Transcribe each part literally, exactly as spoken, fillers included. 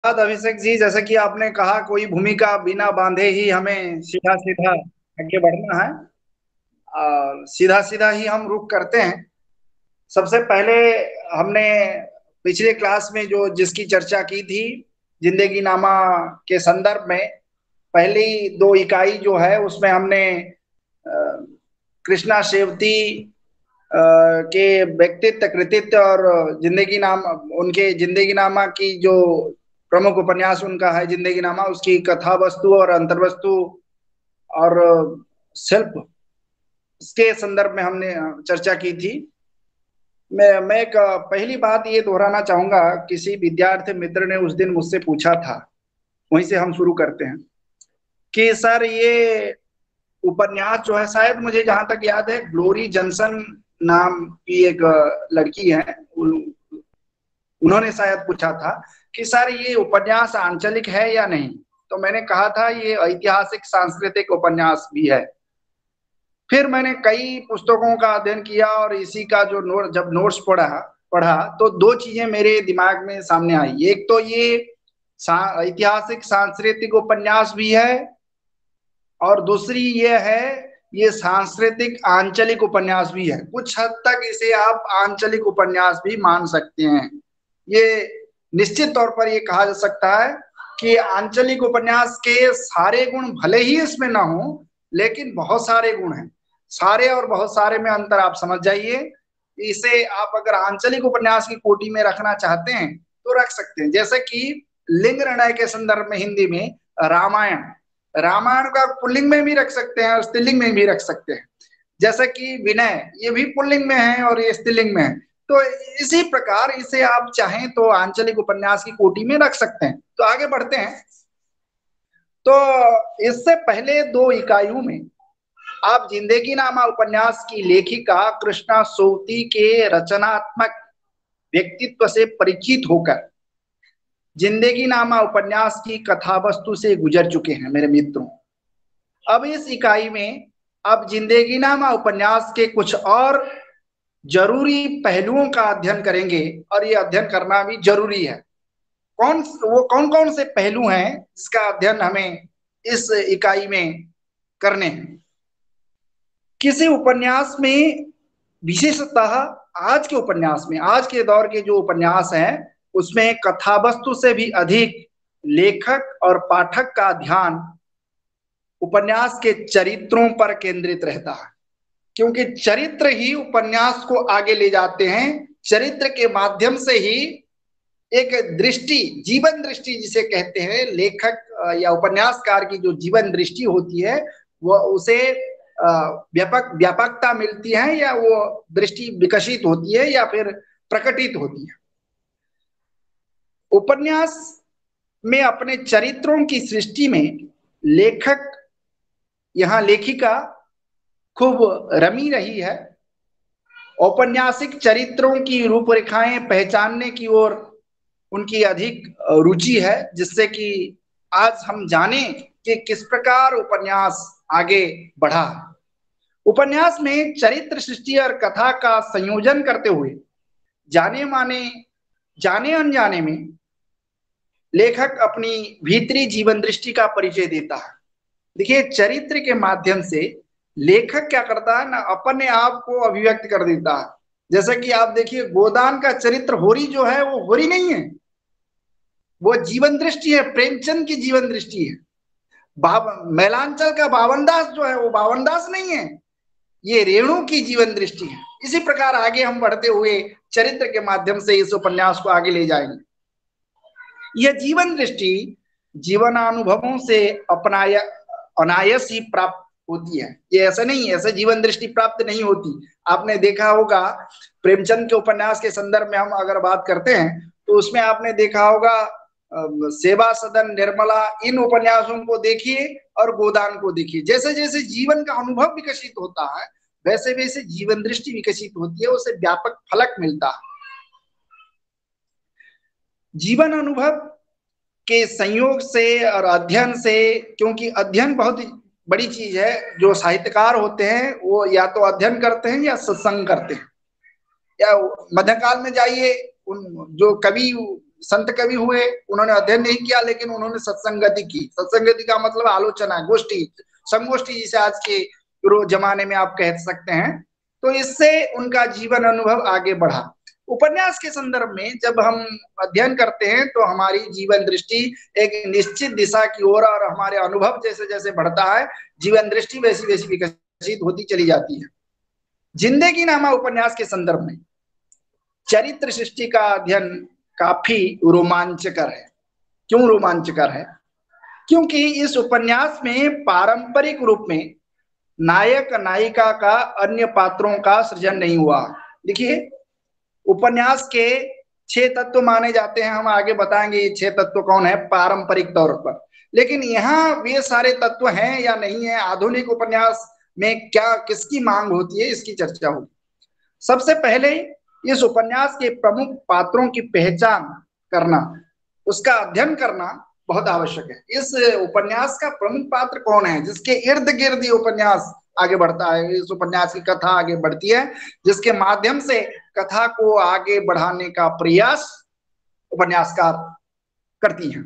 धन्यवाद अभिषेक जी। जैसे कि आपने कहा, कोई भूमिका बिना बांधे ही हमें सीधा सीधा आगे बढ़ना है। आ, सीधा सीधा ही हम रुख करते हैं। सबसे पहले हमने पिछले क्लास में जो जिसकी चर्चा की थी, जिंदगी नामा के संदर्भ में, पहली दो इकाई जो है उसमें हमने अ, कृष्णा शेवती अ, के व्यक्तित्व, कृतित्व और जिंदगी नाम उनके जिंदगी नामा की जो प्रमुख उपन्यास उनका है जिंदगी नामा, उसकी कथा वस्तु और अंतर्वस्तु और सेल्फ, इसके संदर्भ में हमने चर्चा की थी। मैं मैं एक पहली बात ये दोहराना चाहूंगा। किसी विद्यार्थी मित्र ने उस दिन मुझसे पूछा था, वहीं से हम शुरू करते हैं, कि सर ये उपन्यास जो है, शायद मुझे जहां तक याद है ग्लोरी जंसन नाम की एक लड़की है, उन्होंने शायद पूछा था कि सर ये उपन्यास आंचलिक है या नहीं। तो मैंने कहा था ये ऐतिहासिक सांस्कृतिक उपन्यास भी है। फिर मैंने कई पुस्तकों का अध्ययन किया और इसी का जो नोट, जब नोट्स पढ़ा पढ़ा तो दो चीजें मेरे दिमाग में सामने आई। एक तो ये सा, ऐतिहासिक सांस्कृतिक उपन्यास भी है, और दूसरी ये है ये सांस्कृतिक आंचलिक उपन्यास भी है। कुछ हद तक इसे आप आंचलिक उपन्यास भी मान सकते हैं। ये निश्चित तौर पर ये कहा जा सकता है कि आंचलिक उपन्यास के सारे गुण भले ही इसमें ना हो, लेकिन बहुत सारे गुण हैं। सारे और बहुत सारे में अंतर आप समझ जाइए। इसे आप अगर आंचलिक उपन्यास की कोटि में रखना चाहते हैं तो रख सकते हैं। जैसे कि लिंग निर्णय के संदर्भ में हिंदी में रामायण, रामायण का पुल्लिंग में भी रख सकते हैं और स्त्रीलिंग में भी रख सकते हैं। जैसे कि विनय, ये भी पुल्लिंग में है और ये स्त्रीलिंग में है। तो इसी प्रकार इसे आप चाहें तो आंचलिक उपन्यास की कोटि में रख सकते हैं। तो आगे बढ़ते हैं। तो इससे पहले दो इकाइयों में आप जिंदगी नामा उपन्यास की लेखिका कृष्णा सोवती के रचनात्मक व्यक्तित्व से परिचित होकर जिंदगी नामा उपन्यास की कथा वस्तु से गुजर चुके हैं मेरे मित्रों। अब इस इकाई में अब जिंदगी नामा उपन्यास के कुछ और जरूरी पहलुओं का अध्ययन करेंगे, और ये अध्ययन करना भी जरूरी है। कौन वो कौन कौन से पहलू हैं इसका अध्ययन हमें इस इकाई में करने हैं। किसी उपन्यास में, विशेषतः आज के उपन्यास में, आज के दौर के जो उपन्यास हैं उसमें कथावस्तु से भी अधिक लेखक और पाठक का ध्यान उपन्यास के चरित्रों पर केंद्रित रहता है। क्योंकि चरित्र ही उपन्यास को आगे ले जाते हैं। चरित्र के माध्यम से ही एक दृष्टि, जीवन दृष्टि जिसे कहते हैं, लेखक या उपन्यासकार की जो जीवन दृष्टि होती है वो उसे व्यापक व्यापकता मिलती है, या वो दृष्टि विकसित होती है या फिर प्रकटित होती है। उपन्यास में अपने चरित्रों की सृष्टि में लेखक, यहाँ लेखिका खूब रमी रही है। औपन्यासिक चरित्रों की रूपरेखाएं पहचानने की ओर उनकी अधिक रुचि है, जिससे कि आज हम जाने कि किस प्रकार उपन्यास आगे बढ़ा। उपन्यास में चरित्र सृष्टि और कथा का संयोजन करते हुए जाने माने जाने अनजाने में लेखक अपनी भीतरी जीवन दृष्टि का परिचय देता है। देखिए, चरित्र के माध्यम से लेखक क्या करता है ना, अपने आप को अभिव्यक्त कर देता है। जैसे कि आप देखिए, गोदान का चरित्र होरी जो है वो होरी नहीं है, वो जीवन दृष्टि है, प्रेमचंद की जीवन दृष्टि है। मैलांचल का बावनदास जो है वो बावनदास नहीं है, ये रेणु की जीवन दृष्टि है। इसी प्रकार आगे हम बढ़ते हुए चरित्र के माध्यम से इस उपन्यास को आगे ले जाएंगे। यह जीवन दृष्टि जीवनानुभवों से अपनाया अनायास ही प्राप्त होती है। ये ऐसा नहीं है, ऐसे जीवन दृष्टि प्राप्त नहीं होती। आपने देखा होगा प्रेमचंद के उपन्यास के संदर्भ में हम अगर बात करते हैं तो उसमें आपने देखा होगा सेवा सदन, निर्मला, इन उपन्यासों को देखिए और गोदान को देखिए। जैसे जैसे जीवन का अनुभव विकसित होता है वैसे वैसे जीवन दृष्टि विकसित होती है, उसे व्यापक फलक मिलता है। जीवन अनुभव के संयोग से और अध्ययन से, क्योंकि अध्ययन बहुत बड़ी चीज है। जो साहित्यकार होते हैं वो या तो अध्ययन करते हैं या सत्संग करते हैं। या मध्यकाल में जाइए, उन जो कवि संत कवि हुए, उन्होंने अध्ययन नहीं किया, लेकिन उन्होंने सत्संगति की। सत्संगति का मतलब आलोचना, गोष्ठी, संगोष्ठी, जिसे आज के जमाने में आप कह सकते हैं। तो इससे उनका जीवन अनुभव आगे बढ़ा। उपन्यास के संदर्भ में जब हम अध्ययन करते हैं तो हमारी जीवन दृष्टि एक निश्चित दिशा की ओर, और हमारे अनुभव जैसे जैसे बढ़ता है, जीवन दृष्टि वैसी वैसी विकसित होती चली जाती है। जिंदगी नामा उपन्यास के संदर्भ में चरित्र सृष्टि का अध्ययन काफी रोमांचकर है। क्यों रोमांचकर है? क्योंकि इस उपन्यास में पारंपरिक रूप में नायक नायिका का अन्य पात्रों का सृजन नहीं हुआ। देखिए, उपन्यास के छह तत्व माने जाते हैं, हम आगे बताएंगे ये छह तत्व कौन है पारंपरिक तौर पर। लेकिन यहाँ वे सारे तत्व हैं या नहीं है, आधुनिक उपन्यास में क्या किसकी मांग होती है, इसकी चर्चा होगी। सबसे पहले इस उपन्यास के प्रमुख पात्रों की पहचान करना, उसका अध्ययन करना बहुत आवश्यक है। इस उपन्यास का प्रमुख पात्र कौन है, जिसके इर्द गिर्द ये उपन्यास आगे बढ़ता है, इस उपन्यास की कथा आगे बढ़ती है, जिसके माध्यम से कथा को आगे बढ़ाने का प्रयास उपन्यासकार करती हैं।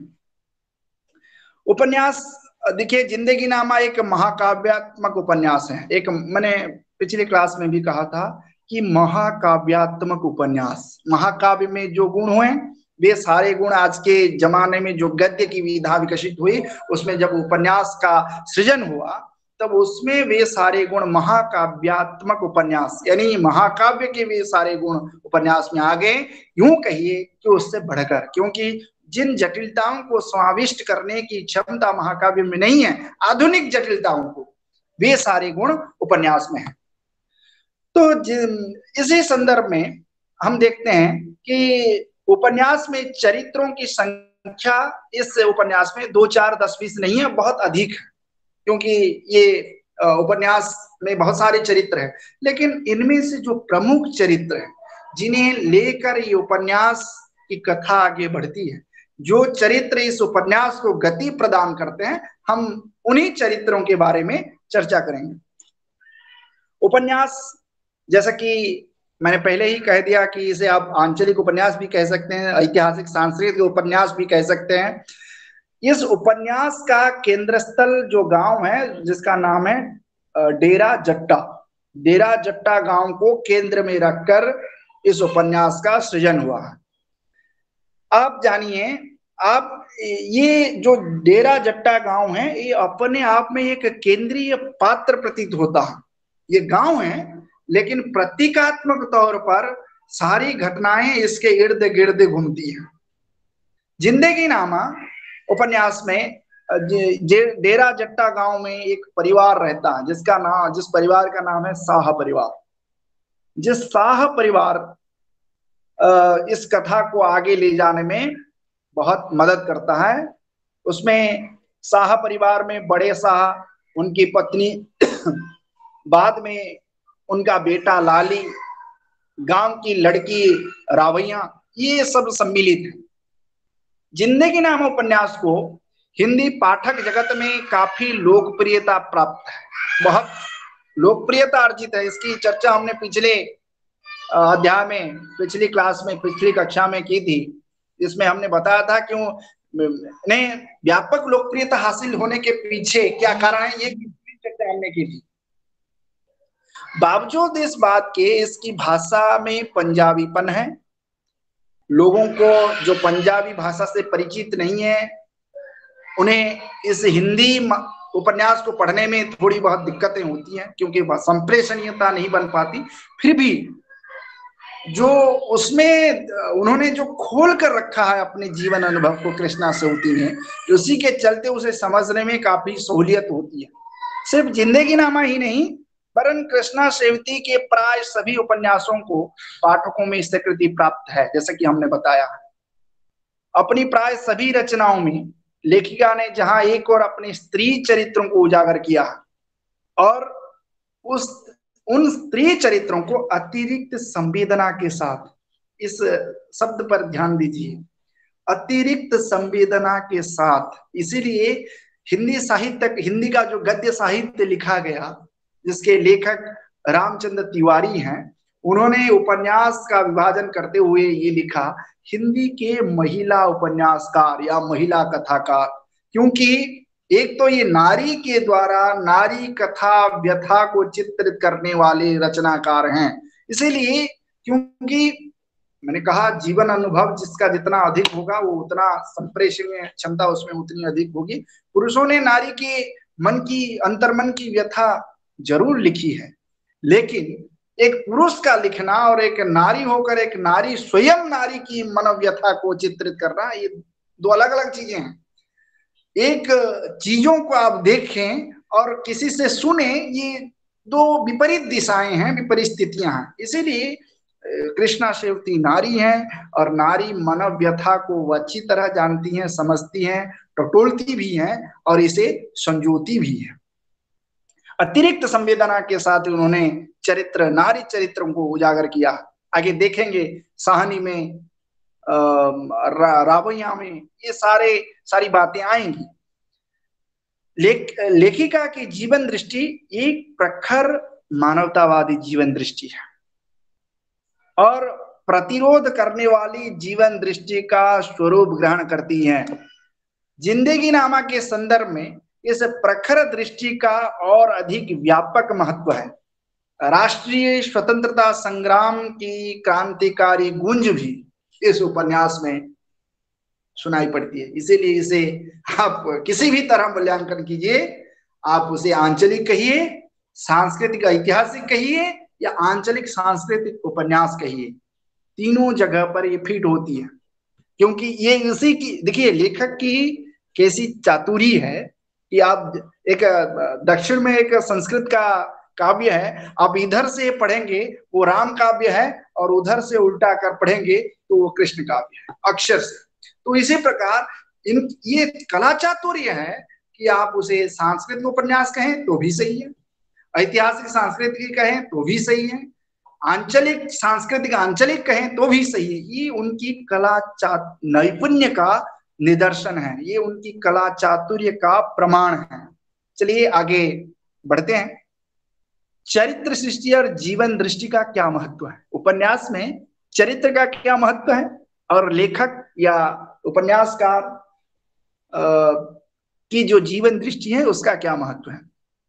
उपन्यास, देखिए, जिंदगी नामा एक महाकाव्यात्मक उपन्यास है। एक मैंने पिछली क्लास में भी कहा था कि महाकाव्यात्मक उपन्यास, महाकाव्य में जो गुण हुए वे सारे गुण आज के जमाने में जो गद्य की विधा विकसित हुई, उसमें जब उपन्यास का सृजन हुआ तब उसमें वे सारे गुण महाकाव्यात्मक उपन्यास, यानी महाकाव्य के वे सारे गुण उपन्यास में आ गए, यूं कहिए कि उससे बढ़कर, क्योंकि जिन जटिलताओं को समाविष्ट करने की क्षमता महाकाव्य में नहीं है, आधुनिक जटिलताओं को, वे सारे गुण उपन्यास में है। तो इसी संदर्भ में हम देखते हैं कि उपन्यास में चरित्रों की संख्या इस उपन्यास में दो चार दस बीस नहीं है, बहुत अधिक है, क्योंकि ये उपन्यास में बहुत सारे चरित्र हैं। लेकिन इनमें से जो प्रमुख चरित्र हैं, जिन्हें लेकर ये उपन्यास की कथा आगे बढ़ती है, जो चरित्र इस उपन्यास को गति प्रदान करते हैं, हम उन्हीं चरित्रों के बारे में चर्चा करेंगे। उपन्यास, जैसा कि मैंने पहले ही कह दिया कि इसे आप आंचलिक उपन्यास भी कह सकते हैं, ऐतिहासिक सांस्कृतिक उपन्यास भी कह सकते हैं। इस उपन्यास का केंद्र स्थल जो गांव है, जिसका नाम है डेरा जट्टा, डेरा जट्टा गांव को केंद्र में रखकर इस उपन्यास का सृजन हुआ है। आप जानिए, आप ये जो डेरा जट्टा गांव है, ये अपने आप में एक केंद्रीय पात्र प्रतीत होता है। ये गांव है, लेकिन प्रतीकात्मक तौर पर सारी घटनाएं इसके इर्द गिर्द घूमती हैं। जिंदगी नामा उपन्यास में डेरा जट्टा गांव में एक परिवार रहता है, जिसका नाम जिस परिवार का नाम है शाह परिवार। जिस शाह परिवार इस कथा को आगे ले जाने में बहुत मदद करता है। उसमें शाह परिवार में बड़े शाह, उनकी पत्नी, बाद में उनका बेटा लाली, गांव की लड़की रावैया, ये सब सम्मिलित है। जिंदगी नाम उपन्यास को हिंदी पाठक जगत में काफी लोकप्रियता प्राप्त है, बहुत लोकप्रियता अर्जित है। इसकी चर्चा हमने पिछले अध्याय में, पिछली क्लास में, पिछली कक्षा में की थी। इसमें हमने बताया था क्यों ने व्यापक लोकप्रियता हासिल होने के पीछे क्या कारण है, ये चर्चा हमने की थी। बावजूद इस बात के इसकी भाषा में पंजाबीपन है। लोगों को जो पंजाबी भाषा से परिचित नहीं है, उन्हें इस हिंदी उपन्यास को पढ़ने में थोड़ी बहुत दिक्कतें होती हैं, क्योंकि संप्रेषणीयता नहीं बन पाती। फिर भी जो उसमें उन्होंने जो खोल कर रखा है अपने जीवन अनुभव को कृष्णा सेवती ने, उसी के चलते उसे समझने में काफी सहूलियत होती है। सिर्फ जिंदगी नामा ही नहीं, वरन कृष्णा सेवती के प्राय सभी उपन्यासों को पाठकों में स्वीकृति प्राप्त है। जैसे कि हमने बताया, अपनी प्राय सभी रचनाओं में लेखिका ने जहां एक और अपने स्त्री चरित्रों को उजागर किया और उस उन स्त्री चरित्रों को अतिरिक्त संवेदना के साथ, इस शब्द पर ध्यान दीजिए, अतिरिक्त संवेदना के साथ, इसीलिए हिंदी साहित्य, हिंदी का जो गद्य साहित्य लिखा गया, जिसके लेखक रामचंद्र तिवारी हैं, उन्होंने उपन्यास का विभाजन करते हुए ये लिखा हिंदी के महिला उपन्यासकार या महिला कथाकार, क्योंकि एक तो ये नारी के द्वारा नारी कथा व्यथा को चित्रित करने वाले रचनाकार हैं, इसीलिए क्योंकि मैंने कहा जीवन अनुभव जिसका जितना अधिक होगा वो उतना संप्रेषणीय क्षमता उसमें उतनी अधिक होगी। पुरुषों ने नारी के मन की अंतर्मन की व्यथा जरूर लिखी है, लेकिन एक पुरुष का लिखना और एक नारी होकर एक नारी स्वयं नारी की मनोव्यथा को चित्रित करना, ये दो अलग अलग चीजें हैं। एक चीजों को आप देखें और किसी से सुने, ये दो विपरीत दिशाएं हैं, विपरीत स्थितियां हैं। इसीलिए कृष्णा शेवती नारी हैं और नारी मानव व्यथा को वो अच्छी तरह जानती हैं, समझती हैं, टटोलती भी हैं और इसे संजोती भी है। अतिरिक्त संवेदना के साथ उन्होंने चरित्र नारी चरित्रों को उजागर किया। आगे देखेंगे साहनी में, रा, रावैया में, ये सारे सारी बातें आएंगी। लेख लेखिका की जीवन दृष्टि एक प्रखर मानवतावादी जीवन दृष्टि है और प्रतिरोध करने वाली जीवन दृष्टि का स्वरूप ग्रहण करती है। जिंदगी नामा के संदर्भ में इस प्रखर दृष्टि का और अधिक व्यापक महत्व है। राष्ट्रीय स्वतंत्रता संग्राम की क्रांतिकारी गूंज भी इस उपन्यास में सुनाई पड़ती है। इसीलिए इसे आप किसी भी तरह मूल्यांकन कीजिए, आप उसे आंचलिक कहिए, सांस्कृतिक ऐतिहासिक कहिए या आंचलिक सांस्कृतिक उपन्यास कहिए, तीनों जगह पर ये फिट होती है। क्योंकि ये इसी की, देखिए लेखक की कैसी चातुरी है कि आप एक दक्षिण में एक संस्कृत का काव्य है, आप इधर से पढ़ेंगे वो राम काव्य है और उधर से उल्टा कर पढ़ेंगे तो वो कृष्ण काव्य है अक्षर से। तो इसी प्रकार इन ये कला चातुर्य है कि आप उसे सांस्कृतिक उपन्यास कहें तो भी सही है, ऐतिहासिक सांस्कृतिक कहें तो भी सही है, आंचलिक सांस्कृतिक आंचलिक कहें तो भी सही है। ये उनकी कला नैपुण्य का निदर्शन है, ये उनकी कला चातुर्य का प्रमाण है। चलिए आगे बढ़ते हैं। चरित्र सृष्टि और जीवन दृष्टि का क्या महत्व है? उपन्यास में चरित्र का क्या महत्व है और लेखक या उपन्यासकार की जो जीवन दृष्टि है उसका क्या महत्व है?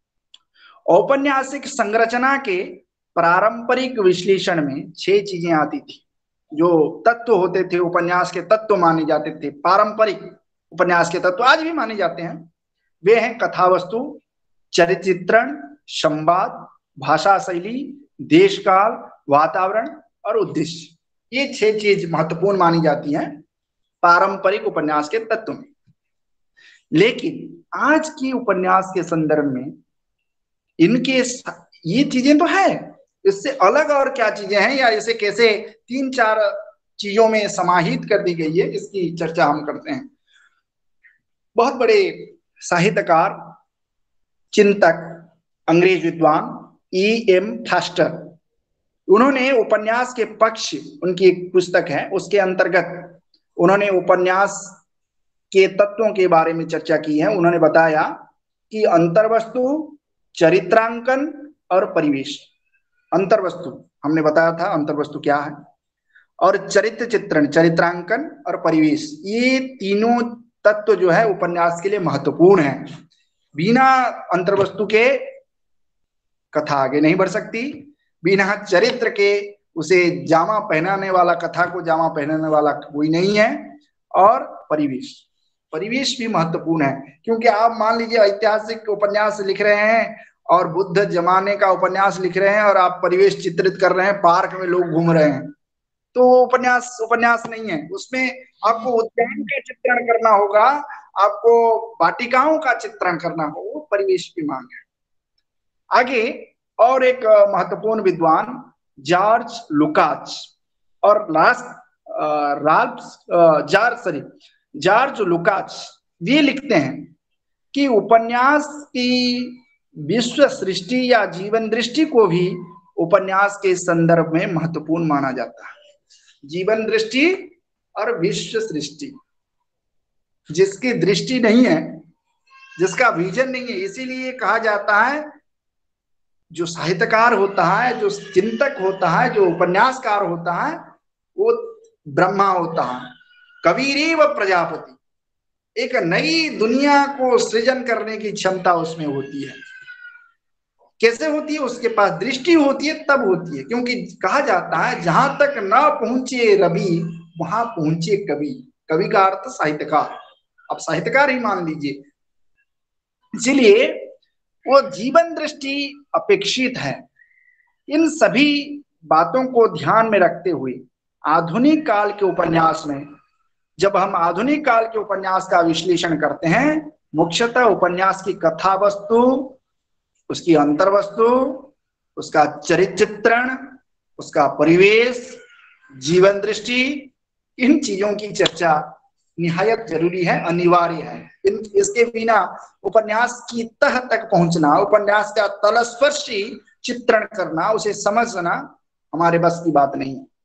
औपन्यासिक संरचना के पारंपरिक विश्लेषण में छह चीजें आती थी, जो तत्व होते थे, उपन्यास के तत्व माने जाते थे, पारंपरिक उपन्यास के तत्व आज भी माने जाते हैं। वे हैं कथा वस्तु, चरित्र चित्रण, संवाद, भाषा शैली, देश काल, वातावरण और उद्देश्य। ये छह चीज महत्वपूर्ण मानी जाती हैं पारंपरिक उपन्यास के तत्व में। लेकिन आज की उपन्यास के संदर्भ में इनके ये चीजें तो है, इससे अलग और क्या चीजें हैं या इसे कैसे तीन चार चीजों में समाहित कर दी गई है, इसकी चर्चा हम करते हैं। बहुत बड़े साहित्यकार, चिंतक, अंग्रेज विद्वान ई एम फास्टर, उन्होंने उपन्यास के पक्ष, उनकी एक पुस्तक है उसके अंतर्गत उन्होंने उपन्यास के तत्वों के बारे में चर्चा की है। उन्होंने बताया कि अंतर्वस्तु, चरित्रांकन और परिवेश। अंतर्वस्तु हमने बताया था, अंतर्वस्तु क्या है, और चरित्र चित्रण, चरित्रांकन और परिवेश, ये तीनों तत्व जो है उपन्यास के लिए महत्वपूर्ण है। बिना अंतर्वस्तु के कथा आगे नहीं बढ़ सकती, बिना चरित्र के उसे जामा पहनाने वाला, कथा को जामा पहनाने वाला कोई नहीं है। और परिवेश, परिवेश भी महत्वपूर्ण है, क्योंकि आप मान लीजिए ऐतिहासिक उपन्यास लिख रहे हैं और बुद्ध जमाने का उपन्यास लिख रहे हैं और आप परिवेश चित्रित कर रहे हैं, पार्क में लोग घूम रहे हैं, तो उपन्यास उपन्यास नहीं है। उसमें आपको उद्यान का चित्रण करना होगा, आपको वाटिकाओं का चित्रण करना होगा, वो परिवेश की मांग है। आगे और एक महत्वपूर्ण विद्वान जॉर्ज लुकाच और लास्ट राल्फ जार सॉरी जॉर्ज लुकाच, वे लिखते हैं कि उपन्यास की विश्व सृष्टि या जीवन दृष्टि को भी उपन्यास के संदर्भ में महत्वपूर्ण माना जाता है। जीवन दृष्टि और विश्व सृष्टि, जिसकी दृष्टि नहीं है, जिसका विजन नहीं है, इसीलिए कहा जाता है जो साहित्यकार होता है, जो चिंतक होता है, जो उपन्यासकार होता है, वो ब्रह्मा होता है, कबीरेव प्रजापति। एक नई दुनिया को सृजन करने की क्षमता उसमें होती है। कैसे होती है? उसके पास दृष्टि होती है, तब होती है। क्योंकि कहा जाता है जहां तक न पहुंचे रवि वहां पहुंचे कवि। कवि का अर्थ साहित्यकार, अब साहित्यकार ही मान लीजिए। इसीलिए वो जीवन दृष्टि अपेक्षित है। इन सभी बातों को ध्यान में रखते हुए आधुनिक काल के उपन्यास में, जब हम आधुनिक काल के उपन्यास का विश्लेषण करते हैं, मुख्यतः उपन्यास की कथा वस्तु, उसकी अंतर वस्तु, उसका चरित्र चित्रण, उसका परिवेश, जीवन दृष्टि, इन चीजों की चर्चा निहायत जरूरी है, अनिवार्य है। इन इसके बिना उपन्यास की तह तक पहुंचना, उपन्यास का तलस्पर्शी चित्रण करना, उसे समझना हमारे बस की बात नहीं है।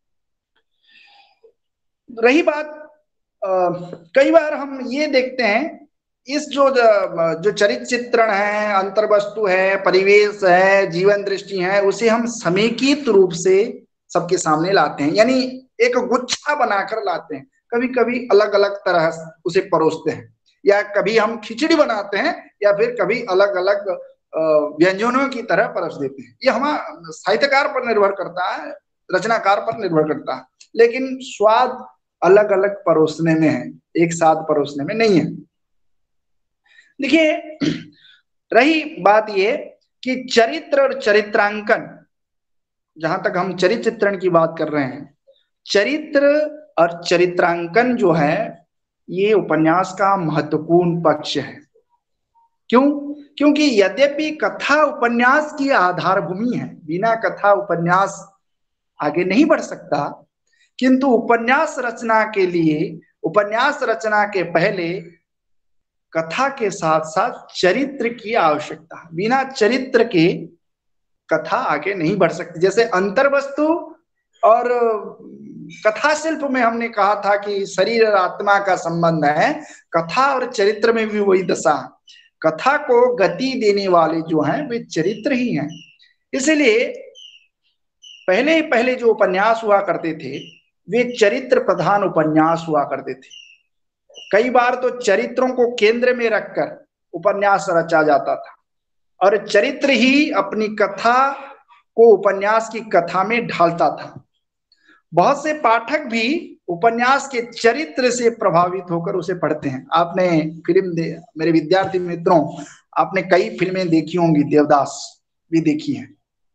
रही बात, आ, कई बार हम ये देखते हैं, इस जो जो चरित्र चित्रण है, अंतर्वस्तु है, परिवेश है, जीवन दृष्टि है, उसे हम समेकित रूप से सबके सामने लाते हैं, यानी एक गुच्छा बनाकर लाते हैं। कभी कभी अलग अलग तरह उसे परोसते हैं, या कभी हम खिचड़ी बनाते हैं, या फिर कभी अलग अलग व्यंजनों की तरह परोस देते हैं। ये हमारा साहित्यकार पर निर्भर करता है, रचनाकार पर निर्भर करता है, लेकिन स्वाद अलग अलग परोसने में है, एक साथ परोसने में नहीं है। देखिए, रही बात ये कि चरित्र और चरित्रांकन, जहां तक हम चरित्र चित्रण की बात कर रहे हैं, चरित्र और चरित्रांकन जो है ये उपन्यास का महत्वपूर्ण पक्ष है। क्यों? क्योंकि यद्यपि कथा उपन्यास की आधारभूमि है, बिना कथा उपन्यास आगे नहीं बढ़ सकता, किंतु उपन्यास रचना के लिए, उपन्यास रचना के पहले कथा के साथ साथ चरित्र की आवश्यकता। बिना चरित्र के कथा आगे नहीं बढ़ सकती। जैसे अंतर्वस्तु और कथा शिल्प में हमने कहा था कि शरीर और आत्मा का संबंध है, कथा और चरित्र में भी वही दशा। कथा को गति देने वाले जो हैं वे चरित्र ही हैं। इसलिए पहले पहले जो उपन्यास हुआ करते थे वे चरित्र प्रधान उपन्यास हुआ करते थे। कई बार तो चरित्रों को केंद्र में रखकर उपन्यास रचा जाता था, और चरित्र ही अपनी कथा को उपन्यास की कथा में ढालता था। बहुत से पाठक भी उपन्यास के चरित्र से प्रभावित होकर उसे पढ़ते हैं। आपने फिल्म दे, मेरे विद्यार्थी मित्रों, आपने कई फिल्में देखी होंगी, देवदास भी देखी है,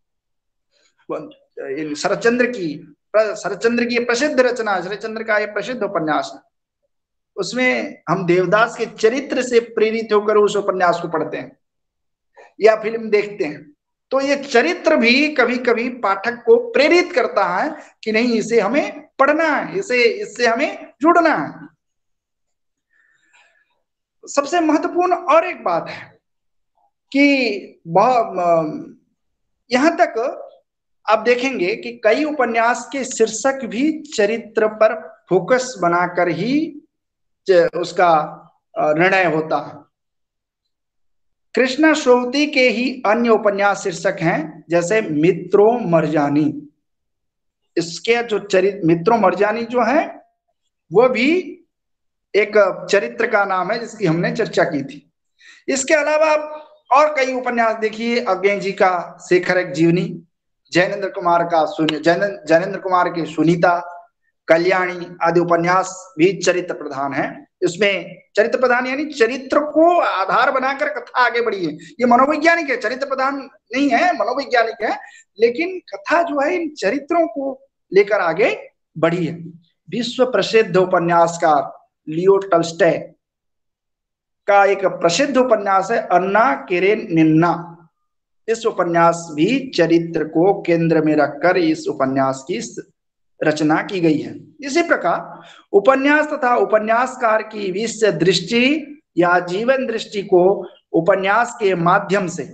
शरतचंद्र की शरतचंद्र की प्रसिद्ध रचना, शरतचंद्र का यह प्रसिद्ध उपन्यास है। उसमें हम देवदास के चरित्र से प्रेरित होकर उस उपन्यास को पढ़ते हैं या फिल्म देखते हैं। तो ये चरित्र भी कभी कभी पाठक को प्रेरित करता है कि नहीं, इसे हमें पढ़ना है, इसे इससे हमें जुड़ना है। सबसे महत्वपूर्ण और एक बात है कि यहां तक आप देखेंगे कि कई उपन्यास के शीर्षक भी चरित्र पर फोकस बनाकर ही उसका निर्णय होता है। कृष्णा श्रोवती के ही अन्य उपन्यास शीर्षक हैं, जैसे मित्रों मरजानी। इसके जो चरित्र मित्रों मरजानी जो है वह भी एक चरित्र का नाम है जिसकी हमने चर्चा की थी। इसके अलावा और कई उपन्यास देखिए, अज्ञे जी का शेखर एक जीवनी, जैनेन्द्र कुमार का जैनेन्द्र कुमार के सुनीता, कल्याणी आदि उपन्यास भी चरित्र प्रधान है। इसमें चरित्र प्रधान यानी चरित्र को आधार बनाकर कथा आगे बढ़ी है। ये मनोवैज्ञानिक है, चरित्र प्रधान नहीं है, मनोवैज्ञानिक है, लेकिन कथा जो है इन चरित्रों को लेकर आगे बढ़ी है। विश्व प्रसिद्ध उपन्यासकार लियो टॉल्स्टॉय का एक प्रसिद्ध उपन्यास है अन्ना केरेनिना। इस उपन्यास भी चरित्र को केंद्र में रखकर इस उपन्यास की रचना की गई है। इसी प्रकार उपन्यास तथा उपन्यासकार की विश्व दृष्टि या जीवन दृष्टि को उपन्यास के माध्यम से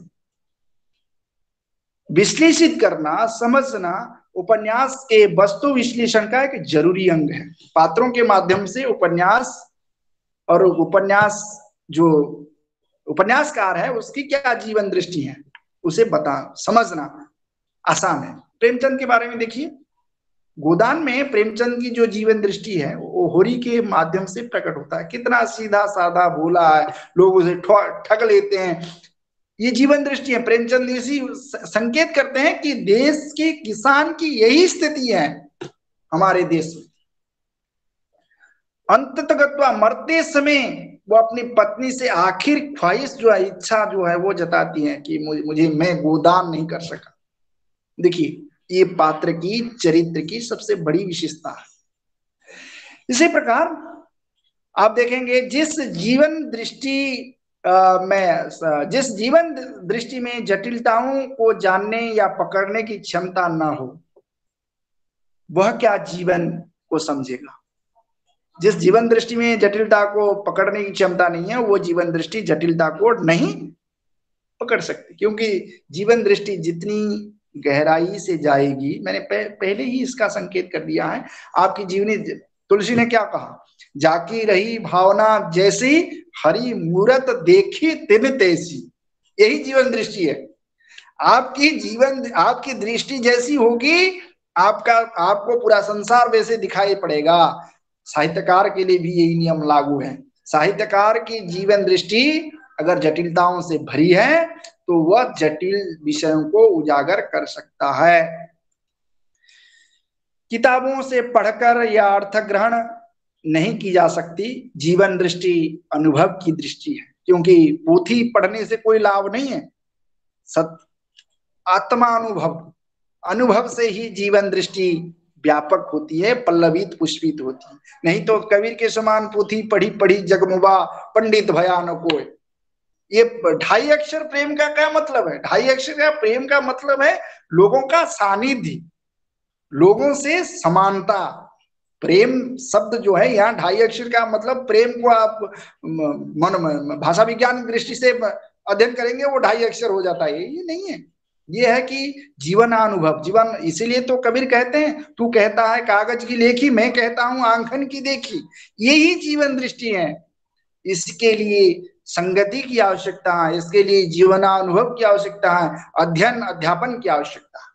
विश्लेषित करना, समझना उपन्यास के वस्तु विश्लेषण का एक जरूरी अंग है। पात्रों के माध्यम से उपन्यास और उपन्यास जो उपन्यासकार है उसकी क्या जीवन दृष्टि है उसे बता समझना आसान है। प्रेमचंद के बारे में देखिए, गोदान में प्रेमचंद की जो जीवन दृष्टि है वो होरी के माध्यम से प्रकट होता है। कितना सीधा साधा भोला है, लोग उसे ठग लेते हैं। ये जीवन दृष्टि है। प्रेमचंद इसी संकेत करते हैं कि देश के किसान की यही स्थिति है हमारे देश में। अंततः मरते समय वो अपनी पत्नी से आखिर ख्वाहिश जो है, इच्छा जो है वो जताती है कि मुझे, मैं गोदान नहीं कर सका। देखिए ये पात्र की चरित्र की सबसे बड़ी विशेषता है। इसी प्रकार आप देखेंगे जिस जीवन दृष्टि में जिस जीवन दृष्टि में जटिलताओं को जानने या पकड़ने की क्षमता ना हो, वह क्या जीवन को समझेगा। जिस जीवन दृष्टि में जटिलता को पकड़ने की क्षमता नहीं है, वो जीवन दृष्टि जटिलता को नहीं पकड़ सकती, क्योंकि जीवन दृष्टि जितनी गहराई से जाएगी, मैंने पहले ही इसका संकेत कर दिया है। आपकी जीवनी, तुलसी ने क्या कहा, जाकी रही भावना जैसी, हरि मूरत देखी तिन तैसी। यही जीवन दृष्टि है। आपकी जीवन आपकी दृष्टि जैसी होगी, आपका आपको पूरा संसार वैसे दिखाई पड़ेगा। साहित्यकार के लिए भी यही नियम लागू है। साहित्यकार की जीवन दृष्टि अगर जटिलताओं से भरी है तो वह जटिल विषयों को उजागर कर सकता है। किताबों से पढ़कर या अर्थ ग्रहण नहीं की जा सकती जीवन दृष्टि अनुभव की दृष्टि है, क्योंकि पोथी पढ़ने से कोई लाभ नहीं है। सत आत्मा अनुभव अनुभव से ही जीवन दृष्टि व्यापक होती है, पल्लवित पुष्पित होती है। नहीं तो कबीर के समान पोथी पढ़ी पढ़ी जगमुबा पंडित भयानको। ये ढाई अक्षर प्रेम का क्या मतलब है? ढाई अक्षर का प्रेम का मतलब है लोगों का सानिध्य, लोगों से समानता। प्रेम शब्द जो है यहाँ ढाई अक्षर का मतलब, प्रेम को आप मन भाषा विज्ञान दृष्टि से अध्ययन करेंगे वो ढाई अक्षर हो जाता है, ये नहीं है। ये है कि जीवन अनुभव, जीवन। इसीलिए तो कबीर कहते हैं, तू कहता है कागज की लेखी, मैं कहता हूं आंखन की देखी। यही जीवन दृष्टि है। इसके लिए संगति की आवश्यकता है, इसके लिए जीवनानुभव की आवश्यकता है, अध्ययन अध्यापन की आवश्यकता है।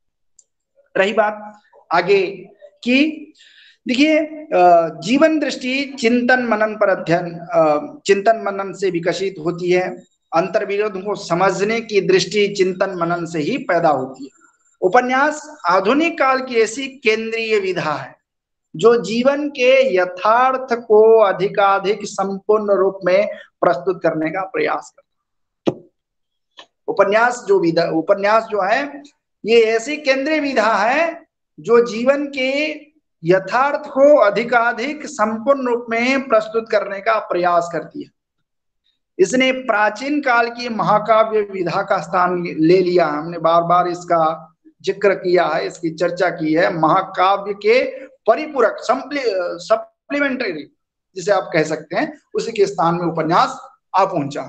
रही बात आगे की, देखिए जीवन दृष्टि चिंतन मनन पर अध्ययन चिंतन मनन से विकसित होती है। अंतर्विरोध को समझने की दृष्टि चिंतन मनन से ही पैदा होती है। उपन्यास आधुनिक काल की ऐसी केंद्रीय विधा है जो जीवन के यथार्थ को अधिकाधिक संपूर्ण रूप में प्रस्तुत करने का प्रयास करता है। उपन्यास जो विधा उपन्यास जो है ये ऐसी केंद्रीय विधा है जो जीवन के यथार्थ को अधिकाधिक संपूर्ण रूप में प्रस्तुत करने का प्रयास करती है। इसने प्राचीन काल की महाकाव्य विधा का स्थान ले लिया। हमने बार बार इसका जिक्र किया है, इसकी चर्चा की है। महाकाव्य के परिपूरक सप्लीमेंट्री जिसे आप कह सकते हैं, उसी के स्थान में उपन्यास आ पहुंचा,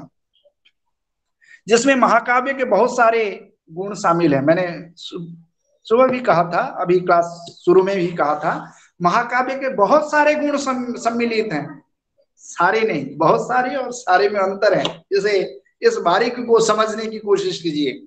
जिसमें महाकाव्य के बहुत सारे गुण शामिल है। मैंने सुबह भी कहा था, अभी क्लास शुरू में भी कहा था, महाकाव्य के बहुत सारे गुण सम्मिलित हैं। सारे नहीं, बहुत सारे, और सारे में अंतर है। जैसे इस बारीकी को समझने की कोशिश कीजिए।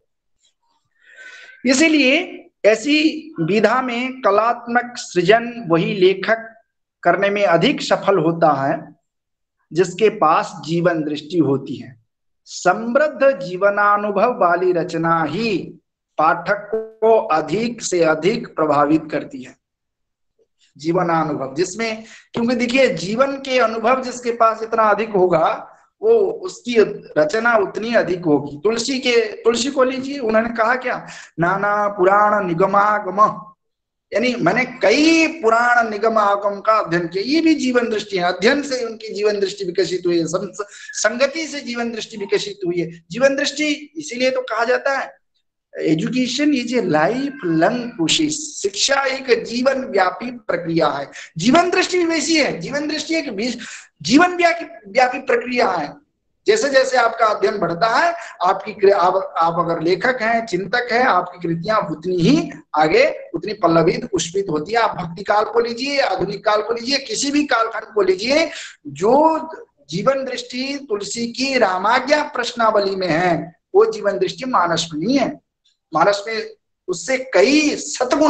इसीलिए ऐसी विधा में कलात्मक सृजन वही लेखक करने में अधिक सफल होता है जिसके पास जीवन दृष्टि होती है। समृद्ध जीवनानुभव वाली रचना ही पाठक को अधिक से अधिक प्रभावित करती है। जीवनानुभव जिसमें, क्योंकि देखिए जीवन के अनुभव जिसके पास इतना अधिक होगा वो उसकी रचना उतनी अधिक होगी। तुलसी के तुलसी को लीजिए, उन्होंने कहा क्या, नाना पुराण निगमागम, यानी मैंने कई पुराण निगम आगम का अध्ययन किया। ये भी जीवन दृष्टि है। अध्ययन से उनकी जीवन दृष्टि विकसित हुई है, संगति से जीवन दृष्टि विकसित हुई है। जीवन दृष्टि इसीलिए तो कहा जाता है education is a lifelong process. शिक्षा एक जीवन व्यापी प्रक्रिया है। जीवन दृष्टि भी वैसी है। जीवन दृष्टि एक जीवन व्यापी प्रक्रिया है। जैसे जैसे आपका अध्ययन बढ़ता है, आपकी आप, आप अगर लेखक हैं, चिंतक हैं, आपकी कृतियां उतनी ही आगे उतनी पल्लवित पुष्पित होती है। आप भक्ति काल को लीजिए, आधुनिक काल को लीजिए, किसी भी कालखंड को लीजिए, जो जीवन दृष्टि तुलसी की रामाज्ञा प्रश्नावली में है वो जीवन दृष्टि मानस में नहीं है। मानस में उससे कई शतगुना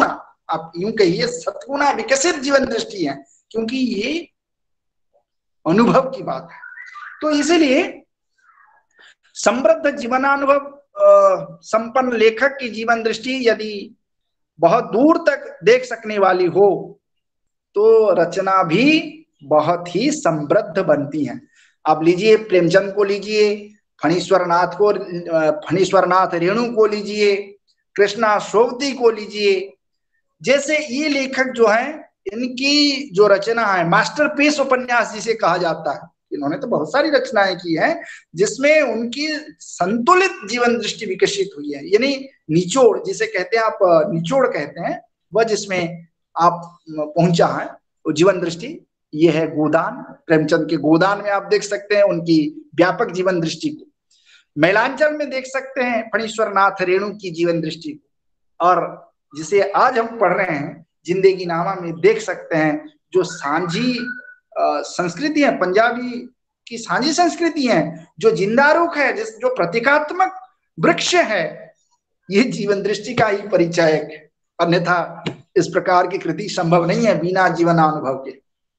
आप यूं कहिए सद्गुणा विकसित जीवन दृष्टि है, क्योंकि ये अनुभव की बात है। तो इसीलिए समृद्ध जीवनानुभव संपन्न लेखक की जीवन दृष्टि यदि बहुत दूर तक देख सकने वाली हो तो रचना भी बहुत ही समृद्ध बनती है। आप लीजिए प्रेमचंद को लीजिए, फणीश्वर नाथ को, फणीश्वर नाथ रेणु को लीजिए, कृष्णा सोवती को लीजिए, जैसे ये लेखक जो हैं इनकी जो रचना है मास्टरपीस उपन्यास जिसे कहा जाता है, इन्होंने तो बहुत सारी रचनाएं की हैं जिसमें उनकी संतुलित जीवन दृष्टि विकसित हुई है, यानी निचोड़ जिसे कहते हैं, आप निचोड़ कहते हैं, वह जिसमें आप पहुंचा है वो जीवन दृष्टि, ये है गोदान। प्रेमचंद के गोदान में आप देख सकते हैं उनकी व्यापक जीवन दृष्टि को। मैलांचल में देख सकते हैं फणीश्वर नाथ रेणु की जीवन दृष्टि को, और जिसे आज हम पढ़ रहे हैं जिंदगी नामा में देख सकते हैं जो सांझी संस्कृति है, पंजाबी की सांझी संस्कृति है, जो जिंदारुख है, जिस जो प्रतीकात्मक वृक्ष है, ये जीवन दृष्टि का ही परिचायक है। अन्यथा इस प्रकार की कृति संभव नहीं है बिना जीवनानुभव के।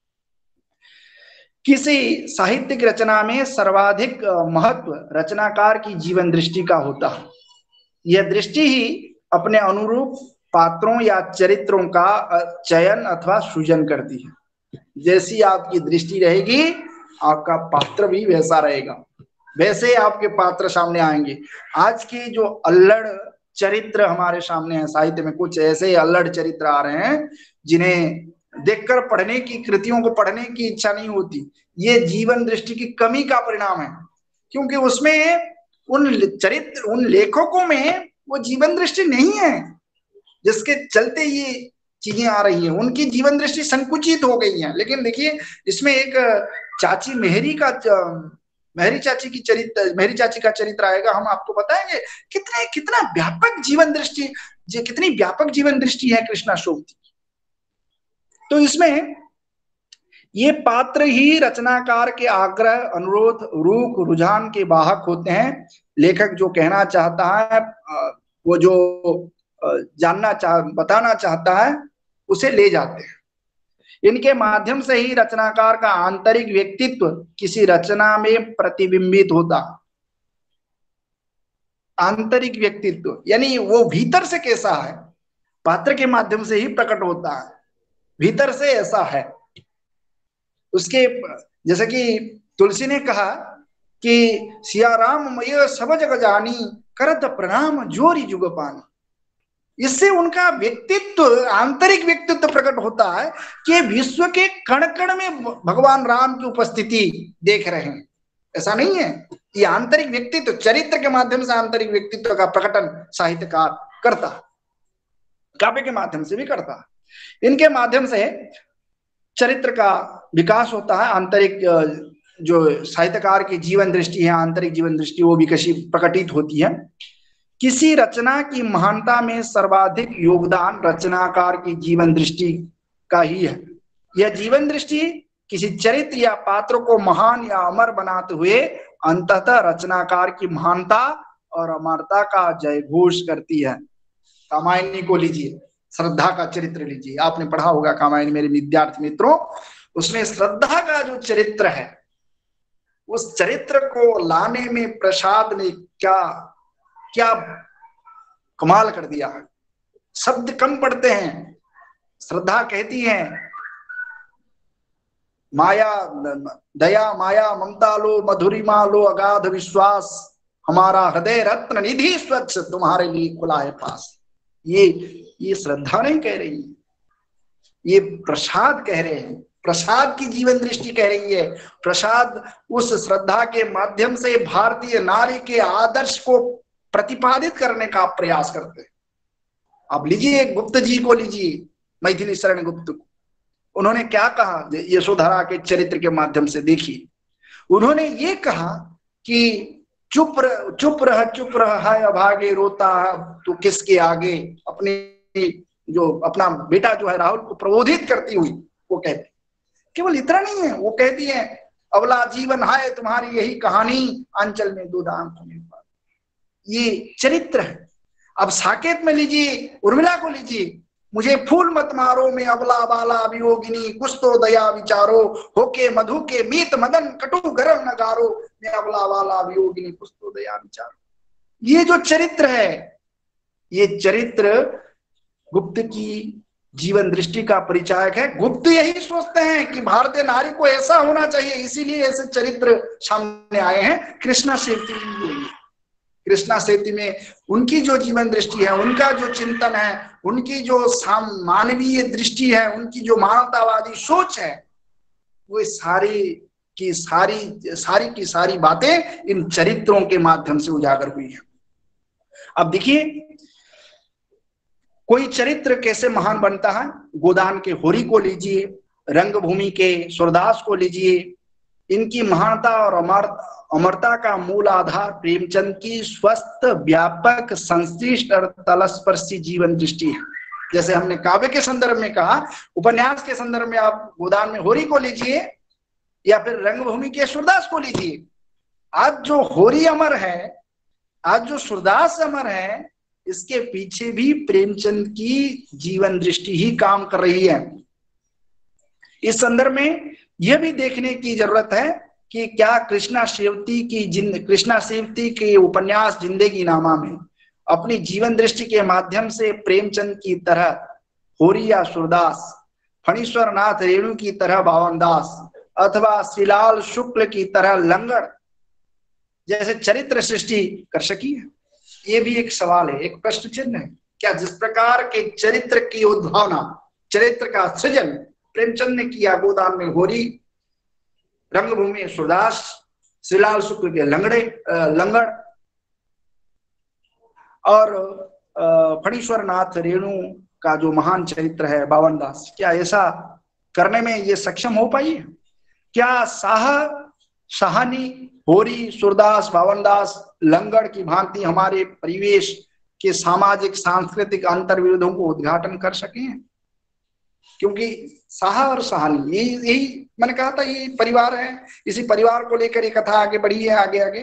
किसी साहित्यिक रचना में सर्वाधिक महत्व रचनाकार की जीवन दृष्टि का होता है। यह दृष्टि ही अपने अनुरूप पात्रों या चरित्रों का चयन अथवा सृजन करती है। जैसी आपकी दृष्टि रहेगी आपका पात्र भी वैसा रहेगा, वैसे आपके पात्र सामने आएंगे। आज के जो अल्लड़ चरित्र हमारे सामने है साहित्य में, कुछ ऐसे अल्लड़ चरित्र आ रहे हैं जिन्हें देखकर पढ़ने की, कृतियों को पढ़ने की इच्छा नहीं होती। ये जीवन दृष्टि की कमी का परिणाम है, क्योंकि उसमें उन चरित्र, उन लेखकों में वो जीवन दृष्टि नहीं है जिसके चलते ये चीजें आ रही हैं। उनकी जीवन दृष्टि संकुचित हो गई है। लेकिन देखिए इसमें एक चाची मेहरी का, मेहरी चाची की चरित्र, मेहरी चाची का चरित्र आएगा, हम आपको बताएंगे कितने कितना व्यापक जीवन दृष्टि, कितनी व्यापक जीवन दृष्टि है कृष्णा सोवती। तो इसमें ये पात्र ही रचनाकार के आग्रह, अनुरोध, रूख, रुझान के वाहक होते हैं। लेखक जो कहना चाहता है, वो जो जानना चाह बताना चाहता है उसे ले जाते हैं। इनके माध्यम से ही रचनाकार का आंतरिक व्यक्तित्व किसी रचना में प्रतिबिंबित होता। आंतरिक व्यक्तित्व यानी वो भीतर से कैसा है, पात्र के माध्यम से ही प्रकट होता है, भीतर से ऐसा है उसके। जैसे कि तुलसी ने कहा कि सिया राम मय सब जग जानी, करत प्रणाम जोरी जुग पानी। इससे उनका व्यक्तित्व, आंतरिक व्यक्तित्व प्रकट होता है कि विश्व के कण कण में भगवान राम की उपस्थिति देख रहे हैं। ऐसा नहीं है, ये आंतरिक व्यक्तित्व, चरित्र के माध्यम से आंतरिक व्यक्तित्व का प्रकटन साहित्यकार करता, काव्य के माध्यम से भी करता। इनके माध्यम से चरित्र का विकास होता है। आंतरिक जो साहित्यकार की जीवन दृष्टि है, आंतरिक जीवन दृष्टि, वो विकसित प्रकटित होती है। किसी रचना की महानता में सर्वाधिक योगदान रचनाकार की जीवन दृष्टि का ही है। यह जीवन दृष्टि किसी चरित्र या पात्र को महान या अमर बनाते हुए अंततः रचनाकार की महानता और अमरता का जय घोष करती है। कामायनी को लीजिए, श्रद्धा का चरित्र लीजिए, आपने पढ़ा होगा कामायनी मेरे विद्यार्थी मित्रों। उसमें श्रद्धा का जो चरित्र है, उस चरित्र को लाने में प्रसाद ने क्या क्या कमाल कर दिया है। शब्द कम पड़ते हैं। श्रद्धा कहती है माया, दया माया ममता लो, मधुरिमा लो, अगाध विश्वास, हमारा हृदय रत्न निधि स्वच्छ तुम्हारे लिए खुला है पास। ये ये श्रद्धा नहीं कह रही, ये प्रसाद कह रहे हैं। प्रसाद की जीवन दृष्टि कह रही है। प्रसाद उस श्रद्धा के माध्यम से भारतीय नारी के आदर्श को प्रतिपादित करने का प्रयास करते हैं। आप लीजिए गुप्त जी को लीजिए, मैथिली शरण गुप्त को, उन्होंने क्या कहा यशोधरा के चरित्र के माध्यम से देखिए। उन्होंने ये कहा कि चुप रह चुप रह चुप रह है अभागे, रोता है तो किसके आगे। अपने जो अपना बेटा जो है राहुल को प्रबोधित करती हुई वो कहती, केवल इतना नहीं है, वो कहती है अवला जीवन है तुम्हारी यही कहानी, अंचल में दूध आंखों में पानी। ये चरित्र है। अब साकेत में लीजिए, उर्मिला को लीजिए, मुझे फूल मत मारो, मैं अबला बाला वियोगिनी, कुछ तो दया विचारो, होके मधु के मीत मदन, कटु गरम नगारो, मैं अबला बाला वियोगिनी, कुछ तो दया विचारो। ये जो चरित्र है, ये चरित्र गुप्त की जीवन दृष्टि का परिचायक है। गुप्त यही सोचते हैं कि भारतीय नारी को ऐसा होना चाहिए, इसीलिए ऐसे चरित्र सामने आए हैं। कृष्णा सेठी, कृष्णा सेठी में उनकी जो जीवन दृष्टि है, उनका जो चिंतन है, उनकी जो मानवीय दृष्टि है, उनकी जो मानवतावादी सोच है, वो सारी की सारी सारी की सारी बातें इन चरित्रों के माध्यम से उजागर हुई है। अब देखिए, कोई चरित्र कैसे महान बनता है। गोदान के होरी को लीजिए, रंगभूमि के सूरदास को लीजिए, इनकी महानता और अमर अमरता का मूल आधार प्रेमचंद की स्वस्थ, व्यापक, संश्लिष्ट और तलस्पर्शी जीवन दृष्टि है। जैसे हमने काव्य के संदर्भ में कहा, उपन्यास के संदर्भ में आप गोदान में होरी को लीजिए या फिर रंगभूमि के सूरदास को लीजिए। आज जो होरी अमर है, आज जो सूरदास अमर है, इसके पीछे भी प्रेमचंद की जीवन दृष्टि ही काम कर रही है। इस संदर्भ में यह भी देखने की जरूरत है कि क्या कृष्णा सेवती की जिंद कृष्णा सेवती के उपन्यास जिंदगी नामा में अपनी जीवन दृष्टि के माध्यम से प्रेमचंद की तरह होरी या सूरदास, फणीश्वर नाथ रेणु की तरह बावनदास, अथवा श्रीलाल शुक्ल की तरह लंगड़ जैसे चरित्र सृष्टि कर सकी है? ये भी एक सवाल है, एक प्रश्न चिन्ह है। क्या जिस प्रकार के चरित्र की उद्भावना, चरित्र का सृजन प्रेमचंद ने किया गोदान में होरी, रंगभूमि में सूरदास, श्रीलाल शुक्ल के लंगड़े लंगड़ और फणीश्वर नाथ रेणु का जो महान चरित्र है बावनदास, क्या ऐसा करने में ये सक्षम हो पाई है? क्या साह सहानी, होरी, सूरदास, बावनदास, लंगड़ की भांति हमारे परिवेश के सामाजिक सांस्कृतिक अंतर्विरोधों को उद्घाटन कर सके हैं? क्योंकि साह और सहानी यही यही मैंने कहा था, ये परिवार है, इसी परिवार को लेकर ये कथा आगे बढ़ी है, आगे आगे।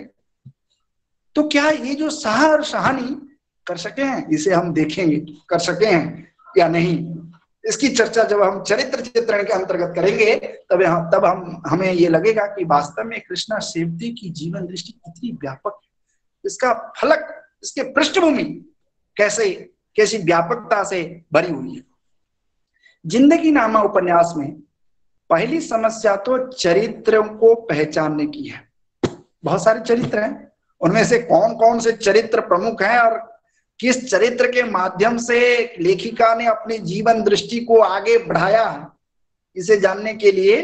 तो क्या ये जो साह और सहानी कर सके हैं, इसे हम देखेंगे कर सके हैं या नहीं। इसकी चर्चा जब हम चरित्र चित्रण के अंतर्गत करेंगे तब हम तब हम हमें ये लगेगा कि वास्तव में कृष्णा सेवती की जीवन दृष्टि कितनी व्यापक है, इसका फलक, इसके पृष्ठभूमि कैसे कैसी व्यापकता से भरी हुई है। जिंदगी नामा उपन्यास में पहली समस्या तो चरित्रों को पहचानने की है। बहुत सारे चरित्र हैं, उनमें से कौन कौन से चरित्र प्रमुख हैं और किस चरित्र के माध्यम से लेखिका ने अपनी जीवन दृष्टि को आगे बढ़ाया है, इसे जानने के लिए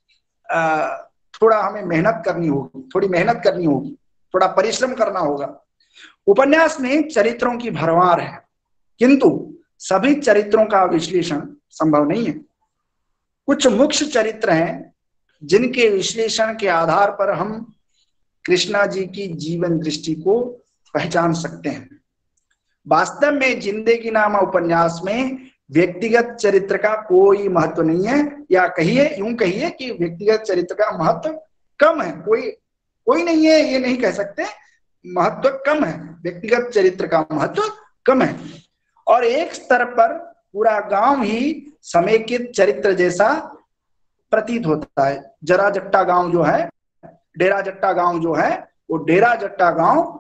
थोड़ा हमें मेहनत करनी होगी, थोड़ी मेहनत करनी होगी, थोड़ा परिश्रम करना होगा। उपन्यास में चरित्रों की भरमार है, किंतु सभी चरित्रों का विश्लेषण संभव नहीं है। कुछ मुख्य चरित्र हैं जिनके विश्लेषण के आधार पर हम कृष्णा जी की जीवन दृष्टि को पहचान सकते हैं। वास्तव में जिंदगी नामा उपन्यास में व्यक्तिगत चरित्र का कोई महत्व नहीं है, या कहिए यूं कहिए कि व्यक्तिगत चरित्र का महत्व कम है। कोई कोई नहीं है ये नहीं कह सकते, महत्व कम है, व्यक्तिगत चरित्र का महत्व कम है। और एक स्तर पर पूरा गांव ही समेकित चरित्र जैसा प्रतीत होता है। जरा जट्टा गांव जो है, डेरा जट्टा गांव जो है, वो डेरा जट्टा गांव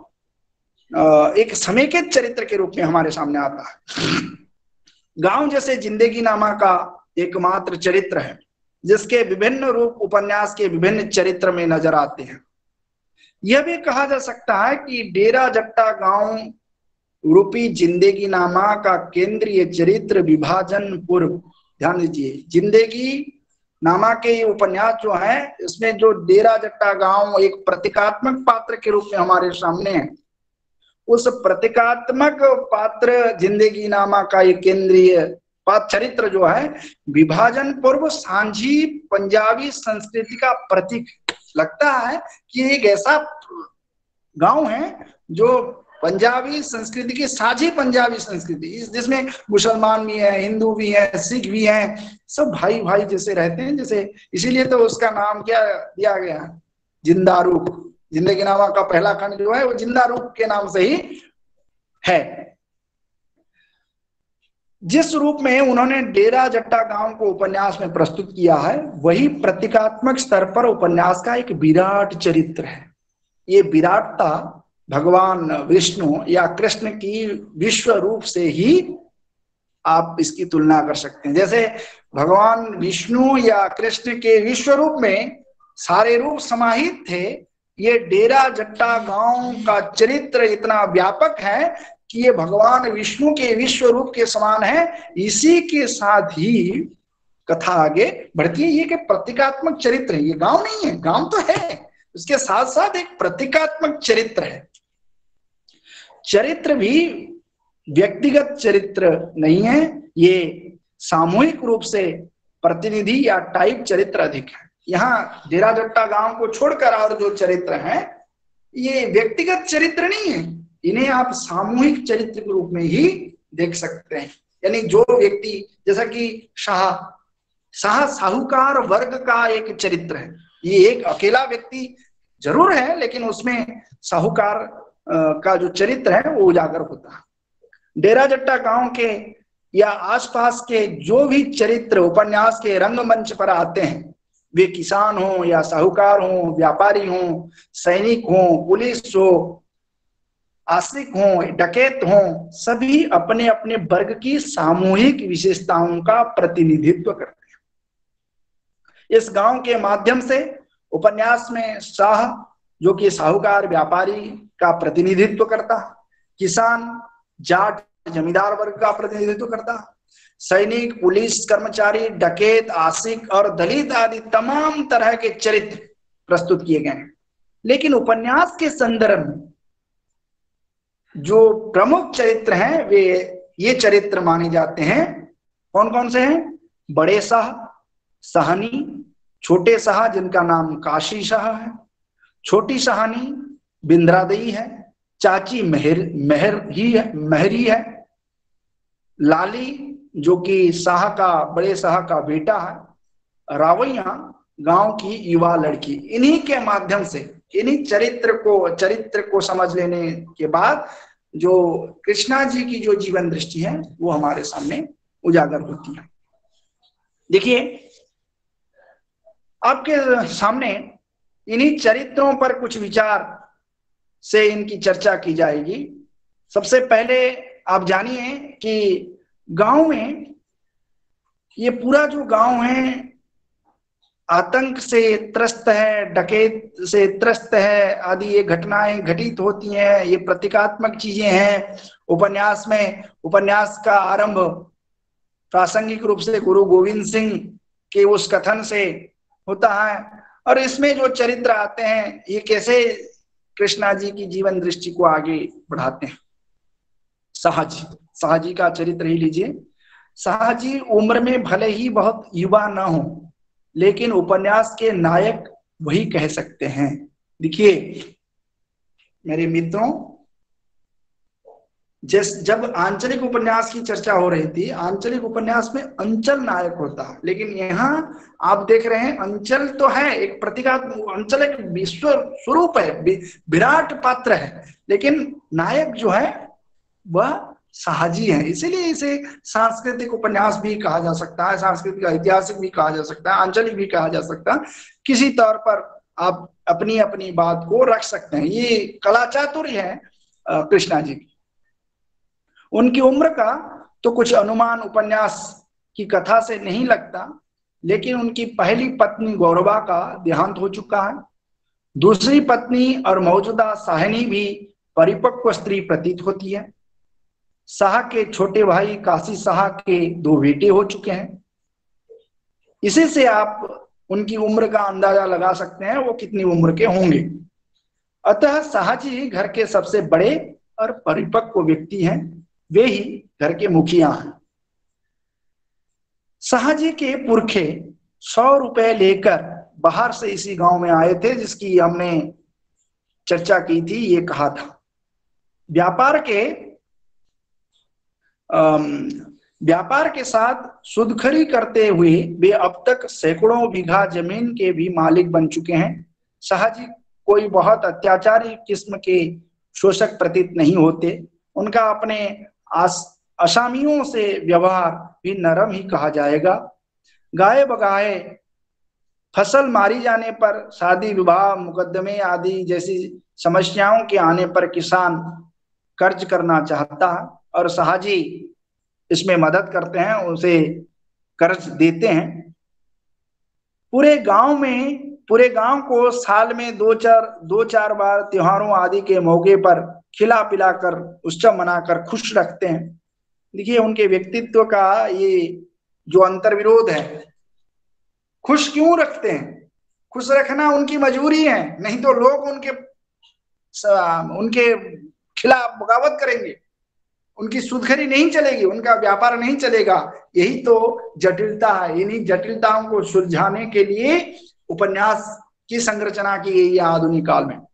एक समेकित चरित्र के रूप में हमारे सामने आता है। गांव जैसे जिंदगी नामा का एकमात्र चरित्र है जिसके विभिन्न रूप उपन्यास के विभिन्न चरित्र में नजर आते हैं। यह भी कहा जा सकता है कि डेरा जट्टा गांव रूपी जिंदगी नामा का केंद्रीय चरित्र विभाजन पूर्व, ध्यान दीजिए, जिंदगी नामा के ये उपन्यास जो है, इसमें जो डेरा जट्टा गांव एक प्रतीकात्मक पात्र के रूप में हमारे सामने है, उस प्रतीकात्मक पात्र जिंदगी नामा का एक केंद्रीय पात्र चरित्र जो है विभाजन पूर्व सांझी पंजाबी संस्कृति का प्रतीक लगता है कि एक ऐसा गांव है जो पंजाबी संस्कृति की साझी पंजाबी संस्कृति, जिसमें मुसलमान भी है, हिंदू भी है, सिख भी हैं, सब भाई भाई जैसे रहते हैं। जैसे इसीलिए तो उसका नाम क्या दिया गया, जिंदा रूप। जिंदगी नामा का पहला खंड जो है वो जिंदा रूप के नाम से ही है। जिस रूप में उन्होंने डेरा जट्टा गांव को उपन्यास में प्रस्तुत किया है, वही प्रतीकात्मक स्तर पर उपन्यास का एक विराट चरित्र है। ये विराटता भगवान विष्णु या कृष्ण की विश्व रूप से ही आप इसकी तुलना कर सकते हैं। जैसे भगवान विष्णु या कृष्ण के विश्व रूप में सारे रूप समाहित थे, ये डेरा जट्टा गांव का चरित्र इतना व्यापक है कि ये भगवान विष्णु के विश्व रूप के समान है। इसी के साथ ही कथा आगे बढ़ती है। ये कि प्रतीकात्मक चरित्र है, ये गांव नहीं है, गांव तो है, उसके साथ साथ एक प्रतीकात्मक चरित्र है। चरित्र भी व्यक्तिगत चरित्र नहीं है, ये सामूहिक रूप से प्रतिनिधि या टाइप चरित्र अधिक है। यहाँ डेरा जट्टा गांव को छोड़कर और जो चरित्र हैं, ये व्यक्तिगत चरित्र नहीं है, इन्हें आप सामूहिक चरित्र के रूप में ही देख सकते हैं। यानी जो व्यक्ति, जैसा कि शाह शाह साहूकार वर्ग का एक चरित्र है, ये एक अकेला व्यक्ति जरूर है, लेकिन उसमें साहूकार का जो चरित्र है वो उजागर होता है। डेरा जट्टा गांव के या आसपास के जो भी चरित्र उपन्यास के रंगमंच पर आते हैं, वे किसान हो या साहूकार हो, व्यापारी हो, सैनिक हो, पुलिस हो, आश्रित हो, डकैत हो, सभी अपने अपने वर्ग की सामूहिक विशेषताओं का प्रतिनिधित्व करते हैं। इस गांव के माध्यम से उपन्यास में शाह, जो कि साहूकार व्यापारी का प्रतिनिधित्व करता, किसान जाट जमींदार वर्ग का प्रतिनिधित्व करता, सैनिक, पुलिस कर्मचारी, डकैत, आशिक और दलित आदि तमाम तरह के चरित्र प्रस्तुत किए गए हैं। लेकिन उपन्यास के संदर्भ में जो प्रमुख चरित्र हैं, वे ये चरित्र माने जाते हैं। कौन कौन से हैं? बड़े शाह, साहनी, छोटे शाह जिनका नाम काशी शाह है, छोटी शाहनी बिंद्रादई है, चाची मेहर मेहर ही है मेहरी है, लाली जो कि शाह का बड़े शाह का बेटा है, रावैया गांव की युवा लड़की। इन्हीं के माध्यम से, इन्हीं चरित्र को चरित्र को समझ लेने के बाद जो कृष्णा जी की जो जीवन दृष्टि है वो हमारे सामने उजागर होती है। देखिए, आपके सामने इन्हीं चरित्रों पर कुछ विचार से इनकी चर्चा की जाएगी। सबसे पहले आप जानिए कि गांव में, ये पूरा जो गांव है आतंक से त्रस्त है, डकैत से त्रस्त है, आदि ये घटनाएं घटित होती हैं, ये प्रतीकात्मक चीजें हैं उपन्यास में। उपन्यास का आरंभ प्रासंगिक रूप से गुरु गोविंद सिंह के उस कथन से होता है, और इसमें जो चरित्र आते हैं ये कैसे कृष्णा जी की जीवन दृष्टि को आगे बढ़ाते हैं। शाहजी शाहजी का चरित्र ही लीजिए। शाहजी उम्र में भले ही बहुत युवा न हो, लेकिन उपन्यास के नायक वही कह सकते हैं। देखिए मेरे मित्रों, जिस जब आंचलिक उपन्यास की चर्चा हो रही थी, आंचलिक उपन्यास में अंचल नायक होता है, लेकिन यहाँ आप देख रहे हैं अंचल तो है, एक प्रतीकात्मक अंचल एक विश्व स्वरूप है, विराट पात्र है, लेकिन नायक जो है वह शाहजी है। इसीलिए इसे सांस्कृतिक उपन्यास भी कहा जा सकता है, सांस्कृतिक ऐतिहासिक भी कहा जा सकता है, आंचलिक भी कहा जा सकता है। किसी तौर पर आप अपनी अपनी बात को रख सकते हैं। ये कला चातुर्य है कृष्णा जी की। उनकी उम्र का तो कुछ अनुमान उपन्यास की कथा से नहीं लगता, लेकिन उनकी पहली पत्नी गौरवा का देहांत हो चुका है। दूसरी पत्नी और मौजूदा साहिनी भी परिपक्व स्त्री प्रतीत होती है। शाह के छोटे भाई काशी शाह के दो बेटे हो चुके हैं। इसी से आप उनकी उम्र का अंदाजा लगा सकते हैं वो कितनी उम्र के होंगे। अतः शाहजी घर के सबसे बड़े और परिपक्व व्यक्ति हैं, वे ही घर के मुखिया हैं। शाहजी के पुरखे सौ रुपए लेकर बाहर से इसी गांव में आए थे, जिसकी हमने चर्चा की थी। ये कहा था व्यापार के व्यापार के साथ सुदखरी करते हुए वे अब तक सैकड़ों बीघा जमीन के भी मालिक बन चुके हैं। शाहजी कोई बहुत अत्याचारी किस्म के शोषक प्रतीत नहीं होते। उनका अपने आस असामियों से व्यवहार भी नरम ही कहा जाएगा। गाये बगाए फसल मारी जाने पर, शादी विवाह मुकदमे आदि जैसी समस्याओं के आने पर किसान कर्ज करना चाहता है और साहजी इसमें मदद करते हैं, उसे कर्ज देते हैं। पूरे गांव में पूरे गांव को साल में दो चार दो चार बार त्योहारों आदि के मौके पर खिला पिलाकर उत्सव मनाकर खुश रखते हैं। देखिए उनके व्यक्तित्व का ये जो अंतर्विरोध है। खुश क्यों रखते हैं? खुश रखना उनकी मजबूरी है, नहीं तो लोग उनके उनके खिलाफ बगावत करेंगे, उनकी सुधखरी नहीं चलेगी, उनका व्यापार नहीं चलेगा। यही तो जटिलता है। इन्हीं जटिलताओं को सुलझाने के लिए उपन्यास की संरचना की गई है आधुनिक काल में।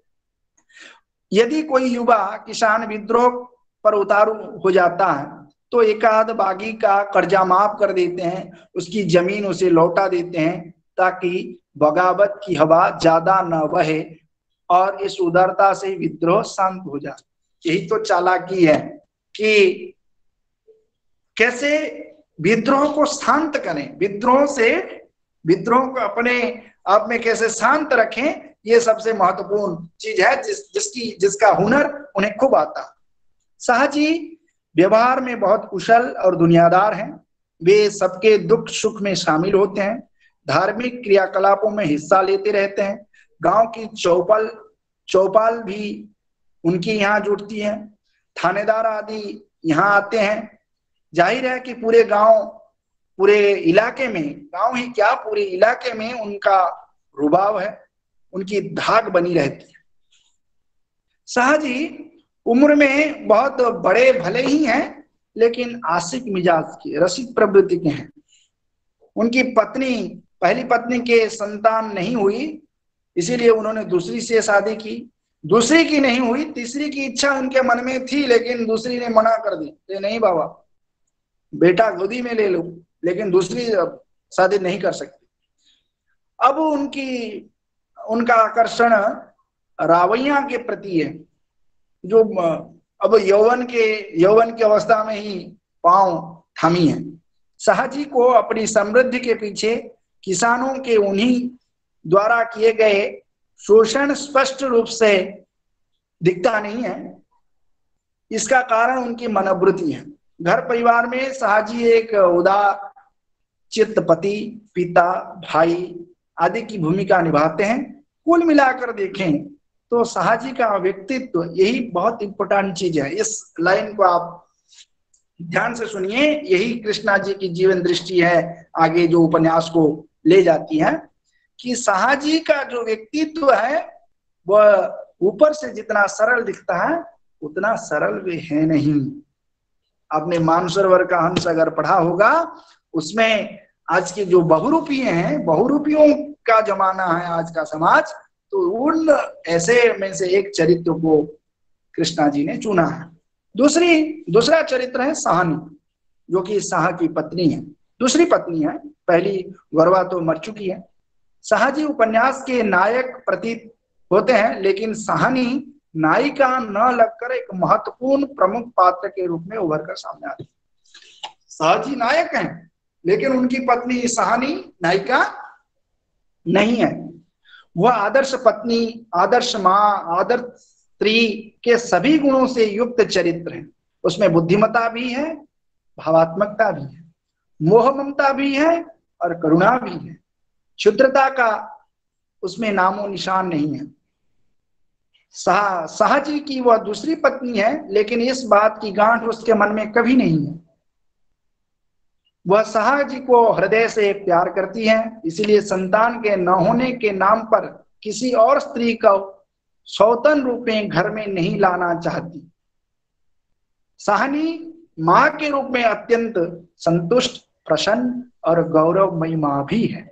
यदि कोई युवा किसान विद्रोह पर उतारू हो जाता है तो एकाध बागी का कर्जा माफ कर देते हैं, उसकी जमीन उसे लौटा देते हैं ताकि बगावत की हवा ज्यादा न बहे और इस उदारता से विद्रोह शांत हो जाए। यही तो चालाकी है कि कैसे विद्रोह को शांत करें, विद्रोह से विद्रोह को अपने आप में कैसे शांत रखें, ये सबसे महत्वपूर्ण चीज है जिस जिसकी जिसका हुनर उन्हें खूब आता। शाहजी व्यवहार में बहुत कुशल और दुनियादार हैं। वे सबके दुख सुख में शामिल होते हैं, धार्मिक क्रियाकलापों में हिस्सा लेते रहते हैं। गांव की चौपाल चौपाल भी उनकी यहाँ जुटती है, थानेदार आदि यहाँ आते हैं। जाहिर है कि पूरे गांव पूरे इलाके में, गांव ही क्या पूरे इलाके में उनका रुबाब है, उनकी धाक बनी रहती है। शाहजी उम्र में बहुत बड़े भले ही हैं, लेकिन आशिक मिजाज के, रसिक प्रवृत्ति के हैं। उनकी पत्नी पहली पत्नी के संतान नहीं हुई, इसीलिए उन्होंने दूसरी से शादी की। दूसरी की नहीं हुई, तीसरी की इच्छा उनके मन में थी, लेकिन दूसरी ने मना कर दी, नहीं बाबा बेटा गोदी में ले लो, लेकिन दूसरी शादी नहीं कर सकती। अब उनकी उनका आकर्षण रावैया के प्रति है, जो अब यौवन के यौवन की अवस्था में ही पांव थामी है। शाहजी को अपनी समृद्धि के पीछे किसानों के उन्हीं द्वारा किए गए शोषण स्पष्ट रूप से दिखता नहीं है। इसका कारण उनकी मनोवृत्ति है। घर परिवार में शाहजी एक उदार चित्त पति, पिता, भाई आदि की भूमिका निभाते हैं। कुल मिलाकर देखें तो शाहजी का व्यक्तित्व, यही बहुत इंपॉर्टेंट चीज है। इस लाइन को आप ध्यान से सुनिए, यही कृष्णा जी की जीवन दृष्टि है आगे जो उपन्यास को ले जाती है, कि शाहजी का जो व्यक्तित्व है वह ऊपर से जितना सरल दिखता है उतना सरल वे है नहीं। आपने मानसरोवर का हंस अगर पढ़ा होगा, उसमें आज के जो बहुरूपीय हैं, बहुरूपियों का जमाना है आज का समाज, तो उन ऐसे में से एक चरित्र को कृष्णा जी ने चुना है। दूसरी दूसरा चरित्र है शाहनी, जो कि शाह की पत्नी है, दूसरी पत्नी है, पहली गौरवा तो मर चुकी है। शाहजी उपन्यास के नायक प्रतीत होते हैं, लेकिन शाहनी नायिका न लगकर एक महत्वपूर्ण प्रमुख पात्र के रूप में उभर कर सामने आती है। शाहजी नायक हैं, लेकिन उनकी पत्नी शाहनी नायिका नहीं है। वह आदर्श पत्नी, आदर्श माँ, आदर्श स्त्री के सभी गुणों से युक्त चरित्र है। उसमें बुद्धिमता भी है, भावात्मकता भी है, मोह ममता भी है और करुणा भी है। क्षुद्रता का उसमें नामो निशान नहीं है। शाह शाहजी की वह दूसरी पत्नी है, लेकिन इस बात की गांठ उसके मन में कभी नहीं है। वह शाहजी को हृदय से प्यार करती है, इसीलिए संतान के न होने के नाम पर किसी और स्त्री को सौतन रूप में घर में नहीं लाना चाहती। शाहनी मां के रूप में अत्यंत संतुष्ट, प्रसन्न और गौरवमयी मां भी है।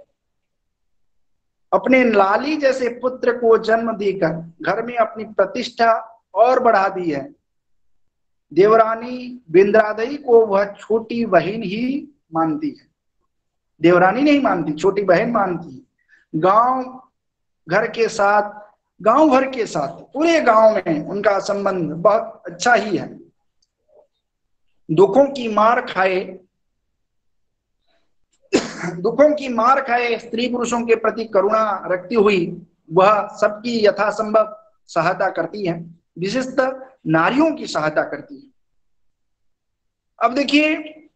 अपने लाली जैसे पुत्र को जन्म देकर घर में अपनी प्रतिष्ठा और बढ़ा दी है। देवरानी बिंद्रादई को वह छोटी बहन ही मानती है, देवरानी नहीं मानती, छोटी बहन मानती है। गांव घर के साथ गांव भर के साथ पूरे गांव में उनका संबंध बहुत अच्छा ही है। दुखों की मार खाए दुखों की मार खाए स्त्री पुरुषों के प्रति करुणा रखती हुई वह सबकी यथासंभव सहायता करती है, विशेषतः नारियों की सहायता करती है। अब देखिए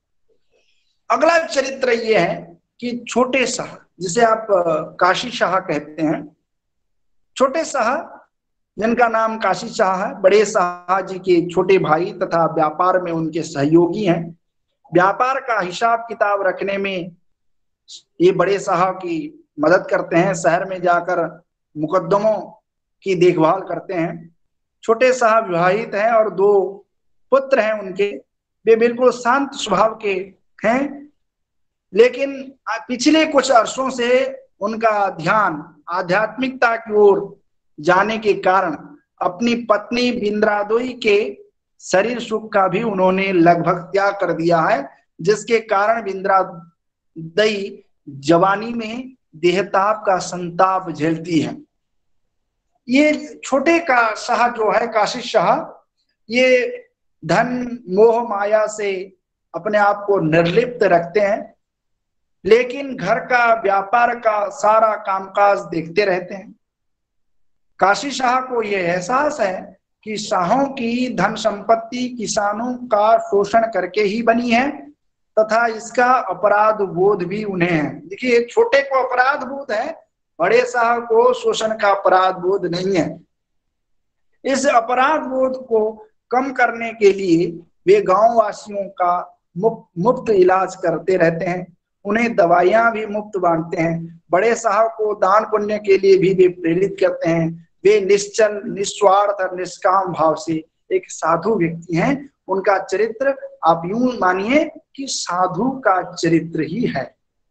अगला चरित्र ये है कि छोटे शाह, जिसे आप काशी शाह कहते हैं। छोटे शाह जिनका नाम काशी शाह है, बड़े शाह जी के छोटे भाई तथा व्यापार में उनके सहयोगी हैं। व्यापार का हिसाब किताब रखने में ये बड़े शाह की मदद करते हैं, शहर में जाकर मुकदमों की देखभाल करते हैं। छोटे शाह विवाहित हैं और दो पुत्र हैं उनके। वे बिल्कुल शांत स्वभाव के हैं, लेकिन पिछले कुछ वर्षों से उनका ध्यान आध्यात्मिकता की ओर जाने के कारण अपनी पत्नी बिंद्रादोई के शरीर सुख का भी उन्होंने लगभग त्याग कर दिया है, जिसके कारण बिंद्रादई जवानी में देहताप का संताप झेलती है। ये छोटे का शाह जो है काशी शाह, ये धन मोह माया से अपने आप को निर्लिप्त रखते हैं, लेकिन घर का व्यापार का सारा कामकाज देखते रहते हैं। काशी शाह को यह एहसास है कि शाहों की धन संपत्ति किसानों का शोषण करके ही बनी है तथा इसका अपराध बोध भी उन्हें है। देखिए छोटे को अपराध बोध है, बड़े शाह को शोषण का अपराध बोध नहीं है। इस अपराध बोध को कम करने के लिए वे गांव वासियों का मुफ्त मुफ्त इलाज करते रहते हैं, उन्हें दवाइयां भी मुफ्त बांटते हैं। बड़े साहब को दान पुण्य के लिए भी वे प्रेरित करते हैं। वे निश्चल निस्वार्थ और निष्काम भाव से एक साधु व्यक्ति हैं। उनका चरित्र आप यूं मानिए कि साधु का चरित्र ही है।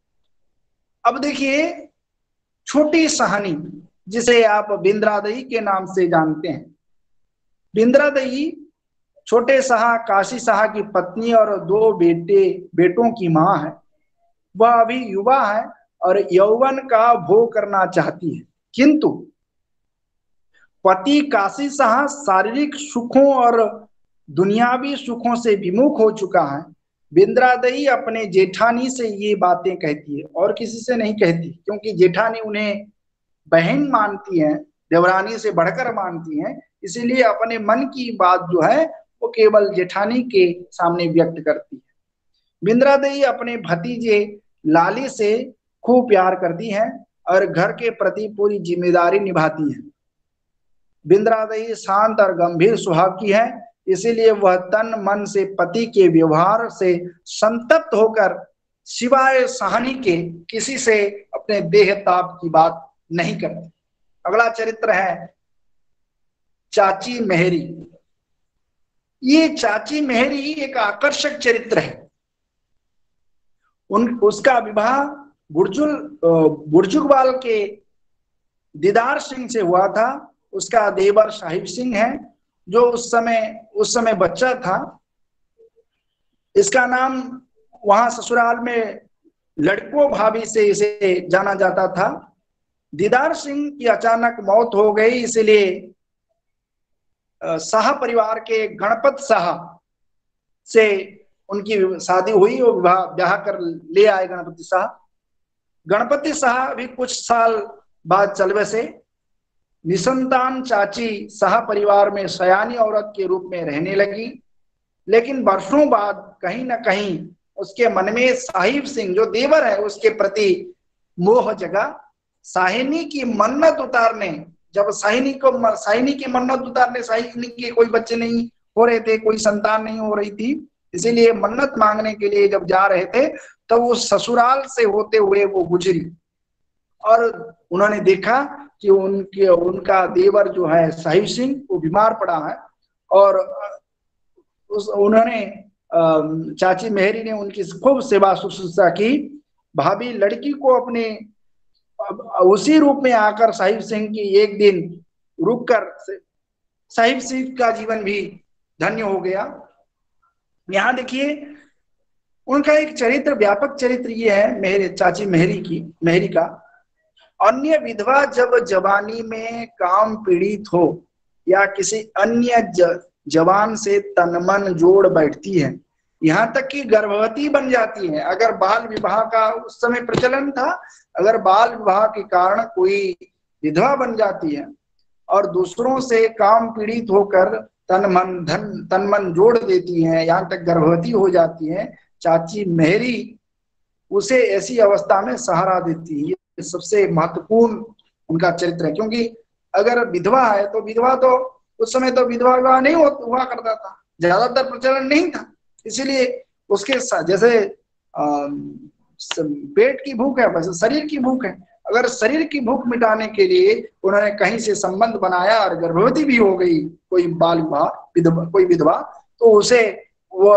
अब देखिए छोटी सहानी, जिसे आप बिंद्रादई के नाम से जानते हैं। बिंद्रादई छोटे शाह काशी शाह की पत्नी और दो बेटे बेटों की मां है। वह अभी युवा है और यौवन का भोग करना चाहती है, किंतु पति काशी शाह शारीरिक सुखों और दुनियावी सुखों से विमुख हो चुका है। बिंद्रादई अपने जेठानी से ये बातें कहती है और किसी से नहीं कहती, क्योंकि जेठानी उन्हें बहन मानती है, देवरानी से बढ़कर मानती है। इसीलिए अपने मन की बात जो है वो केवल जेठानी के सामने व्यक्त करती है। बिंद्रादई अपने भतीजे लाली से खूब प्यार करती है और घर के प्रति पूरी जिम्मेदारी निभाती है। बिंद्रादई शांत और गंभीर स्वभाव की है, इसीलिए वह तन मन से पति के व्यवहार से संतप्त होकर सिवाय सहानी के किसी से अपने देह ताप की बात नहीं करती। अगला चरित्र है चाची मेहरी। ये चाची मेहरी एक आकर्षक चरित्र है। उन उसका विवाह बुर्जुल बुर्जुगवाल के दीदार सिंह से हुआ था। उसका देवर साहिब सिंह है, जो उस समय उस समय बच्चा था। इसका नाम वहां ससुराल में लड़कों भाभी से इसे जाना जाता था। दीदार सिंह की अचानक मौत हो गई, इसलिए शाह परिवार के गणपत शाह से उनकी शादी हुई और विवाह ब्याह कर ले आए गणपति शाह। गणपति शाह भी कुछ साल बाद चल बसे। निसंतान चाची शाह परिवार में सयानी औरत के रूप में रहने लगी, लेकिन वर्षों बाद कहीं ना कहीं उसके मन में साहिब सिंह जो देवर है उसके प्रति मोह जगा। साहिनी की मन्नत उतारने जब साहिनी को साहिनी की मन्नत उतारने साहिनी के कोई बच्चे नहीं हो रहे थे, कोई संतान नहीं हो रही थी, इसीलिए मन्नत मांगने के लिए जब जा रहे थे तब वो ससुराल से होते हुए वो गुजरी और उन्होंने देखा कि उनके उनका देवर जो है साहिब सिंह वो बीमार पड़ा है और उस उन्होंने चाची मेहरी ने उनकी खूब सेवा शुश्रूषा की। भाभी लड़की को अपने उसी रूप में आकर साहिब सिंह की एक दिन रुककर साहिब सिंह का जीवन भी धन्य हो गया। यहाँ देखिए उनका एक चरित्र, व्यापक चरित्र ये है मेरे चाची मेहरी की मेहरी का। अन्य विधवा जब जवानी में काम पीड़ित हो या किसी अन्य ज, जवान से तन मन जोड़ बैठती है यहाँ तक कि गर्भवती बन जाती है। अगर बाल विवाह का उस समय प्रचलन था, अगर बाल विवाह के कारण कोई विधवा बन जाती है और दूसरों से काम पीड़ित होकर तन मन धन तन मन जोड़ देती है, यहाँ तक गर्भवती हो जाती है, चाची मेहरी उसे ऐसी अवस्था में सहारा देती है। ये सबसे महत्वपूर्ण उनका चरित्र है, क्योंकि अगर विधवा है तो विधवा तो उस समय तो विधवा विवाह नहीं हुआ करता था, ज्यादातर प्रचलन नहीं था, इसीलिए उसके जैसे आ, पेट की भूख है वैसे शरीर की भूख है। अगर शरीर की भूख मिटाने के लिए उन्होंने कहीं से संबंध बनाया और गर्भवती भी हो गई कोई बाल विवाह विधवा कोई विधवा, तो उसे वो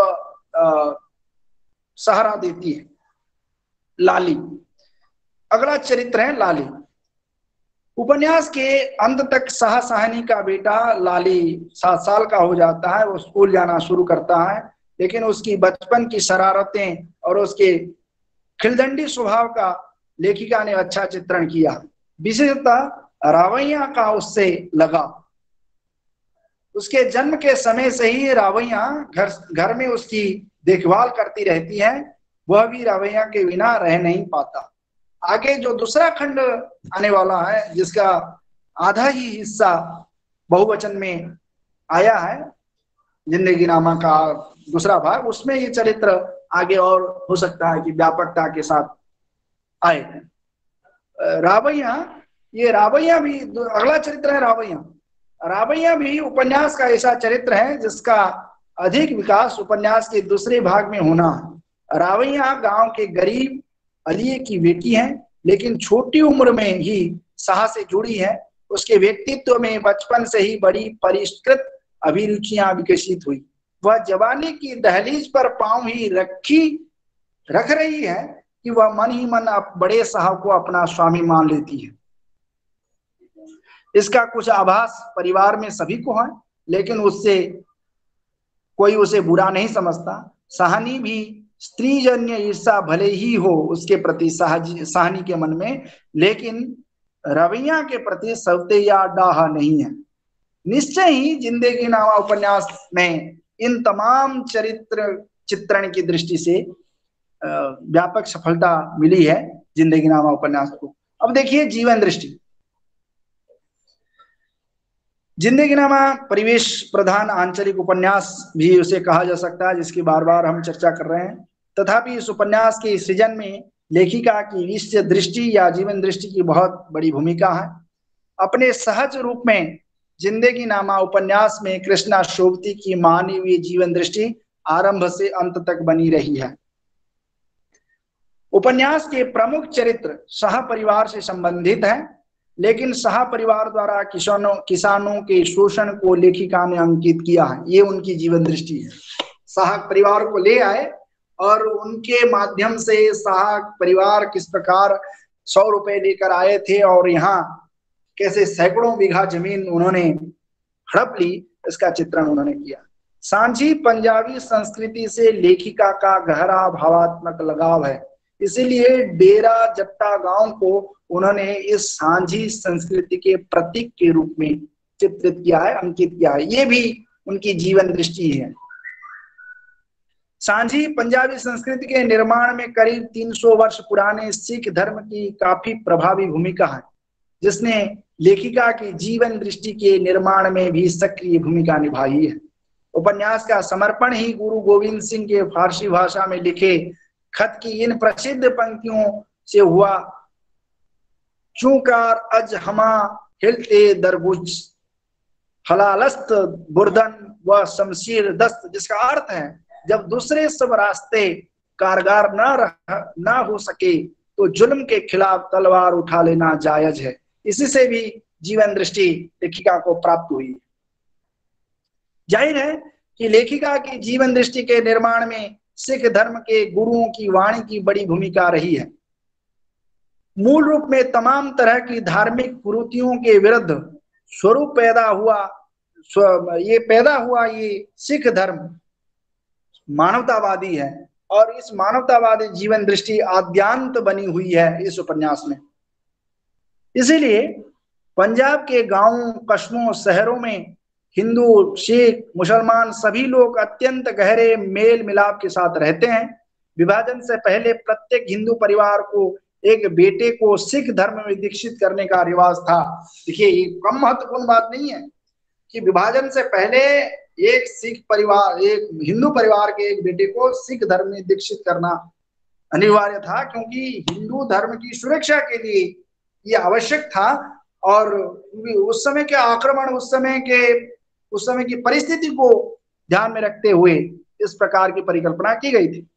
सहारा देती है। लाली अगला चरित्र है लाली। उपन्यास के अंत तक शाह साहनी का बेटा लाली सात साल का हो जाता है, वो स्कूल जाना शुरू करता है, लेकिन उसकी बचपन की शरारतें और उसके खिलदंडी स्वभाव का लेखिका ने अच्छा चित्रण किया। विशेषतः रावैया का उससे लगा। उसके जन्म के समय से ही रावैया घर घर में उसकी देखभाल करती रहती है, वह भी रावैया के बिना रह नहीं पाता। आगे जो दूसरा खंड आने वाला है, जिसका आधा ही हिस्सा बहुवचन में आया है, जिंदगी नामा का दूसरा भाग, उसमें ये चरित्र आगे और हो सकता है कि व्यापकता के साथ आए। रावैया ये रावैया भी अगला चरित्र है। रावैया रावैया भी उपन्यास का ऐसा चरित्र है जिसका अधिक विकास उपन्यास के दूसरे भाग में होना है। रावैया गांव के गरीब अलिये की बेटी है, लेकिन छोटी उम्र में ही शाह से जुड़ी है। उसके व्यक्तित्व में बचपन से ही बड़ी परिष्कृत अभिरुचियां विकसित हुई। वह जवानी की दहलीज पर पांव ही रखी रख रही है कि वह मन ही मन बड़े शाह को अपना स्वामी मान लेती है। इसका कुछ आभास परिवार में सभी को है, लेकिन उससे कोई उसे बुरा नहीं समझता। साहनी भी स्त्रीजन्य ईर्षा भले ही हो उसके प्रति साहनी के मन में, लेकिन रवैया के प्रति सवतेया डाह नहीं है। निश्चय ही जिंदगी नामा उपन्यास में इन तमाम चरित्र चित्रण की दृष्टि से व्यापक सफलता मिली है जिंदगी नामा उपन्यास को। अब देखिए जीवन दृष्टि। जिंदगी नामा परिवेश प्रधान आंचलिक उपन्यास भी उसे कहा जा सकता है, जिसकी बार बार हम चर्चा कर रहे हैं। तथापि इस उपन्यास के सृजन में लेखिका की विश्व दृष्टि या जीवन दृष्टि की बहुत बड़ी भूमिका है। अपने सहज रूप में जिंदगी नामा उपन्यास में कृष्णा शोभती की मानवीय जीवन दृष्टि आरंभ से अंत तक बनी रही है। उपन्यास के प्रमुख चरित्र शाह परिवार से संबंधित है, लेकिन शाह परिवार द्वारा किसानों किसानों के शोषण को लेखिका ने अंकित किया है। ये उनकी जीवन दृष्टि है। शाह परिवार को ले आए और उनके माध्यम से शाह परिवार किस प्रकार सौ रुपए लेकर आए थे और यहाँ कैसे सैकड़ों बीघा जमीन उन्होंने हड़प ली, इसका चित्रण उन्होंने किया। सांझी पंजाबी संस्कृति से लेखिका का गहरा भावात्मक लगाव है, इसीलिए डेरा जट्टा गांव को उन्होंने इस सांझी संस्कृति के प्रतीक के रूप में चित्रित किया है, अंकित किया है। ये भी उनकी जीवन दृष्टि है। सांझी पंजाबी संस्कृति के निर्माण में करीब तीन सौ वर्ष पुराने सिख धर्म की काफी प्रभावी भूमिका है, जिसने लेखिका की जीवन दृष्टि के निर्माण में भी सक्रिय भूमिका निभाई है। उपन्यास का समर्पण ही गुरु गोविंद सिंह के फारसी भाषा में लिखे खत की इन प्रसिद्ध पंक्तियों से हुआ। चूकार अज हमा हिलते दरबुज हलालस्त बुर्दन व शमशीर दस्त, जिसका अर्थ है जब दूसरे सब रास्ते कारगर न रह न हो सके तो जुल्म के खिलाफ तलवार उठा लेना जायज है। इसी से भी जीवन दृष्टि लेखिका को प्राप्त हुई। जाहिर है कि लेखिका की जीवन दृष्टि के निर्माण में सिख धर्म के गुरुओं की वाणी की बड़ी भूमिका रही है। मूल रूप में तमाम तरह की धार्मिक कुरीतियों के विरुद्ध स्वरूप पैदा हुआ ये पैदा हुआ ये सिख धर्म मानवतावादी है, और इस मानवतावादी जीवन दृष्टि आद्यांत बनी हुई है इस उपन्यास में। इसीलिए पंजाब के गांवों, कस्बों, शहरों में हिंदू, सिख, मुसलमान सभी लोग अत्यंत गहरे मेल मिलाप के साथ रहते हैं। विभाजन से पहले प्रत्येक हिंदू परिवार को एक बेटे को सिख धर्म में दीक्षित करने का रिवाज था। देखिए, ये कम महत्वपूर्ण बात नहीं है कि विभाजन से पहले एक सिख परिवार, एक हिंदू परिवार के एक बेटे को सिख धर्म में दीक्षित करना अनिवार्य था, क्योंकि हिंदू धर्म की सुरक्षा के लिए यह आवश्यक था। और उस समय के आक्रमण, उस समय के उस समय की परिस्थिति को ध्यान में रखते हुए इस प्रकार की परिकल्पना की गई थी।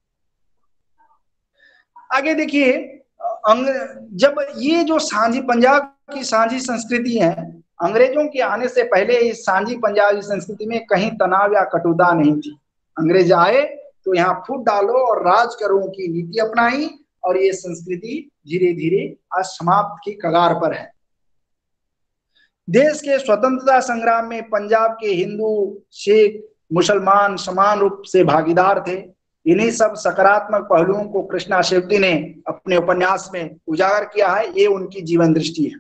आगे देखिए, जब ये जो सांझी पंजाब की सांझी संस्कृति है, अंग्रेजों के आने से पहले इस सांझी पंजाबी संस्कृति में कहीं तनाव या कटुता नहीं थी। अंग्रेज आए तो यहाँ फूट डालो और राज करो की नीति अपनाई, और ये संस्कृति धीरे धीरे आज समाप्त की कगार पर है। देश के स्वतंत्रता संग्राम में पंजाब के हिंदू, सिख, मुसलमान समान रूप से भागीदार थे। इन्हीं सब सकारात्मक पहलुओं को कृष्णा शेट्टी ने अपने उपन्यास में उजागर किया है। ये उनकी जीवन दृष्टि है।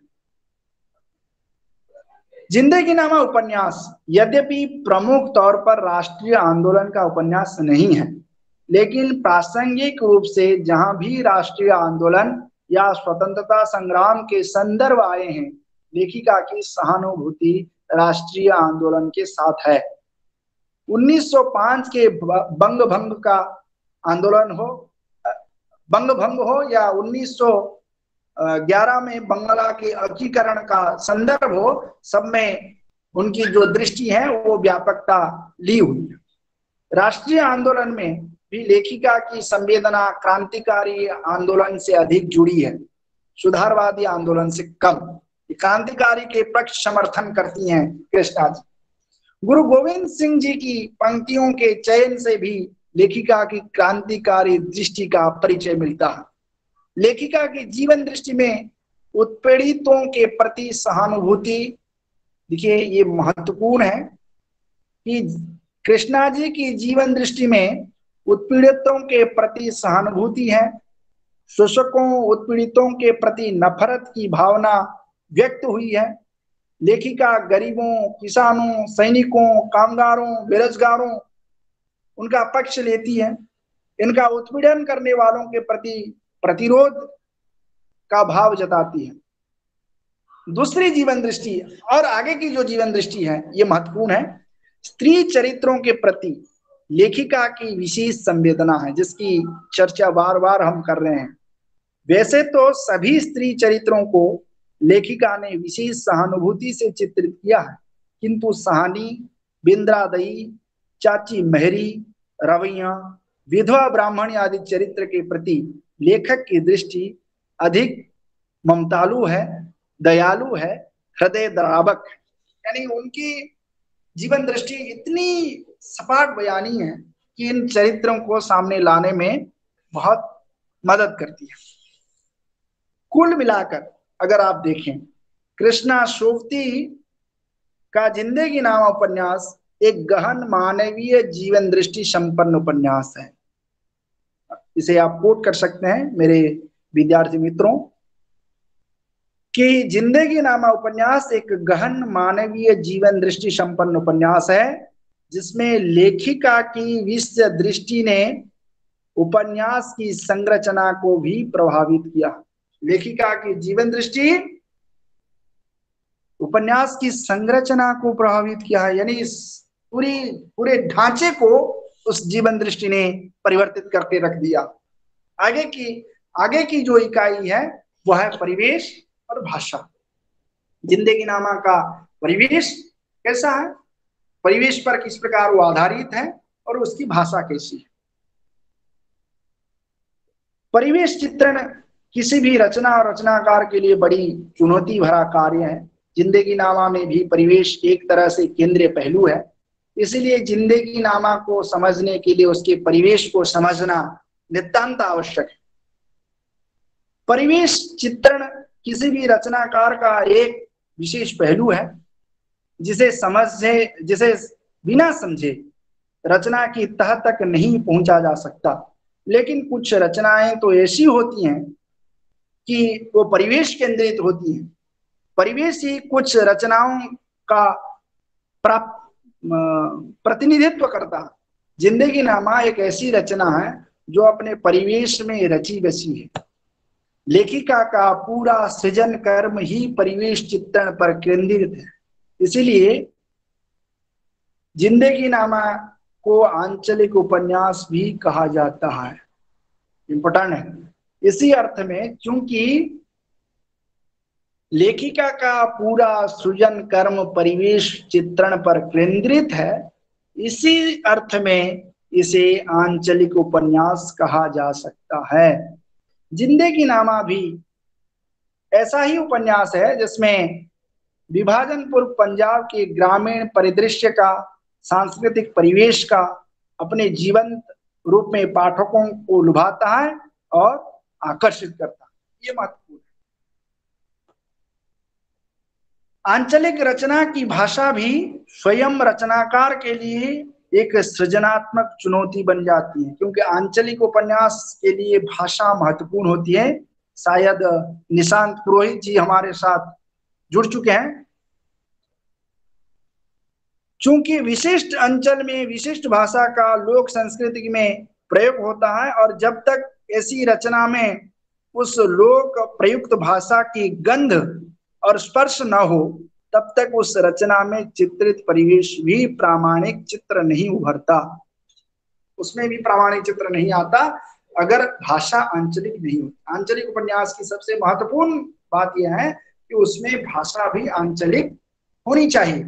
जिंदगीनामा उपन्यास यद्यपि प्रमुख तौर पर राष्ट्रीय आंदोलन का उपन्यास नहीं है, लेकिन प्रासंगिक रूप से जहां भी राष्ट्रीय आंदोलन या स्वतंत्रता संग्राम के संदर्भ आए हैं, लेखिका की सहानुभूति राष्ट्रीय आंदोलन के साथ है। उन्नीस सौ पाँच के बंग भंग का आंदोलन हो बंग भंग हो या उन्नीस सौ ग्यारह में बंगला के एकीकरण का संदर्भ हो, सब में उनकी जो दृष्टि है वो व्यापकता ली हुई है। राष्ट्रीय आंदोलन में भी लेखिका की संवेदना क्रांतिकारी आंदोलन से अधिक जुड़ी है, सुधारवादी आंदोलन से कम। क्रांतिकारी के पक्ष समर्थन करती हैं कृष्णा जी। गुरु गोविंद सिंह जी की पंक्तियों के चयन से भी लेखिका की क्रांतिकारी दृष्टि का परिचय मिलता है। लेखिका की जीवन दृष्टि में उत्पीड़ितों के प्रति सहानुभूति, देखिए ये महत्वपूर्ण है कि कृष्णा जी की जीवन दृष्टि में उत्पीड़ितों के प्रति सहानुभूति है। शोषकों, उत्पीड़ितों के प्रति नफरत की भावना व्यक्त हुई है। लेखिका गरीबों, किसानों, सैनिकों, कामगारों, बेरोजगारों उनका पक्ष लेती है। इनका उत्पीड़न करने वालों के प्रति प्रतिरोध का भाव जताती है। दूसरी जीवन दृष्टि और आगे की जो जीवन दृष्टि है ये महत्वपूर्ण है। स्त्री चरित्रों के प्रति लेखिका की विशेष संवेदना है, जिसकी चर्चा बार बार हम कर रहे हैं। वैसे तो सभी स्त्री चरित्रों को लेखिका ने विशेष सहानुभूति से चित्रित किया है, किंतु सहानी, बिंद्रादयी, चाची मेहरी, रवैया, विधवा ब्राह्मणी आदि चरित्र के प्रति लेखक की दृष्टि अधिक ममतालु है, दयालु है, हृदय द्रावक। यानी उनकी जीवन दृष्टि इतनी सपाट बयानी है कि इन चरित्रों को सामने लाने में बहुत मदद करती है। कुल मिलाकर अगर आप देखें, कृष्णा शेट्टी का जिंदगीनामा उपन्यास एक गहन मानवीय जीवन दृष्टि संपन्न उपन्यास है। इसे आप कोट कर सकते हैं मेरे विद्यार्थी मित्रों कि जिंदगीनामा उपन्यास एक गहन मानवीय जीवन दृष्टि संपन्न उपन्यास है, जिसमें लेखिका की विश्व दृष्टि ने उपन्यास की संरचना को भी प्रभावित किया। लेखिका की जीवन दृष्टि उपन्यास की संरचना को प्रभावित किया है, यानी इस पूरी पूरे ढांचे को उस जीवन दृष्टि ने परिवर्तित करके रख दिया। आगे की आगे की जो इकाई है वह है परिवेश और भाषा। जिंदगीनामा का परिवेश कैसा है, परिवेश पर किस प्रकार वो आधारित है और उसकी भाषा कैसी है। परिवेश चित्रण किसी भी रचना और रचनाकार के लिए बड़ी चुनौती भरा कार्य है। जिंदगीनामा में भी परिवेश एक तरह से केंद्रीय पहलू है, इसलिए जिंदगीनामा को समझने के लिए उसके परिवेश को समझना नितांत आवश्यक है। परिवेश चित्रण किसी भी रचनाकार का एक विशेष पहलू है, जिसे समझे जिसे बिना समझे रचना की तह तक नहीं पहुंचा जा सकता। लेकिन कुछ रचनाएं तो ऐसी होती हैं कि वो परिवेश केंद्रित होती हैं। परिवेश ही कुछ रचनाओं का प्राप्त प्रतिनिधित्व करता है। जिंदगी नामा एक ऐसी रचना है जो अपने परिवेश में रची बसी है। लेखिका का पूरा सृजन कर्म ही परिवेश चित्रण पर केंद्रित है। इसीलिए जिंदगी नामा को आंचलिक उपन्यास भी कहा जाता है। इंपॉर्टेंट है इसी अर्थ में, चूंकि लेखिका का पूरा सृजन कर्म परिवेश चित्रण पर केंद्रित है, इसी अर्थ में इसे आंचलिक उपन्यास कहा जा सकता है। जिंदगी नामा भी ऐसा ही उपन्यास है जिसमें विभाजन पूर्व पंजाब के ग्रामीण परिदृश्य का, सांस्कृतिक परिवेश का अपने जीवंत रूप में पाठकों को लुभाता है और आकर्षित करता है। ये महत्वपूर्ण है। आंचलिक रचना की भाषा भी स्वयं रचनाकार के लिए एक सृजनात्मक चुनौती बन जाती है, क्योंकि आंचलिक उपन्यास के लिए भाषा महत्वपूर्ण होती है। शायद निशांत पुरोहित जी हमारे साथ जुड़ चुके हैं। चूंकि विशिष्ट अंचल में विशिष्ट भाषा का लोक संस्कृति में प्रयोग होता है, और जब तक ऐसी रचना में उस लोक प्रयुक्त भाषा की गंध और स्पर्श न हो, तब तक उस रचना में चित्रित परिवेश भी प्रामाणिक चित्र नहीं उभरता। उसमें भी प्रामाणिक चित्र नहीं आता अगर भाषा आंचलिक नहीं होती। आंचलिक उपन्यास की सबसे महत्वपूर्ण बात यह है कि उसमें भाषा भी आंचलिक होनी चाहिए।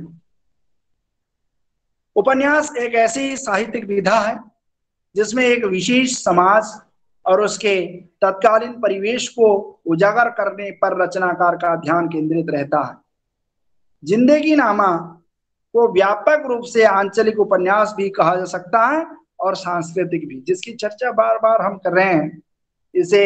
उपन्यास एक ऐसी साहित्यिक विधा है जिसमें एक विशेष समाज और उसके तत्कालीन परिवेश को उजागर करने पर रचनाकार का ध्यान केंद्रित रहता है। जिंदगी नामा को व्यापक रूप से आंचलिक उपन्यास भी कहा जा सकता है और सांस्कृतिक भी, जिसकी चर्चा बार बार हम कर रहे हैं। इसे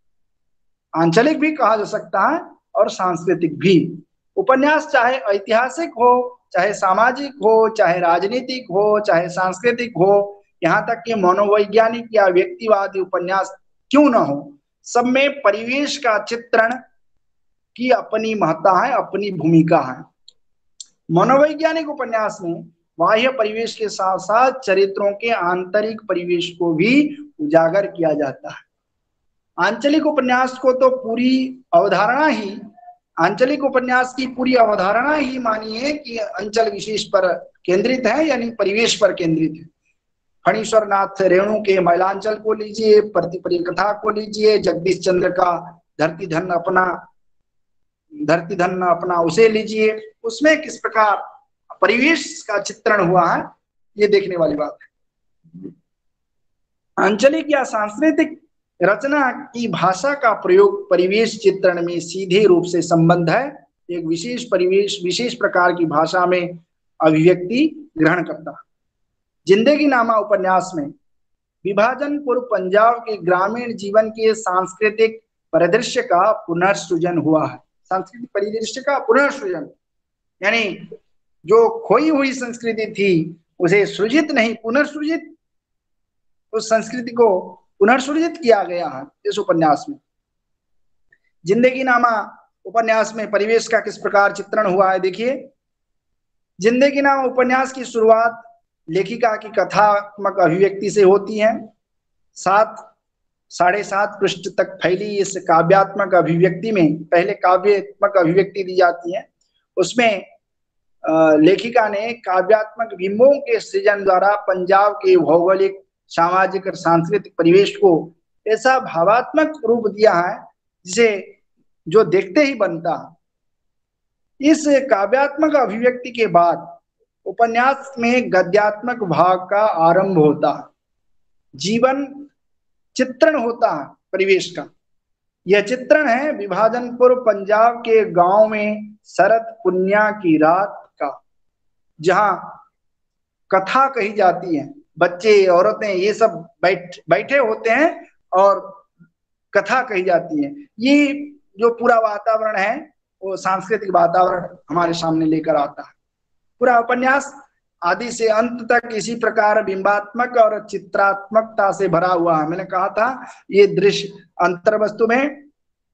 आंचलिक भी कहा जा सकता है और सांस्कृतिक भी। उपन्यास चाहे ऐतिहासिक हो, चाहे सामाजिक हो, चाहे राजनीतिक हो, चाहे सांस्कृतिक हो, यहाँ तक कि मनोवैज्ञानिक या व्यक्तिवादी उपन्यास क्यों न हो, सब में परिवेश का चित्रण की अपनी महत्ता है, अपनी भूमिका है। मनोवैज्ञानिक उपन्यास में बाह्य परिवेश के साथ साथ चरित्रों के आंतरिक परिवेश को भी उजागर किया जाता है। आंचलिक उपन्यास को तो पूरी अवधारणा ही आंचलिक उपन्यास की पूरी अवधारणा ही मानिए कि अंचल विशेष पर केंद्रित है, यानी परिवेश पर केंद्रित है। फणीश्वर नाथ रेणु के मैलांचल को लीजिए, प्रतिपरी कथा को लीजिए, जगदीश चंद्र का धरती धन अपना धरती धन अपना उसे लीजिए, उसमें किस प्रकार परिवेश का चित्रण हुआ है, ये देखने वाली बात है। आंचलिक या सांस्कृतिक रचना की भाषा का प्रयोग परिवेश चित्रण में सीधे रूप से संबंध है। एक विशेष परिवेश विशेष प्रकार की भाषा में अभिव्यक्ति ग्रहण करता है। जिंदगी नामा उपन्यास में विभाजन पूर्व पंजाब के ग्रामीण जीवन के सांस्कृतिक परिदृश्य का पुनर्सृजन हुआ है। सांस्कृतिक परिदृश्य का पुनर्सृजन यानी जो खोई हुई संस्कृति थी उसे सृजित नहीं, पुनर्सृजित, उस संस्कृति को पुनर्सृजित किया गया है इस उपन्यास में। जिंदगी नामा उपन्यास में परिवेश का किस प्रकार चित्रण हुआ है, देखिए। जिंदगी नामा उपन्यास की शुरुआत लेखिका की कथात्मक अभिव्यक्ति से होती है। सात साढ़े सात पृष्ठ तक फैली इस काव्यात्मक अभिव्यक्ति में पहले काव्यात्मक अभिव्यक्ति दी जाती है। उसमें लेखिका ने काव्यात्मक बिंबों के सृजन द्वारा पंजाब के भौगोलिक, सामाजिक और सांस्कृतिक परिवेश को ऐसा भावात्मक रूप दिया है जिसे जो देखते ही बनता। इस काव्यात्मक अभिव्यक्ति के बाद उपन्यास में गद्यात्मक भाग का आरंभ होता है। जीवन चित्रण होता है परिवेश का। यह चित्रण है विभाजन पूर्व पंजाब के गांव में शरद पुन्या की रात का, जहां कथा कही जाती है। बच्चे, औरतें, ये सब बैठ बैठे होते हैं और कथा कही जाती है। ये जो पूरा वातावरण है वो सांस्कृतिक वातावरण हमारे सामने लेकर आता है। पूरा उपन्यास आदि से अंत तक इसी प्रकार बिंबात्मक और चित्रात्मकता से भरा हुआ है। मैंने कहा था ये दृश्य अंतर वस्तु में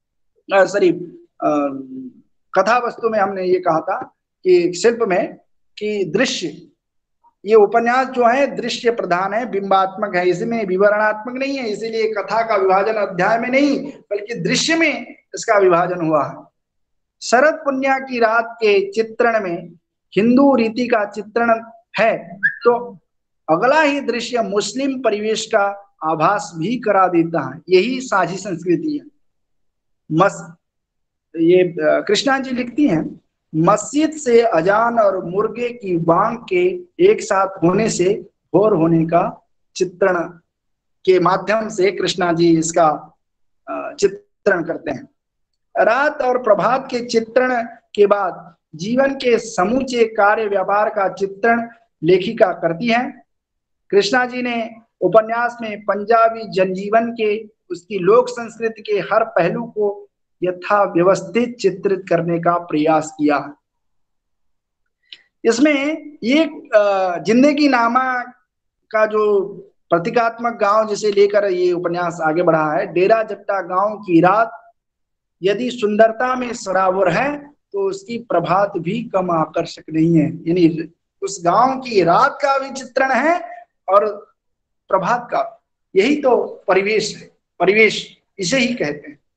सॉरी कथा वस्तु में हमने ये कहा था कि शिल्प में कि दृश्य, ये उपन्यास जो है दृश्य प्रधान है, बिंबात्मक है, इसमें विवरणात्मक नहीं है, इसीलिए कथा का विभाजन अध्याय में नहीं बल्कि दृश्य में इसका विभाजन हुआ है। शरद पूर्णिमा की रात के चित्रण में हिंदू रीति का चित्रण है, तो अगला ही दृश्य मुस्लिम परिवेश का आभास भी करा देता है। यही साझी संस्कृति है। मस ये कृष्णा जी लिखती हैं, मस्जिद से अजान और मुर्गे की बांग के एक साथ होने से भोर होने का चित्रण के माध्यम से कृष्णा जी इसका चित्रण करते हैं। रात और प्रभात के चित्रण के बाद जीवन के समूचे कार्य व्यापार का चित्रण लेखिका करती है। कृष्णा जी ने उपन्यास में पंजाबी जनजीवन के, उसकी लोक संस्कृति के हर पहलू को यथा व्यवस्थित चित्रित करने का प्रयास किया। इसमें ये जिंदगी नामा का जो प्रतीकात्मक गांव जिसे लेकर ये उपन्यास आगे बढ़ा है, डेरा जट्टा गांव की रात यदि सुंदरता में सरावर है तो उसकी प्रभात भी कम आकर्षक नहीं है। यानी उस गांव की रात का भी चित्रण है और प्रभात का, यही तो परिवेश है। परिवेश इसे ही कहते हैं।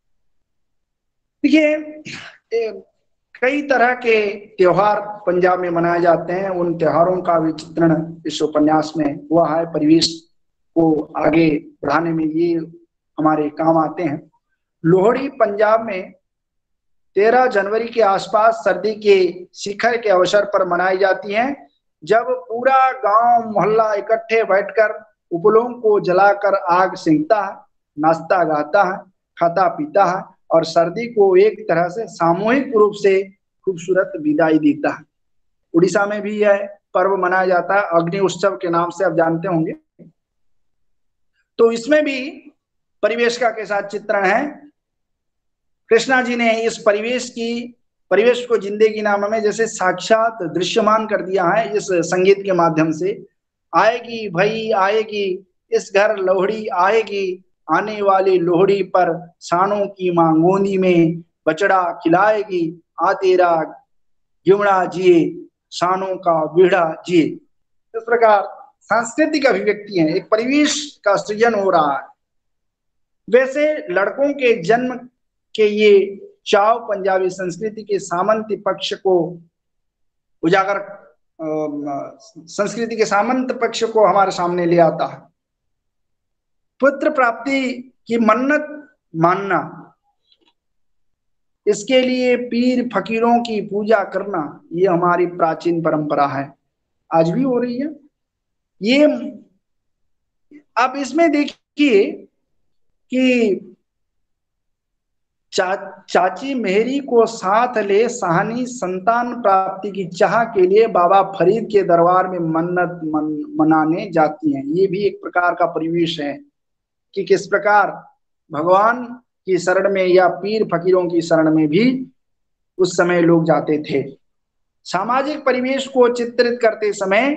देखिए, कई तरह के त्योहार पंजाब में मनाए जाते हैं, उन त्योहारों का भी चित्रण इस उपन्यास में हुआ है। परिवेश को आगे बढ़ाने में ये हमारे काम आते हैं। लोहड़ी पंजाब में तेरह जनवरी के आसपास सर्दी के शिखर के अवसर पर मनाई जाती है, जब पूरा गांव मोहल्ला इकट्ठे बैठकर उपलों को जलाकर आग सेंकता है, नाचता गाता है, खाता पीता है और सर्दी को एक तरह से सामूहिक रूप से खूबसूरत विदाई देता है। उड़ीसा में भी यह पर्व मनाया जाता है, अग्नि उत्सव के नाम से आप जानते होंगे। तो इसमें भी परिवेश का कैसा चित्रण है। कृष्णा जी ने इस परिवेश की परिवेश को जिंदगी नामा में जैसे साक्षात दृश्यमान कर दिया है इस संगीत के माध्यम से। आएगी भई आएगी इस घर लोहड़ी आएगी, आने वाली लोहड़ी पर सानों की मांगोनी में बचड़ा खिलाएगी, आ तेरा गिमड़ा जिए सानों का बीड़ा जिए। इस प्रकार सांस्कृतिक अभिव्यक्ति है, एक परिवेश का सृजन हो रहा है। वैसे लड़कों के जन्म के ये चाव पंजाबी संस्कृति के सामंत पक्ष को उजागर संस्कृति के सामंत पक्ष को हमारे सामने ले आता है। पुत्र प्राप्ति की मन्नत मानना, इसके लिए पीर फकीरों की पूजा करना, ये हमारी प्राचीन परंपरा है, आज भी हो रही है। ये आप इसमें देखिए कि चा, चाची मेहरी को साथ ले साहनी संतान प्राप्ति की चाह के लिए बाबा फरीद के दरबार में मन्नत मन, मनाने जाती हैं। ये भी एक प्रकार का परिवेश है कि किस प्रकार भगवान की शरण में या पीर फकीरों की शरण में भी उस समय लोग जाते थे। सामाजिक परिवेश को चित्रित करते समय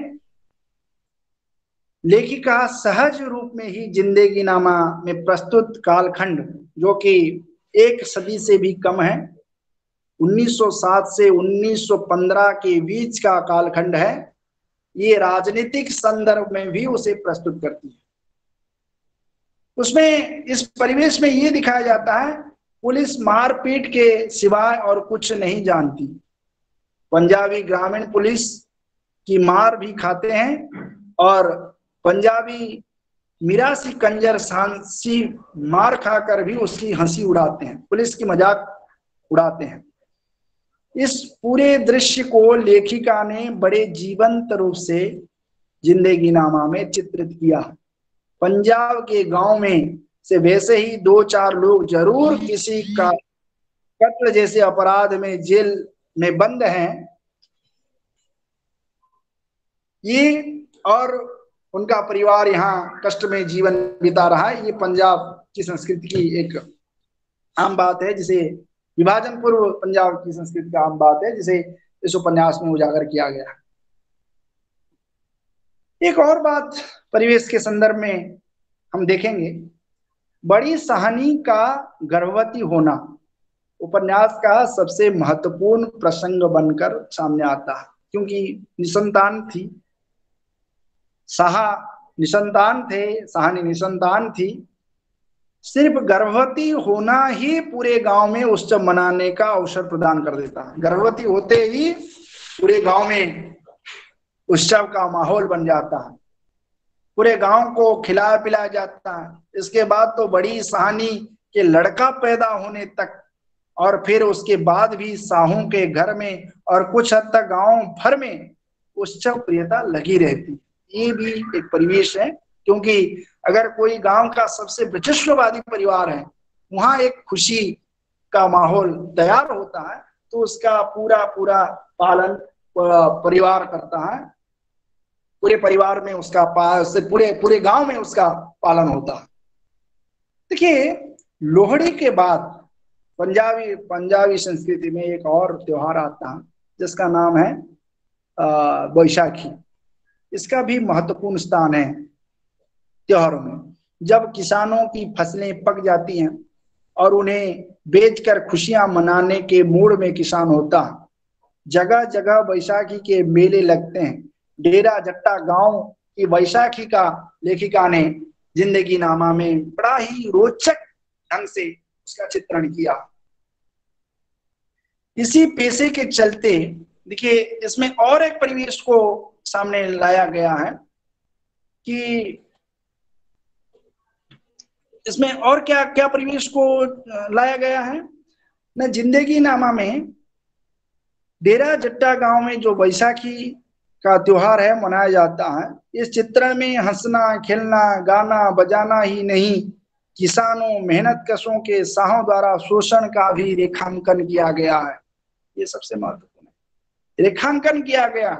लेखिका सहज रूप में ही जिंदगी नामा में प्रस्तुत कालखंड, जो कि एक सदी से भी कम है, उन्नीस सौ सात से उन्नीस सौ पंद्रह के बीच का कालखंड है, ये राजनीतिक संदर्भ में भी उसे प्रस्तुत करती है। उसमें इस परिवेश में ये दिखाया जाता है पुलिस मारपीट के सिवाय और कुछ नहीं जानती। पंजाबी ग्रामीण पुलिस की मार भी खाते हैं और पंजाबी मिरासी कंजर सांसी मार खाकर भी उसकी हंसी उड़ाते हैं, पुलिस की मजाक उड़ाते हैं। इस पूरे दृश्य को लेखिका ने बड़े जीवंत रूप से जिंदगी नामा में चित्रित किया। पंजाब के गांव में से वैसे ही दो चार लोग जरूर किसी का कत्ल जैसे अपराध में जेल में बंद हैं, ये और उनका परिवार यहाँ कष्ट में जीवन बिता रहा है। ये पंजाब की संस्कृति की एक आम बात है, जिसे विभाजन पूर्व पंजाब की संस्कृति का आम बात है, जिसे इस उपन्यास में उजागर किया गया है। एक और बात परिवेश के संदर्भ में हम देखेंगे, बड़ी सहानी का गर्भवती होना उपन्यास का सबसे महत्वपूर्ण प्रसंग बनकर सामने आता है। क्योंकि निसंतान थी, साहा निसंतान थे, साहनी निसंतान थी। सिर्फ गर्भवती होना ही पूरे गांव में उत्सव मनाने का अवसर प्रदान कर देता है। गर्भवती होते ही पूरे गांव में उत्सव का माहौल बन जाता है, पूरे गांव को खिलाया पिलाया जाता है। इसके बाद तो बड़ी सहानी के लड़का पैदा होने तक, और फिर उसके बाद भी साहू के घर में और कुछ हद तक गांव भर में उत्सव प्रियता लगी रहती। ये भी एक परिवेश है, क्योंकि अगर कोई गांव का सबसे विशिष्टवादी परिवार है, वहां एक खुशी का माहौल तैयार होता है, तो उसका पूरा पूरा पालन परिवार करता है, पूरे परिवार में उसका पूरे पूरे गांव में उसका पालन होता है। देखिए, लोहड़ी के बाद पंजाबी पंजाबी संस्कृति में एक और त्योहार आता है जिसका नाम है बैसाखी। इसका भी महत्वपूर्ण स्थान है त्योहारों में। जब किसानों की फसलें पक जाती हैं और उन्हें बेचकर खुशियां मनाने के मूड में किसान होता है, जगह जगह बैसाखी के मेले लगते हैं। डेरा जट्टा गांव की बैसाखी का लेखिका ने जिंदगी नामा में बड़ा ही रोचक ढंग से उसका चित्रण किया। इसी पेशे के चलते देखिए, इसमें और एक परिवेश को सामने लाया गया है कि इसमें और क्या क्या परिवेश को लाया गया है न, जिंदगी नामा में डेरा जट्टा गांव में जो बैसाखी का त्योहार है मनाया जाता है। इस चित्र में हंसना खेलना गाना बजाना ही नहीं, किसानों मेहनत कशों के साहों द्वारा शोषण का भी रेखांकन किया गया है। ये सबसे महत्वपूर्ण है, रेखांकन किया गया।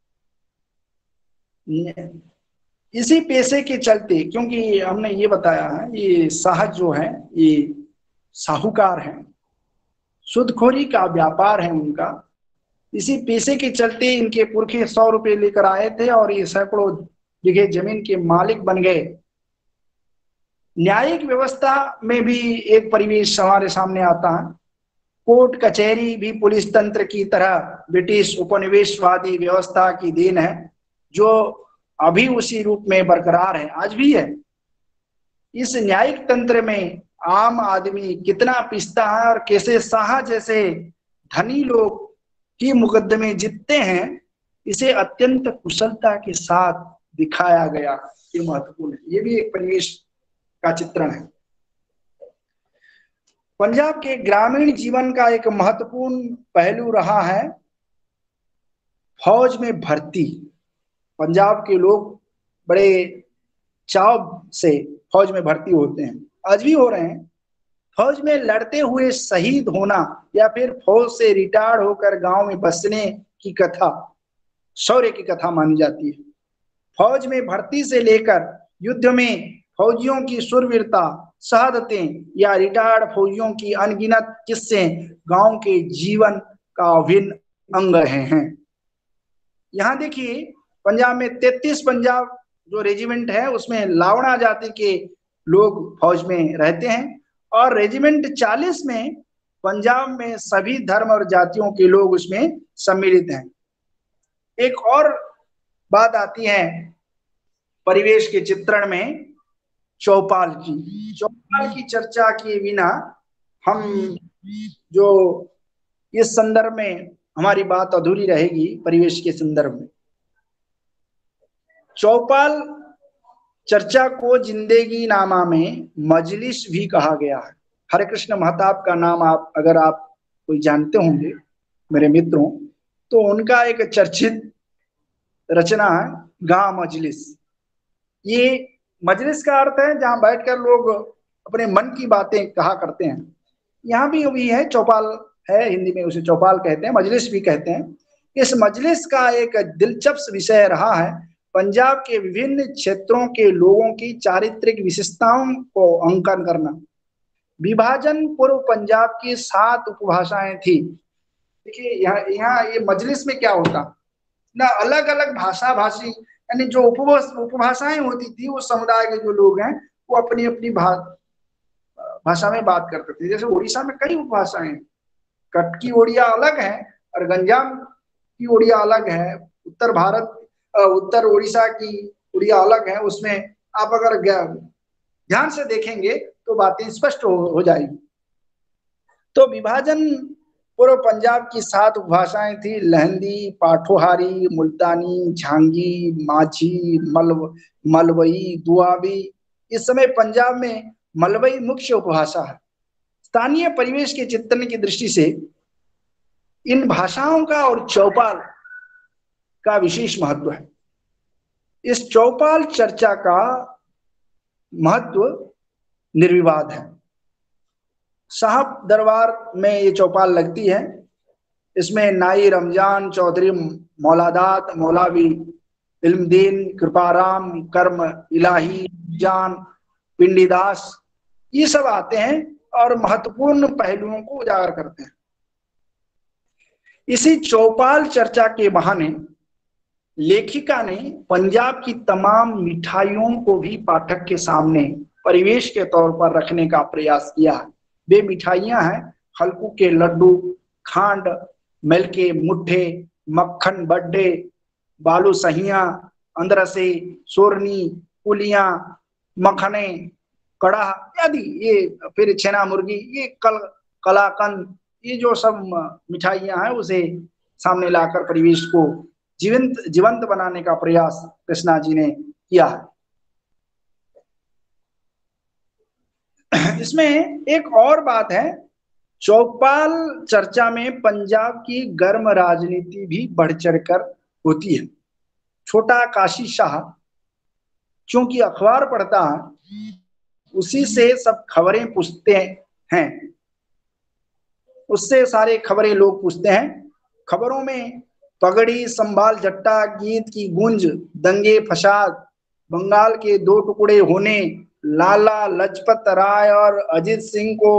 इसी पेशे के चलते, क्योंकि हमने ये बताया है ये साहब जो है ये साहूकार हैं, सुदखोरी का व्यापार है उनका। इसी पेशे के चलते इनके पुरखे सौ रुपए लेकर आए थे और ये सैकड़ों बीघे जमीन के मालिक बन गए। न्यायिक व्यवस्था में भी एक परिवेश हमारे सामने आता है। कोर्ट कचहरी भी पुलिस तंत्र की तरह ब्रिटिश उपनिवेशवादी व्यवस्था की देन है, जो अभी उसी रूप में बरकरार है, आज भी है। इस न्यायिक तंत्र में आम आदमी कितना पिसता है और कैसे शाह जैसे धनी लोग की मुकदमे जीतते हैं, इसे अत्यंत कुशलता के साथ दिखाया गया। ये महत्वपूर्ण है, ये भी एक परिवेश का चित्रण है। पंजाब के ग्रामीण जीवन का एक महत्वपूर्ण पहलू रहा है फौज में भर्ती। पंजाब के लोग बड़े चाव से फौज में भर्ती होते हैं, आज भी हो रहे हैं। फौज में लड़ते हुए शहीद होना या फिर फौज से रिटायर होकर गांव में बसने की कथा शौर्य की कथा मानी जाती है। फौज में भर्ती से लेकर युद्ध में फौजियों की शूरवीरता, शहादतें या रिटायर्ड फौजियों की अनगिनत किस्से गांव के जीवन का अभिन्न अंग रहे हैं। यहाँ देखिए, पंजाब में तैतीस पंजाब जो रेजिमेंट है उसमें लावड़ा जाति के लोग फौज में रहते हैं, और रेजिमेंट चालीस में पंजाब में सभी धर्म और जातियों के लोग उसमें सम्मिलित हैं। एक और बात आती है परिवेश के चित्रण में चौपाल की। चौपाल की चर्चा किए बिना हम जो इस संदर्भ में हमारी बात अधूरी रहेगी। परिवेश के संदर्भ में चौपाल चर्चा को जिंदगी नामा में मजलिस भी कहा गया है। हरे कृष्ण महताब का नाम आप अगर आप कोई जानते होंगे मेरे मित्रों, तो उनका एक चर्चित रचना है गा मजलिस। ये मजलिस का अर्थ है जहां बैठकर लोग अपने मन की बातें कहा करते हैं। यहाँ भी भी है, चौपाल है, हिंदी में उसे चौपाल कहते हैं, मजलिस भी कहते हैं। इस मजलिस का एक दिलचस्प विषय रहा है पंजाब के विभिन्न क्षेत्रों के लोगों की चारित्रिक विशेषताओं को अंकन करना। विभाजन पूर्व पंजाब की सात उपभाषाएं थी। देखिए यहाँ यहाँ ये मजलिस में क्या होता ना, अलग अलग भाषा भाषी यानी जो उपभाषाएं होती थी, वो समुदाय के जो लोग हैं वो अपनी अपनी भा, भाषा में बात करते थे। जैसे उड़ीसा में कई उपभाषाएं, कटकी ओडिया अलग है और गंजाम की उड़िया अलग है, उत्तर भारत उत्तर उड़ीसा की उड़िया अलग है, उसमें आप अगर ध्यान से देखेंगे तो बातें स्पष्ट हो, हो जाएगी। तो विभाजन पूर्व पंजाब की सात उपभाषाएं थी, लहंदी, पाठोहारी, मुल्तानी, झांगी, माझी, मलव मलवई, दुआबी। इस समय पंजाब में मलवई मुख्य उपभाषा है। स्थानीय परिवेश के चित्रण की दृष्टि से इन भाषाओं का और चौपाल का विशेष महत्व है। इस चौपाल चर्चा का महत्व निर्विवाद है। साहब दरबार में ये चौपाल लगती है। इसमें नाई रमजान, चौधरी मौलादात, मौलावी इल्मदीन, कृपाराम, कर्म इलाही, जान, पिंडीदास, ये सब आते हैं और महत्वपूर्ण पहलुओं को उजागर करते हैं। इसी चौपाल चर्चा के बहाने लेखिका ने पंजाब की तमाम मिठाइयों को भी पाठक के सामने परिवेश के तौर पर रखने का प्रयास किया। वे मिठाइयां हैं हल्कू के लड्डू, खांड मिल के मुट्ठे, मक्खन बड्डे, बालू सहिया, अंदरसे, सोरनी, पुलियां, मखने, कड़ा आदि, ये फिर छेना मुर्गी, ये कल कलाकंद, ये जो सब मिठाइयां हैं उसे सामने लाकर परिवेश को जीवंत जीवंत बनाने का प्रयास कृष्णा जी ने किया है। इसमें एक और बात है, चौपाल चर्चा में पंजाब की गर्म राजनीति भी बढ़ चढ़कर होती है। छोटा काशी शाह क्योंकि अखबार पढ़ता है, उसी से सब खबरें पूछते हैं, उससे सारे खबरें लोग पूछते हैं। खबरों में पगड़ी, संभाल जट्टा, गीत की गूंज, दंगे फसाद, बंगाल के दो टुकड़े होने, लाला लजपत राय और अजीत सिंह को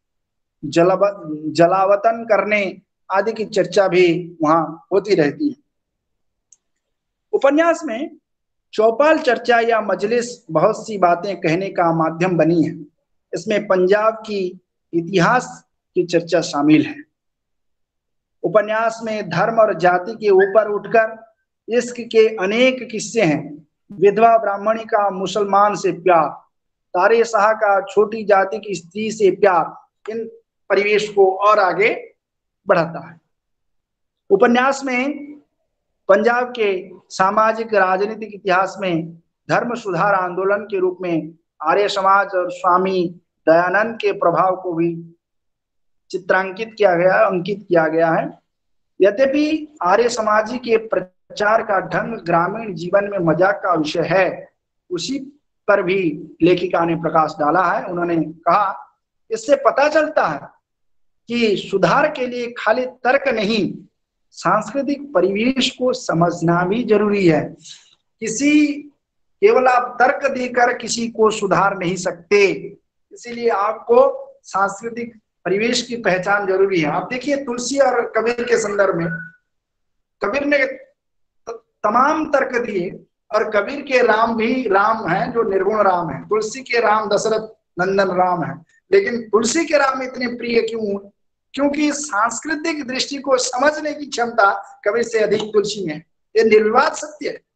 जलावतन करने आदि की चर्चा भी वहां होती रहती है। उपन्यास में चौपाल चर्चा या मजलिस बहुत सी बातें कहने का माध्यम बनी है। इसमें पंजाब की इतिहास की चर्चा शामिल है। उपन्यास में धर्म और जाति के ऊपर उठकर इश्क के अनेक किस्से हैं। विधवा ब्राह्मणी का मुसलमान से प्यार, तारे शाह का छोटी जाति की स्त्री से प्यार, इन परिवेश को और आगे बढ़ाता है। उपन्यास में पंजाब के सामाजिक राजनीतिक इतिहास में धर्म सुधार आंदोलन के रूप में आर्य समाज और स्वामी दयानंद के प्रभाव को भी चित्रांकित किया गया, अंकित किया गया है। यद्यपि आर्य समाजी के प्रचार का ढंग ग्रामीण जीवन में मजाक का विषय है, उसी पर भी लेखिका ने प्रकाश डाला है। उन्होंने कहा, इससे पता चलता है कि सुधार के लिए खाली तर्क नहीं, सांस्कृतिक परिवेश को समझना भी जरूरी है। किसी केवल आप तर्क देकर किसी को सुधार नहीं सकते, इसीलिए आपको सांस्कृतिक परिवेश की पहचान जरूरी है। आप देखिए तुलसी और कबीर के संदर्भ में, कबीर ने तमाम तर्क दिए और कबीर के राम भी राम हैं जो निर्गुण राम है, तुलसी के राम दशरथ नंदन राम है। लेकिन तुलसी के राम इतने प्रिय क्यों? क्योंकि सांस्कृतिक दृष्टि को समझने की क्षमता कबीर से अधिक तुलसी में है। ये निर्विवाद सत्य है।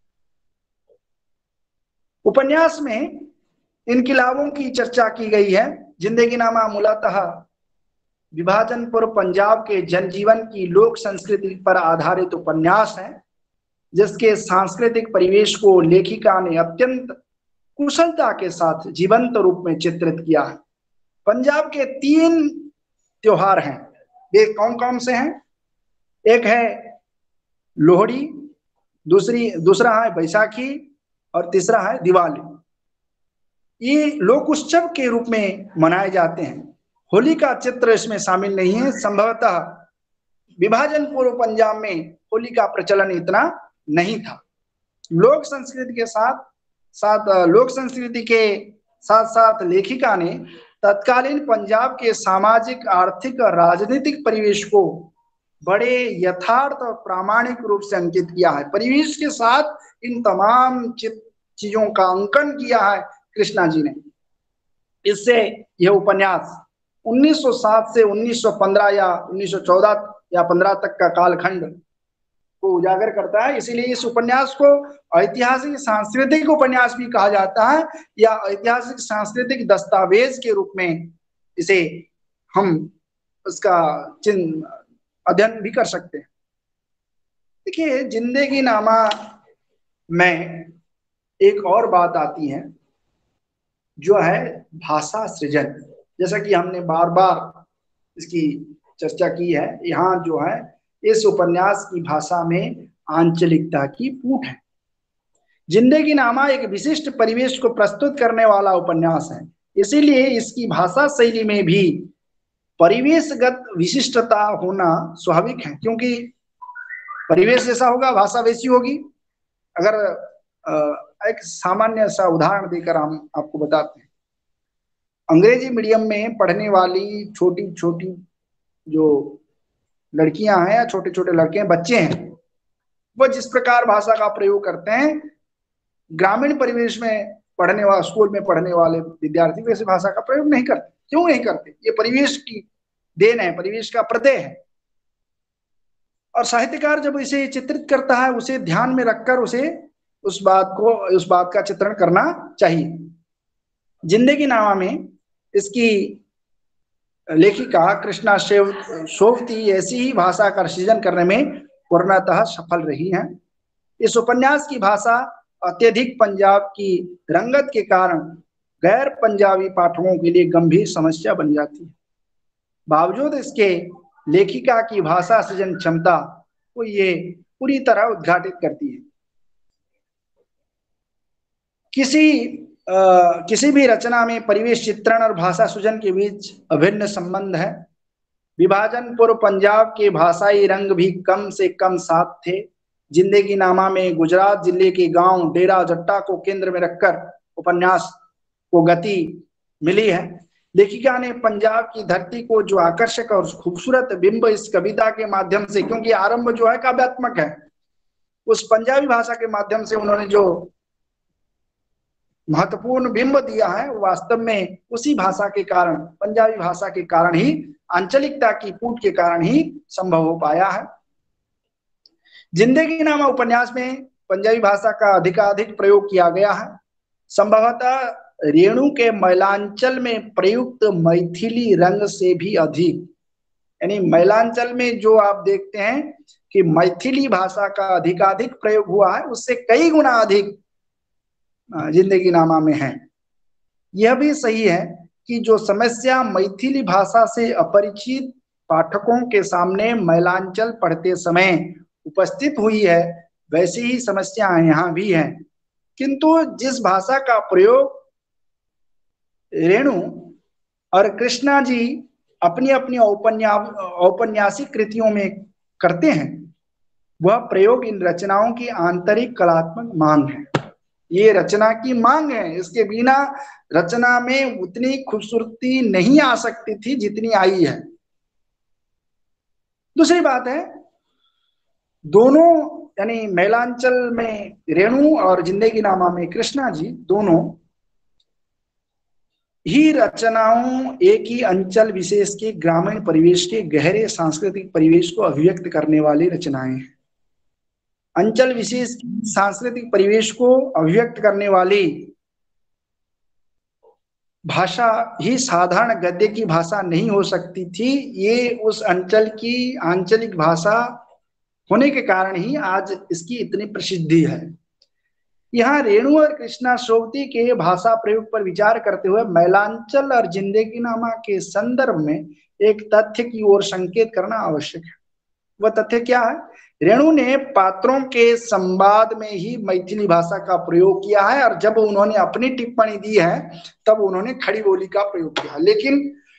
उपन्यास में इनकिलाबों की चर्चा की गई है। जिंदगीनामा मूलतः विभाजन पूर्व पंजाब के जनजीवन की लोक संस्कृति पर आधारित उपन्यास है, जिसके सांस्कृतिक परिवेश को लेखिका ने अत्यंत कुशलता के साथ जीवंत रूप में चित्रित किया है। पंजाब के तीन त्योहार हैं। वे कौन कौन से हैं? एक है लोहड़ी, दूसरी दूसरा है बैसाखी और तीसरा है दिवाली। ये लोक उत्सव के रूप में मनाए जाते हैं। होली का चित्र इसमें शामिल नहीं है। संभवतः विभाजन पूर्व पंजाब में होली का प्रचलन इतना नहीं था। लोक संस्कृति के साथ साथ लोक संस्कृति के साथ साथ लेखिका ने तत्कालीन पंजाब के सामाजिक, आर्थिक और राजनीतिक परिवेश को बड़े यथार्थ और प्रामाणिक रूप से अंकित किया है। परिवेश के साथ इन तमाम चीजों का अंकन किया है कृष्णा जी ने। इससे यह उपन्यास उन्नीस सौ सात से उन्नीस सौ पंद्रह या उन्नीस सौ चौदह या पंद्रह तक का कालखंड को उजागर करता है। इसीलिए इस उपन्यास को ऐतिहासिक सांस्कृतिक उपन्यास भी कहा जाता है, या ऐतिहासिक सांस्कृतिक दस्तावेज के रूप में इसे हम उसका चिन्ह अध्ययन भी कर सकते हैं। देखिए, जिंदगी नामा में एक और बात आती है जो है भाषा सृजन। जैसा कि हमने बार बार इसकी चर्चा की है, यहाँ जो है इस उपन्यास की भाषा में आंचलिकता की फूट है। जिंदगी नामा एक विशिष्ट परिवेश को प्रस्तुत करने वाला उपन्यास है, इसीलिए इसकी भाषा शैली में भी परिवेशगत विशिष्टता होना स्वाभाविक है, क्योंकि परिवेश जैसा होगा भाषा वैसी होगी। अगर एक सामान्य सा उदाहरण देकर हम आपको बताते हैं, अंग्रेजी मीडियम में पढ़ने वाली छोटी छोटी जो लड़कियां हैं या छोटे छोटे लड़के हैं, बच्चे हैं, वह जिस प्रकार भाषा का प्रयोग करते हैं, ग्रामीण परिवेश में पढ़ने वाले, स्कूल में पढ़ने वाले विद्यार्थी वैसे भाषा का प्रयोग नहीं करते। क्यों नहीं करते? ये परिवेश की देन है, परिवेश का प्रत्यय है। और साहित्यकार जब इसे चित्रित करता है, उसे ध्यान में रखकर उसे उस बात को उस बात का चित्रण करना चाहिए। जिंदगी नामा में इसकी लेखिका कृष्णा सोवती ऐसी ही भाषा का सृजन करने में पूर्णतः सफल रही हैं। इस उपन्यास की भाषा अत्यधिक पंजाब की रंगत के कारण गैर पंजाबी पाठकों के लिए गंभीर समस्या बन जाती है। बावजूद इसके लेखिका की भाषा सृजन क्षमता को ये पूरी तरह उद्घाटित करती है। किसी आ, किसी भी रचना में परिवेश चित्रण और भाषा सृजन के बीच अभिन्न संबंध है। विभाजन पूर्व पंजाब के भाषाई रंग भी कम से कम साथ थे। जिंदगी नामा में गुजरात जिले के गांव डेरा जट्टा को केंद्र में रखकर उपन्यास को गति मिली है। लेखिका ने पंजाब की धरती को जो आकर्षक और खूबसूरत बिंब इस कविता के माध्यम से, क्योंकि आरंभ जो है काव्यात्मक है, उस पंजाबी भाषा के माध्यम से उन्होंने जो महत्वपूर्ण बिंब दिया है, वो वास्तव में उसी भाषा के कारण, पंजाबी भाषा के कारण ही, आंचलिकता की फूट के कारण ही संभव हो पाया है। जिंदगी नामा उपन्यास में पंजाबी भाषा का अधिकाधिक प्रयोग किया गया है। संभवतः रेणु के मैलांचल में प्रयुक्त मैथिली रंग से भी अधिक, यानी मैलांचल में जो आप देखते हैं कि मैथिली भाषा का अधिकाधिक प्रयोग हुआ है, उससे कई गुना अधिक जिंदगी नामा में है। यह भी सही है कि जो समस्या मैथिली भाषा से अपरिचित पाठकों के सामने मैलांचल पढ़ते समय उपस्थित हुई है, वैसी ही समस्या यहाँ भी है। किंतु जिस भाषा का प्रयोग रेणु और कृष्णा जी अपनी अपनी औपन्या औपन्यासिक कृतियों में करते हैं, वह प्रयोग इन रचनाओं की आंतरिक कलात्मक मांग है। ये रचना की मांग है, इसके बिना रचना में उतनी खूबसूरती नहीं आ सकती थी जितनी आई है। दूसरी बात है, दोनों यानी मैलांचल में रेणु और जिंदगी नामा में कृष्णा जी, दोनों ही रचनाओं एक ही अंचल विशेष के ग्रामीण परिवेश के गहरे सांस्कृतिक परिवेश को अभिव्यक्त करने वाली रचनाएं हैं। अंचल विशेष सांस्कृतिक परिवेश को अभिव्यक्त करने वाली भाषा ही साधारण गद्य की भाषा नहीं हो सकती थी। ये उस अंचल की आंचलिक भाषा होने के कारण ही आज इसकी इतनी प्रसिद्धि है। यहाँ रेणु और कृष्णा सोवती के भाषा प्रयोग पर विचार करते हुए मैलांचल और जिंदगी नामा के संदर्भ में एक तथ्य की ओर संकेत करना आवश्यक है। वह तथ्य क्या है? रेणु ने पात्रों के संवाद में ही मैथिली भाषा का प्रयोग किया है, और जब उन्होंने अपनी टिप्पणी दी है तब उन्होंने खड़ी बोली का प्रयोग किया। लेकिन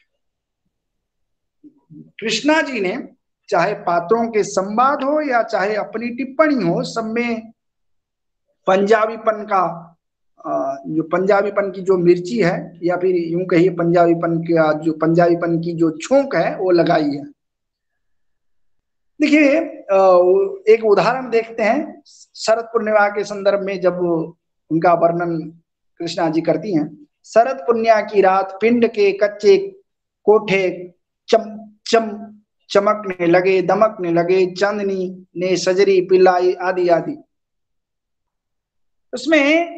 कृष्णा जी ने चाहे पात्रों के संवाद हो या चाहे अपनी टिप्पणी हो, सब में पंजाबीपन का जो पंजाबीपन की जो मिर्ची है, या फिर यूं कहिए पंजाबीपन का जो पंजाबीपन की जो छोंक है, वो लगाई है। देखिए, एक उदाहरण देखते हैं शरद पूर्णिमा के संदर्भ में, जब उनका वर्णन कृष्णा जी करती हैं। शरद पूर्णिमा की रात पिंड के कच्चे कोठे चम चम चमकने लगे दमकने लगे चांदनी ने सजरी पिलाई आदि आदि। उसमें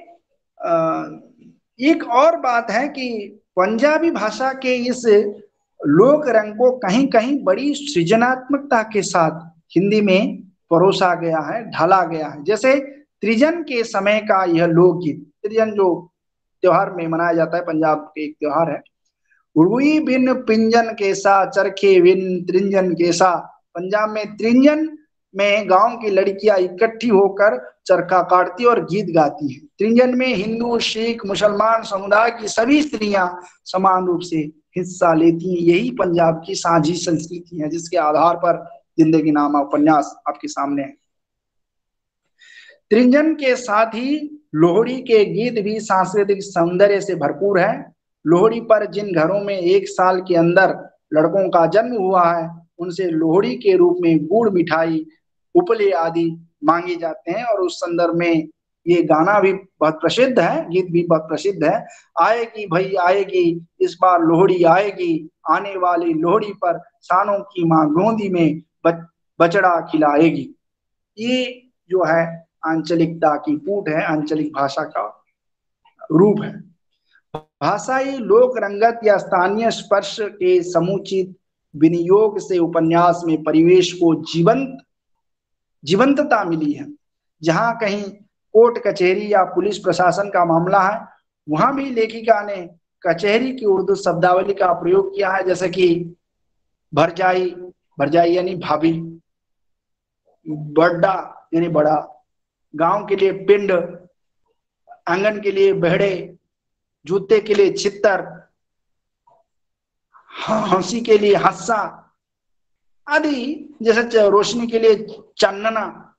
एक और बात है कि पंजाबी भाषा के इस लोक रंग को कहीं कहीं बड़ी सृजनात्मकता के साथ हिंदी में परोसा गया है, ढाला गया है। जैसे त्रिजन के समय का यह लोकगीत, त्रिजन जो त्योहार में मनाया जाता है, पंजाब के एक त्योहार है। उड़ुई बिन पिंजन केसा चरखे बिन त्रिंजन केसा। पंजाब में त्रिंजन में गांव की लड़कियां इकट्ठी होकर चरखा काटती और गीत गाती हैं। त्रिंजन में हिंदू सिख मुसलमान समुदाय की सभी स्त्रियां समान रूप से हिस्सा लेती हैं। यही पंजाब की साझी संस्कृति है जिसके आधार पर जिंदगी नामा उपन्यास आपके सामने है। त्रिंजन के साथ ही लोहड़ी के गीत भी सांस्कृतिक सौंदर्य से भरपूर है। लोहड़ी पर जिन घरों में एक साल के अंदर लड़कों का जन्म हुआ है उनसे लोहड़ी के रूप में गुड़ मिठाई उपले आदि मांगे जाते हैं। और उस संदर्भ में ये गाना भी बहुत प्रसिद्ध है, गीत भी बहुत प्रसिद्ध है। आएगी भाई आएगी इस बार लोहड़ी आएगी, आने वाली लोहड़ी पर सानों की माँ गोंदी में बच, बचड़ा खिलाएगी। ये जो है आंचलिकता की फूट है, आंचलिक भाषा का रूप है। भाषाई लोक रंगत या स्थानीय स्पर्श के समुचित विनियोग से उपन्यास में परिवेश को जीवंत जीवंतता मिली है। जहां कहीं कोर्ट कचहरी या पुलिस प्रशासन का मामला है वहां भी लेखिका ने कचहरी की उर्दू शब्दावली का प्रयोग किया है, जैसे कि भरजाई, भरजाई यानी भाभी, बड्डा यानी बड़ा, गांव के लिए पिंड, आंगन के लिए बहड़े, जूते के लिए छित्तर, हंसी के लिए हंसा आदि, जैसे रोशनी के लिए चानना,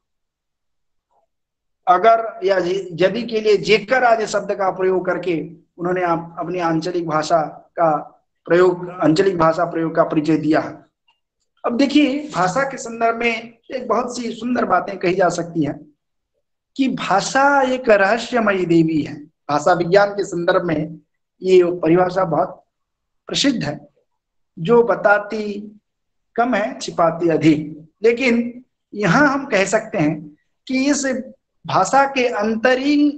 अगर या यदि के लिए जेकर आदि शब्द का प्रयोग करके उन्होंने आप अपनी आंचलिक भाषा का प्रयोग, आंचलिक भाषा प्रयोग का परिचय दिया है। अब देखिए भाषा के संदर्भ में एक बहुत सी सुंदर बातें कही जा सकती हैं कि भाषा एक रहस्यमयी देवी है। भाषा विज्ञान के संदर्भ में ये परिभाषा बहुत प्रसिद्ध है, जो बताती कम है छिपाती अधिक। लेकिन यहाँ हम कह सकते हैं कि इस भाषा के अंतरिक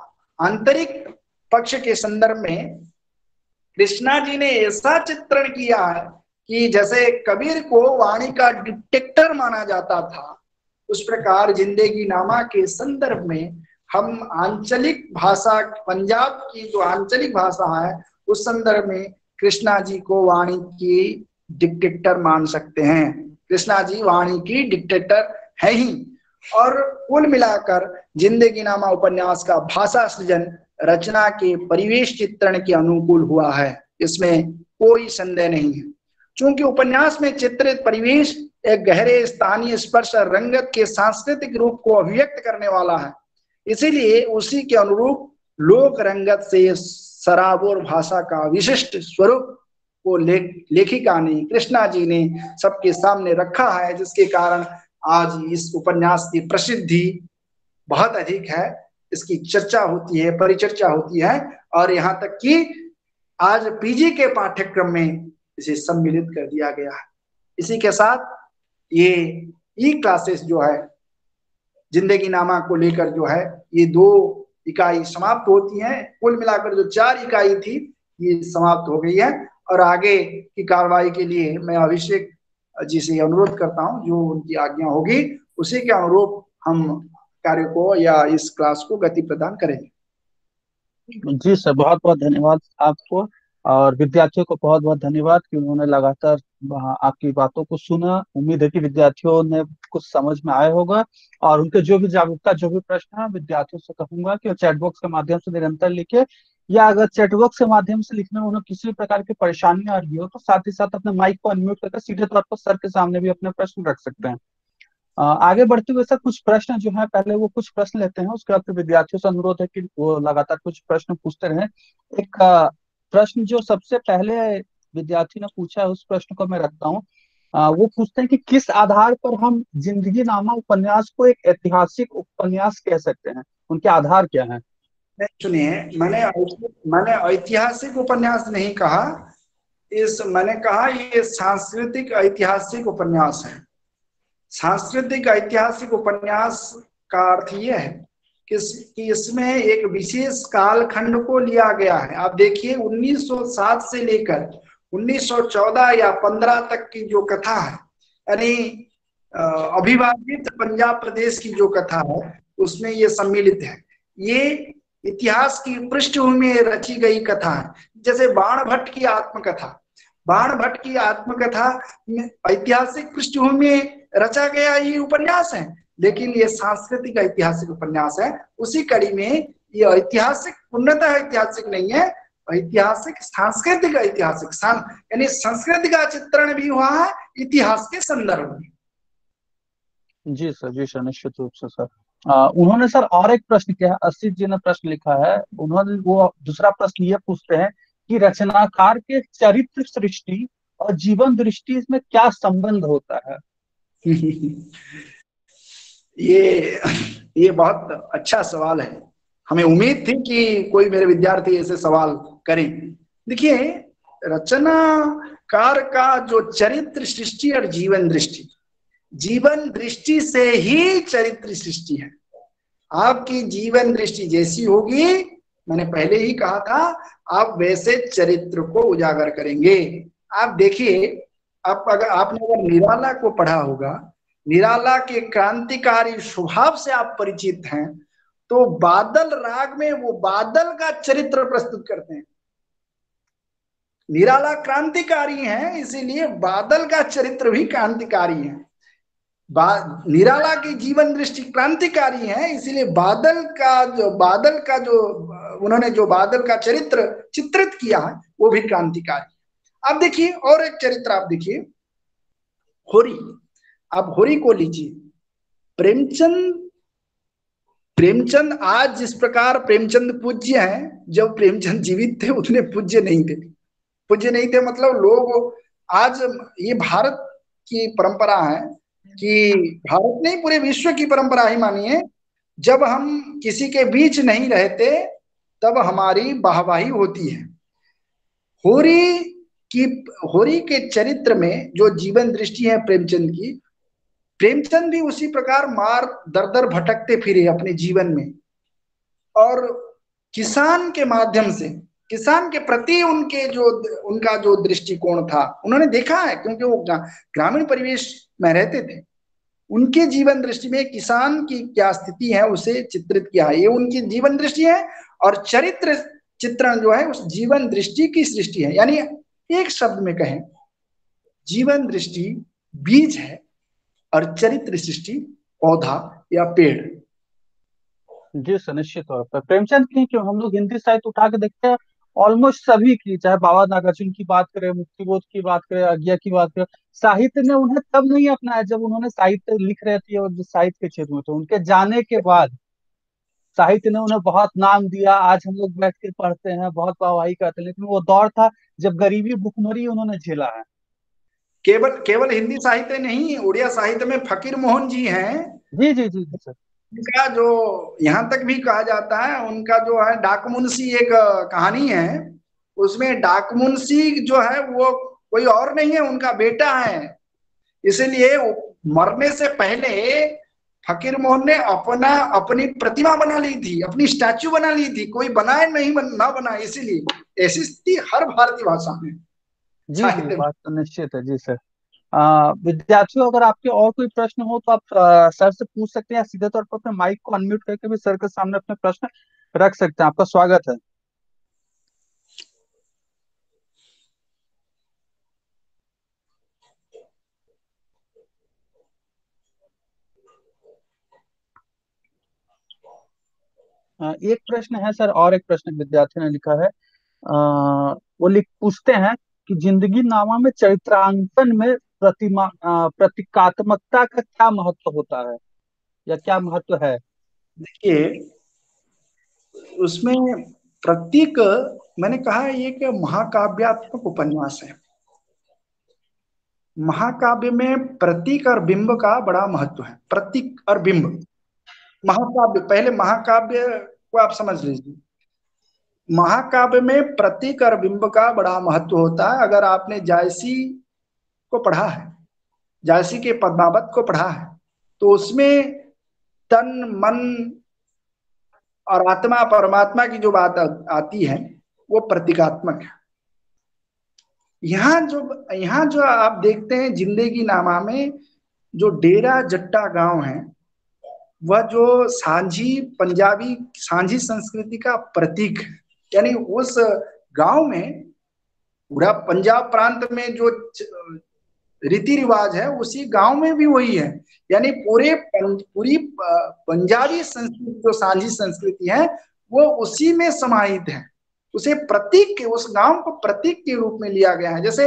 आंतरिक पक्ष के संदर्भ में कृष्णा जी ने ऐसा चित्रण किया है कि जैसे कबीर को वाणी का डिटेक्टर माना जाता था, उस प्रकार जिंदगी नामा के संदर्भ में हम आंचलिक भाषा, पंजाब की जो आंचलिक भाषा है उस संदर्भ में कृष्णा जी को वाणी की डिक्टेटर मान सकते हैं। कृष्णा जी वाणी की डिक्टेटर है ही। और कुल मिलाकर जिंदगी नामा उपन्यास का भाषा सृजन रचना के परिवेश चित्रण के अनुकूल हुआ है, इसमें कोई संदेह नहीं है। चूंकि उपन्यास में चित्रित परिवेश एक गहरे स्थानीय स्पर्श और रंगत के सांस्कृतिक रूप को अभिव्यक्त करने वाला है, इसीलिए उसी के अनुरूप लोक रंगत से सराबोर भाषा का विशिष्ट स्वरूप को ले, लेखिका ने, कृष्णा जी ने सबके सामने रखा है, जिसके कारण आज इस उपन्यास की प्रसिद्धि बहुत अधिक है। इसकी चर्चा होती है, परिचर्चा होती है, और यहाँ तक कि आज पीजी के पाठ्यक्रम में इसे सम्मिलित कर दिया गया है। इसी के साथ ये ई क्लासेस जो है जिंदगी नामा को लेकर जो है ये दो इकाई समाप्त होती हैं। कुल मिलाकर जो चार इकाई थी ये समाप्त हो गई है, और आगे की कार्रवाई के लिए मैं अभिषेक जी से अनुरोध करता हूं, जो उनकी आज्ञा होगी उसी के अनुरूप हम कार्य को या इस क्लास को गति प्रदान करेंगे। जी सर, बहुत बहुत धन्यवाद आपको, और विद्यार्थियों को बहुत बहुत धन्यवाद कि उन्होंने लगातार आपकी बातों को सुना। उम्मीद है कि विद्यार्थियों ने कुछ समझ में आया होगा, और उनके जो भी जागरूकता, जो भी प्रश्न है, विद्यार्थियों से कहूंगा कि चैट बॉक्स के माध्यम से निरंतर लिखे, या अगर चैट बॉक्स के माध्यम से लिखने में उन्हें किसी भी प्रकार की परेशानी आ रही हो तो साथ ही साथ अपने माइक को अनम्यूट करके सीधे तौर पर सर के सामने भी अपने प्रश्न रख सकते हैं। आगे बढ़ते हुए सर कुछ प्रश्न जो है, पहले वो कुछ प्रश्न लेते हैं, उसके बाद फिर विद्यार्थियों से अनुरोध है कि वो लगातार कुछ प्रश्न पूछते रहें। एक प्रश्न जो सबसे पहले विद्यार्थी ने पूछा है उस प्रश्न को मैं रखता हूँ। वो पूछते हैं कि किस आधार पर हम जिंदगी नामा उपन्यास को एक ऐतिहासिक उपन्यास कह सकते हैं, उनके आधार क्या है? सुनिए, मैंने मैंने ऐतिहासिक उपन्यास नहीं कहा, इस मैंने कहा ये सांस्कृतिक ऐतिहासिक उपन्यास है। सांस्कृतिक ऐतिहासिक उपन्यास का अर्थ यह है कि कि इसमें एक विशेष कालखंड को लिया गया है। आप देखिए उन्नीस सौ सात से लेकर उन्नीस सौ चौदह या पंद्रह तक की जो कथा है, यानी अविभाजित पंजाब प्रदेश की जो कथा है उसमें ये सम्मिलित है। ये इतिहास की पृष्ठभूमि में रची गई कथा है। जैसे बाण भट्ट की आत्मकथा, बाण भट्ट की आत्मकथा ऐतिहासिक पृष्ठभूमि में रचा गया ये उपन्यास है, लेकिन ये सांस्कृतिक ऐतिहासिक उपन्यास है। उसी कड़ी में ये ऐतिहासिक पूर्णतः ऐतिहासिक नहीं है, ऐतिहासिक सांस्कृतिक ऐतिहासिक यानी संस्कृति का चित्रण भी हुआ है इतिहास के संदर्भ में। जी सर, जी सर, निश्चित रूप से सर। आ, उन्होंने सर और एक प्रश्न किया है, असित जी ने प्रश्न लिखा है। उन्होंने वो दूसरा प्रश्न ये पूछते हैं कि रचनाकार के चरित्र सृष्टि और जीवन दृष्टि इसमें क्या संबंध होता है? ये ये बहुत अच्छा सवाल है। हमें उम्मीद थी कि कोई मेरे विद्यार्थी ऐसे सवाल करें। देखिए, रचनाकार का जो चरित्र सृष्टि और जीवन दृष्टि, जीवन दृष्टि से ही चरित्र सृष्टि है। आपकी जीवन दृष्टि जैसी होगी, मैंने पहले ही कहा था, आप वैसे चरित्र को उजागर करेंगे। आप देखिए, आप अगर आपने अगर निराला को पढ़ा होगा, निराला के क्रांतिकारी स्वभाव से आप परिचित हैं, तो बादल राग में वो बादल का चरित्र प्रस्तुत करते हैं। निराला क्रांतिकारी है, इसीलिए बादल का चरित्र भी क्रांतिकारी है। निराला की जीवन दृष्टि क्रांतिकारी है, इसीलिए बादल का जो बादल का जो उन्होंने जो बादल का चरित्र चित्रित किया है वो भी क्रांतिकारी। आप देखिए और एक चरित्र आप देखिए, होरी। आप होरी को लीजिए। प्रेमचंद प्रेमचंद आज जिस प्रकार प्रेमचंद पूज्य हैं, जब प्रेमचंद जीवित थे उतने पूज्य नहीं थे। पूज्य नहीं थे मतलब लोग, आज ये भारत की परंपरा है कि भारत नहीं पूरे विश्व की परंपरा ही मानिए, जब हम किसी के बीच नहीं रहते तब हमारी वाहवाही होती है। होरी की होरी के चरित्र में जो जीवन दृष्टि है प्रेमचंद की, प्रेमचंद भी उसी प्रकार मार दर दर भटकते फिरे अपने जीवन में, और किसान के माध्यम से, किसान के प्रति उनके जो उनका जो दृष्टिकोण था, उन्होंने देखा है क्योंकि वो ग्रामीण परिवेश में रहते थे। उनके जीवन दृष्टि में किसान की क्या स्थिति है उसे चित्रित किया है, ये उनकी जीवन दृष्टि है। और चरित्र चित्रण जो है उस जीवन दृष्टि की सृष्टि है। यानी एक शब्द में कहें, जीवन दृष्टि बीज है और चरित्र सृष्टि पौधा या पेड़। जी सर, निश्चित तौर पर प्रेमचंद की क्यों हम लोग हिंदी साहित्य उठा के देखते हैं, ऑलमोस्ट सभी की, चाहे बाबा नागार्जुन की बात करें, मुक्तिबोध की बात करें, आज्ञा की बात करें, साहित्य ने उन्हें तब नहीं अपनाया जब उन्होंने साहित्य लिख रहे थे और जो साहित्य के क्षेत्र में थे। उनके जाने के बाद साहित्य ने उन्हें बहुत नाम दिया। आज हम लोग बैठ के पढ़ते हैं, बहुत वाहवाही करते हैं, लेकिन वो दौर था जब गरीबी भुखमरी उन्होंने झेला है। केवल केवल हिंदी साहित्य नहीं, उड़िया साहित्य में फकीर मोहन जी हैं। जी जी जी सर। उनका जो यहाँ तक भी कहा जाता है, उनका जो है डाकमुंशी एक कहानी है, उसमें डाकमुंशी जो है वो कोई और नहीं है, उनका बेटा है। इसलिए मरने से पहले फकीर मोहन ने अपना अपनी प्रतिमा बना ली थी, अपनी स्टैचू बना ली थी, कोई बनाए नहीं बन, ना बनाए। इसीलिए ऐसी स्थिति हर भारतीय भाषा में, जी जी, बात तो निश्चित है। जी सर, विद्यार्थियों अगर आपके और कोई प्रश्न हो तो आप आ, सर से पूछ सकते हैं, या सीधे तौर पर अपने माइक को अनम्यूट करके भी सर के सामने अपने प्रश्न रख सकते हैं। आपका स्वागत है। आ, एक प्रश्न है सर, और एक प्रश्न विद्यार्थी ने लिखा है। आ, वो लिख पूछते हैं कि जिंदगी नामा में चरित्रांकन में प्रतिमा आ, प्रतीकात्मकता का क्या महत्व होता है, या क्या महत्व है? देखिए, उसमें प्रतीक, मैंने कहा ये कि महाकाव्यात्मक उपन्यास है। महाकाव्य में प्रतीक और बिंब का बड़ा महत्व है। प्रतीक और बिंब। महाकाव्य, पहले महाकाव्य को आप समझ लीजिए। महाकाव्य में प्रतीक और बिंब का बड़ा महत्व होता है। अगर आपने जायसी को पढ़ा है, जायसी के पद्मावत को पढ़ा है, तो उसमें तन मन और आत्मा परमात्मा की जो बात आती है वो प्रतीकात्मक है। यहाँ जो यहाँ जो आप देखते हैं जिंदगी नामा में जो डेरा जट्टा गांव है, वह जो सांझी पंजाबी सांझी संस्कृति का प्रतीक है। यानी उस गांव में, पूरा पंजाब प्रांत में जो रीति रिवाज है उसी गांव में भी वही है। यानी पूरे पूरी पंजाबी संस्कृति जो सांझी संस्कृति है वो उसी में समाहित है। उसे प्रतीक के, उस गांव को प्रतीक के रूप में लिया गया है। जैसे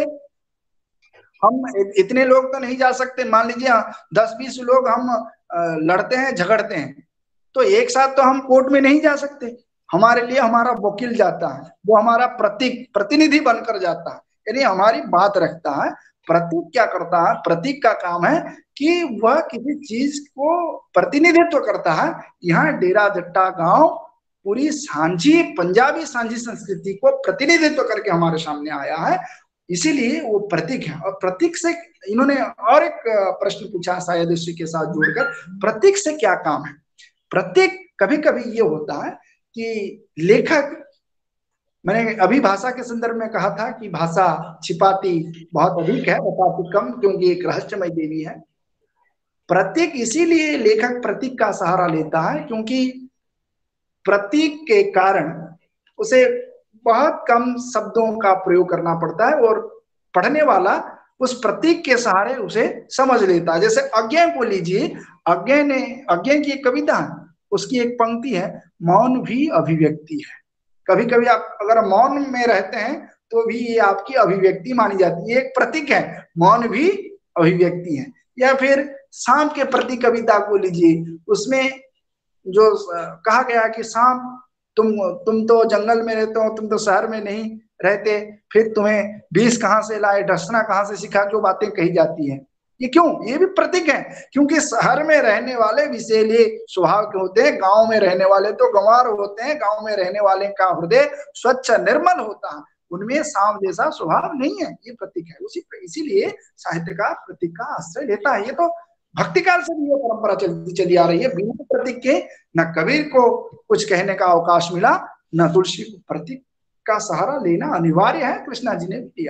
हम इतने लोग तो नहीं जा सकते, मान लीजिए दस बीस लोग हम लड़ते हैं झगड़ते हैं, तो एक साथ तो हम कोर्ट में नहीं जा सकते। हमारे लिए हमारा वकील जाता है, वो हमारा प्रतीक प्रतिनिधि बनकर जाता है, यानी हमारी बात रखता है। प्रतीक क्या करता है? प्रतीक का काम है कि वह किसी चीज को प्रतिनिधित्व करता है। यहाँ डेरा जट्टा गांव पूरी सांझी पंजाबी सांझी संस्कृति को प्रतिनिधित्व करके हमारे सामने आया है, इसीलिए वो प्रतीक है। और प्रतीक से इन्होंने और एक प्रश्न पूछा शायद इसी के साथ जोड़कर, प्रतीक से क्या काम है? प्रतीक कभी कभी ये होता है कि लेखक, मैंने अभी भाषा के संदर्भ में कहा था कि भाषा छिपाती बहुत अधिक है, बताती कम, क्योंकि एक रहस्यमय देवी है। प्रतीक इसीलिए लेखक प्रतीक का सहारा लेता है क्योंकि प्रतीक के कारण उसे बहुत कम शब्दों का प्रयोग करना पड़ता है और पढ़ने वाला उस प्रतीक के सहारे उसे समझ लेता है। जैसे अज्ञे को लीजिए, अज्ञे ने अज्ञे की एक कविता है, उसकी एक पंक्ति है, मौन भी अभिव्यक्ति है। कभी कभी आप अगर मौन में रहते हैं तो भी ये आपकी अभिव्यक्ति मानी जाती है, एक प्रतीक है, मौन भी अभिव्यक्ति है। या फिर शाम के प्रति कविता को लीजिए, उसमें जो कहा गया कि शाम तुम तुम तो जंगल में रहते हो, तुम तो शहर में नहीं रहते, फिर तुम्हें बीस कहाँ से लाए, ढसना कहाँ से सीखा, जो बातें कही जाती हैं, ये क्यों? ये भी प्रतीक है, क्योंकि शहर में रहने वाले विषैले स्वभाव के होते हैं, गांव में रहने वाले तो गंवार होते हैं, गांव में रहने वाले का हृदय स्वच्छ निर्मल होता है, उनमें शाम जैसा स्वभाव नहीं है। ये प्रतीक है, उसी इसीलिए साहित्यकार प्रतीक का आश्रय लेता है। ये तो भक्ति काल से भी ये परंपरा चलती चली आ रही है। बिना प्रतीक के न कबीर को कुछ कहने का अवकाश मिला, न तुलसी को। प्रतीक का सहारा लेना अनिवार्य है, कृष्णा जी ने दिया।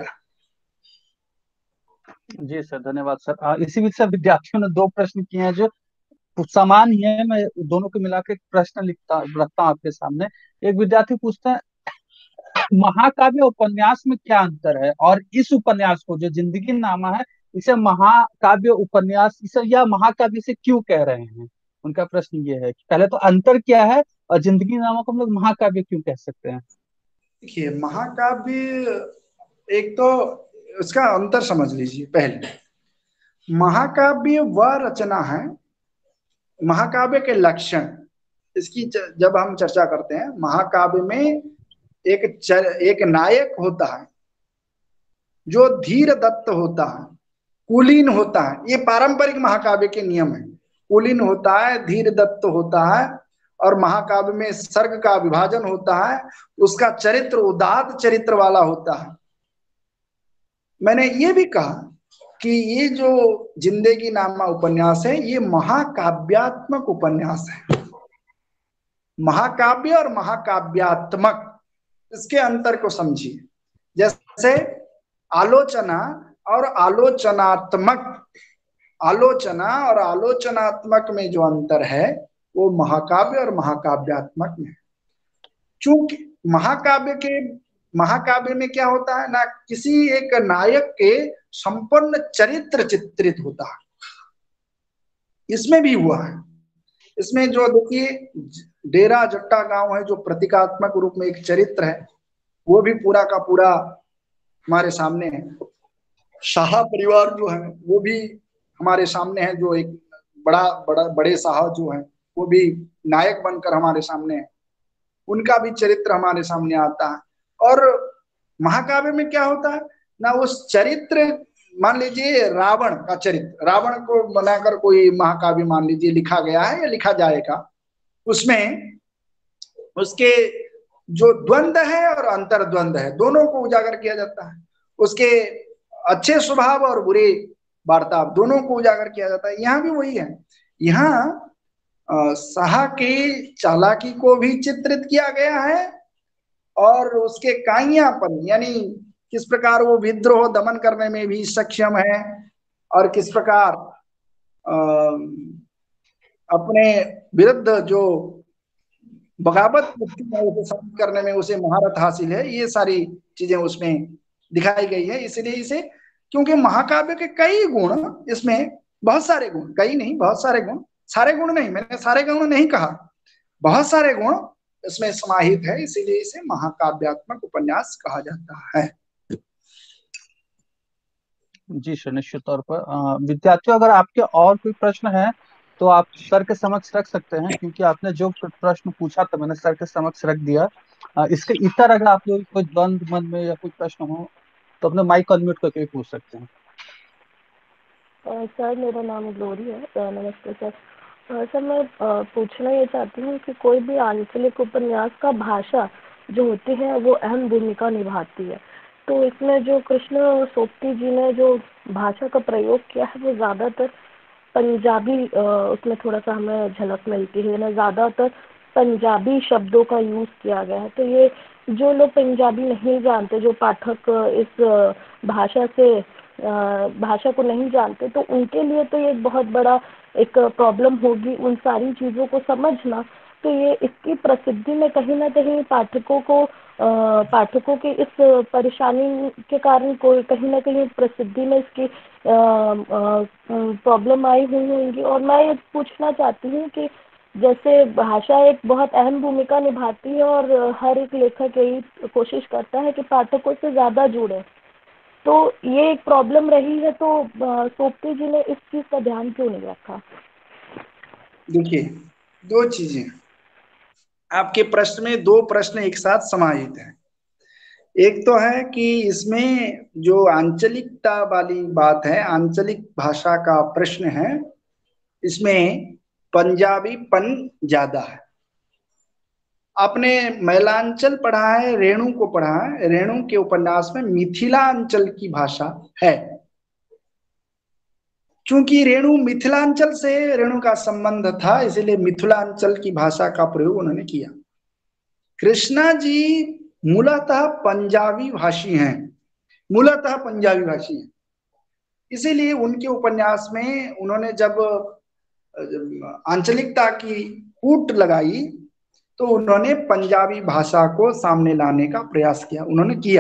जी सर, धन्यवाद सर। इसी बीच से विद्यार्थियों ने दो प्रश्न किए हैं जो समान ही है, मैं दोनों को मिला के प्रश्न लिखता रखता हूँ आपके सामने। एक विद्यार्थी पूछता है, महाकाव्य उपन्यास में क्या अंतर है, और इस उपन्यास को जो जिंदगी नामा है इसे महाकाव्य उपन्यास इसे या महाकाव्य से क्यों कह रहे हैं? उनका प्रश्न ये है कि पहले तो अंतर क्या है, और जिंदगी नामा को हम लोग महाकाव्य क्यों कह सकते हैं? देखिए, महाकाव्य, एक तो उसका अंतर समझ लीजिए। पहले, महाकाव्य वह रचना है, महाकाव्य के लक्षण, इसकी जब हम चर्चा करते हैं, महाकाव्य में एक चर, एक नायक होता है जो धीर दत्त होता है, कुलीन होता है। ये पारंपरिक महाकाव्य के नियम है। कुलीन होता है, धीर दत्त होता है, और महाकाव्य में सर्ग का विभाजन होता है, उसका चरित्र उदात्त चरित्र वाला होता है। मैंने ये भी कहा कि ये जो जिंदगी नामा उपन्यास है ये महाकाव्यात्मक उपन्यास है। महाकाव्य और महाकाव्यात्मक, इसके अंतर को समझिए। जैसे आलोचना और आलोचनात्मक, आलोचना और आलोचनात्मक में जो अंतर है वो महाकाव्य और महाकाव्यात्मक में। चूंकि महाकाव्य के महाकाव्य में क्या होता है ना, किसी एक नायक के संपूर्ण चरित्र चित्रित होता है। इसमें भी हुआ है। इसमें जो देखिए डेरा जट्टा गांव है जो प्रतीकात्मक रूप में एक चरित्र है, वो भी पूरा का पूरा हमारे सामने है। शाह परिवार जो है वो भी हमारे सामने है, जो एक बड़ा बड़ा बड़े शाह जो है वो भी नायक बनकर हमारे सामने है, उनका भी चरित्र हमारे सामने आता है। और महाकाव्य में क्या होता है ना, उस चरित्र, मान लीजिए रावण का चरित्र, रावण को बनाकर कोई महाकाव्य मान लीजिए लिखा गया है या लिखा जाएगा, उसमें उसके जो द्वंद्व है और अंतर्द्वंद है, दोनों को उजागर किया जाता है। उसके अच्छे स्वभाव और बुरे वार्ताव दोनों को उजागर किया जाता है। यहाँ भी वही है। यहाँ शाह की चालाकी को भी चित्रित किया गया है और उसके काइयापन, यानी किस प्रकार वो विद्रोह दमन करने में भी सक्षम है और किस प्रकार अपने विरुद्ध जो बगावत करने में उसे महारत हासिल है, ये सारी चीजें उसमें दिखाई गई है। इसलिए इसे, क्योंकि महाकाव्य के कई गुण इसमें, बहुत सारे गुण, कई नहीं बहुत सारे गुण, सारे गुण नहीं, मैंने सारे गुण नहीं कहा, बहुत सारे गुण इसमें समाहित है, इसीलिए इसे महाकाव्यात्मक उपन्यास कहा जाता है। जी सर, निश्चित तौर पर। विद्यार्थियों, अगर आपके और कोई प्रश्न है तो आप सर के समक्ष रख सकते हैं, क्योंकि आपने जो प्रश्न पूछा था मैंने सर के समक्ष रख दिया। आ, इसके इतर अगर आप लोग कोई द्वंद मन में या कोई प्रश्न हो तो अपने माइक अनम्यूट करके भी पूछ सकते हैं। सर मेरा नाम ग्लोरी है। नमस्ते सर। सर मैं पूछना ये चाहती हूँ कि कोई भी आंचलिक उपन्यास का भाषा जो होती है वो अहम भूमिका निभाती है, तो इसमें जो कृष्ण सोपती जी ने जो भाषा का प्रयोग किया है वो ज़्यादातर पंजाबी, उसमें थोड़ा सा हमें झलक मिलती है ना, ज़्यादातर पंजाबी शब्दों का यूज़ किया गया है। तो ये जो लोग पंजाबी नहीं जानते, जो पाठक इस भाषा से भाषा को नहीं जानते, तो उनके लिए तो ये बहुत बड़ा एक प्रॉब्लम होगी उन सारी चीज़ों को समझना। तो ये इसकी प्रसिद्धि में कहीं ना कहीं पाठकों को पाठकों की इस परेशानी के कारण कोई कहीं ना कहीं प्रसिद्धि में इसकी प्रॉब्लम आई हुई होंगी। और मैं ये पूछना चाहती हूँ कि जैसे भाषा एक बहुत अहम भूमिका निभाती है और हर एक लेखक यही कोशिश करता है कि पाठकों से ज़्यादा जुड़े, तो ये एक प्रॉब्लम रही है, तो सोपती जी ने इस चीज़ का ध्यान क्यों नहीं रखा? देखिए, दो चीजें आपके प्रश्न में, दो प्रश्न एक साथ समाहित हैं। एक तो है कि इसमें जो आंचलिकता वाली बात है, आंचलिक भाषा का प्रश्न है, इसमें पंजाबीपन ज्यादा है। आपने मैलांचल पढ़ा है, रेणु को पढ़ा है, रेणु के उपन्यास में मिथिलांचल की भाषा है। क्योंकि रेणु मिथिलांचल से रेणु का संबंध था, इसीलिए मिथिलांचल की भाषा का प्रयोग उन्होंने किया। कृष्णा जी मूलतः पंजाबी भाषी हैं, मूलतः पंजाबी भाषी हैं, इसीलिए उनके उपन्यास में उन्होंने जब आंचलिकता की कूट लगाई तो उन्होंने पंजाबी भाषा को सामने लाने का प्रयास किया, उन्होंने किया।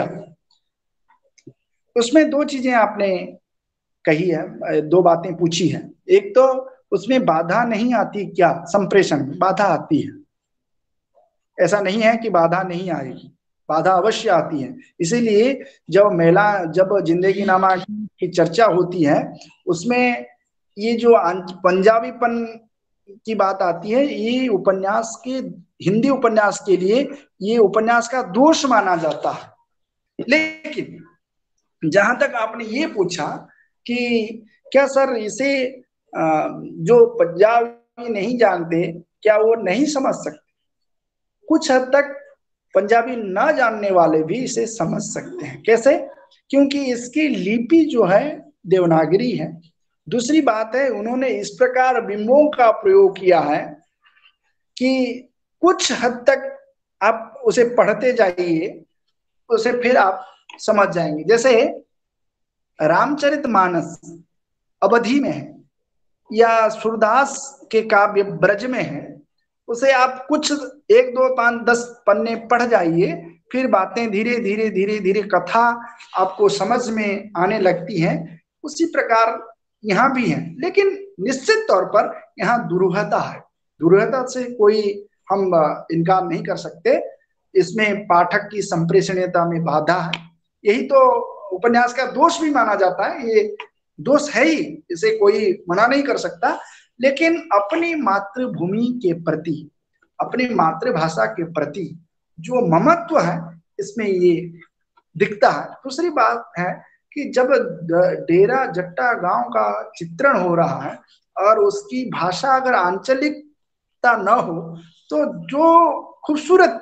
उसमें दो चीजें आपने कही है, दो बातें पूछी है। एक तो उसमें बाधा नहीं आती क्या, संप्रेषण में बाधा आती है, ऐसा नहीं है कि बाधा नहीं आएगी, बाधा अवश्य आती है। इसीलिए जब मेला जब जिंदगी नामा की चर्चा होती है उसमें ये जो पंजाबीपन की बात आती है, ये उपन्यास के, हिंदी उपन्यास के लिए ये उपन्यास का दोष माना जाता है। लेकिन जहां तक आपने ये पूछा कि क्या सर इसे जो पंजाबी नहीं जानते क्या वो नहीं समझ सकते, कुछ हद तक पंजाबी ना जानने वाले भी इसे समझ सकते हैं। कैसे? क्योंकि इसकी लिपि जो है देवनागरी है। दूसरी बात है, उन्होंने इस प्रकार बिंबों का प्रयोग किया है कि कुछ हद तक आप उसे पढ़ते जाइए, उसे फिर आप समझ जाएंगे। जैसे रामचरितमानस अवधी में है या सूरदास के काव्य ब्रज में है, उसे आप कुछ एक दो पांच दस पन्ने पढ़ जाइए, फिर बातें धीरे धीरे धीरे धीरे कथा आपको समझ में आने लगती है। उसी प्रकार यहाँ भी है, लेकिन निश्चित तौर पर यहाँ दुरूहता है, दुरूहता से कोई हम इनकार नहीं कर सकते। इसमें पाठक की संप्रेषणीयता में बाधा है, यही तो उपन्यास का दोष भी माना जाता है। ये दोष है ही, इसे कोई मना नहीं कर सकता। लेकिन अपनी मातृभूमि के प्रति, अपनी मातृभाषा के प्रति जो ममत्व है इसमें ये दिखता है। दूसरी बात है कि जब डेरा जट्टा गांव का चित्रण हो रहा है और उसकी भाषा अगर आंचलिकता न हो तो जो खूबसूरत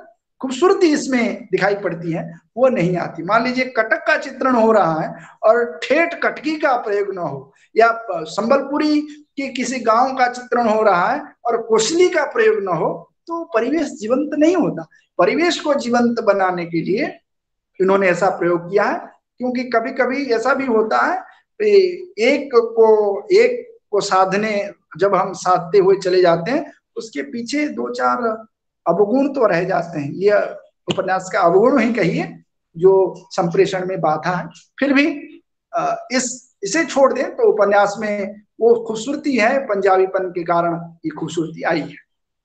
खूबसूरती इसमें दिखाई पड़ती है वो नहीं आती। मान लीजिए कटक का चित्रण हो रहा है और ठेठ कटकी का प्रयोग न हो, या संबलपुरी के किसी गांव का चित्रण हो रहा है और कोसली का प्रयोग न हो, तो परिवेश जीवंत नहीं होता। परिवेश को जीवंत बनाने के लिए इन्होंने ऐसा प्रयोग किया है, क्योंकि कभी कभी ऐसा भी होता है एक को एक को साधने जब हम साधते हुए चले जाते हैं, उसके पीछे दो चार अवगुण तो रह जाते हैं। ये उपन्यास का अवगुण ही कहिए जो संप्रेषण में बाधा है। फिर भी इस इसे छोड़ दें तो उपन्यास में वो खूबसूरती है, पंजाबीपन के कारण ये खूबसूरती आई है।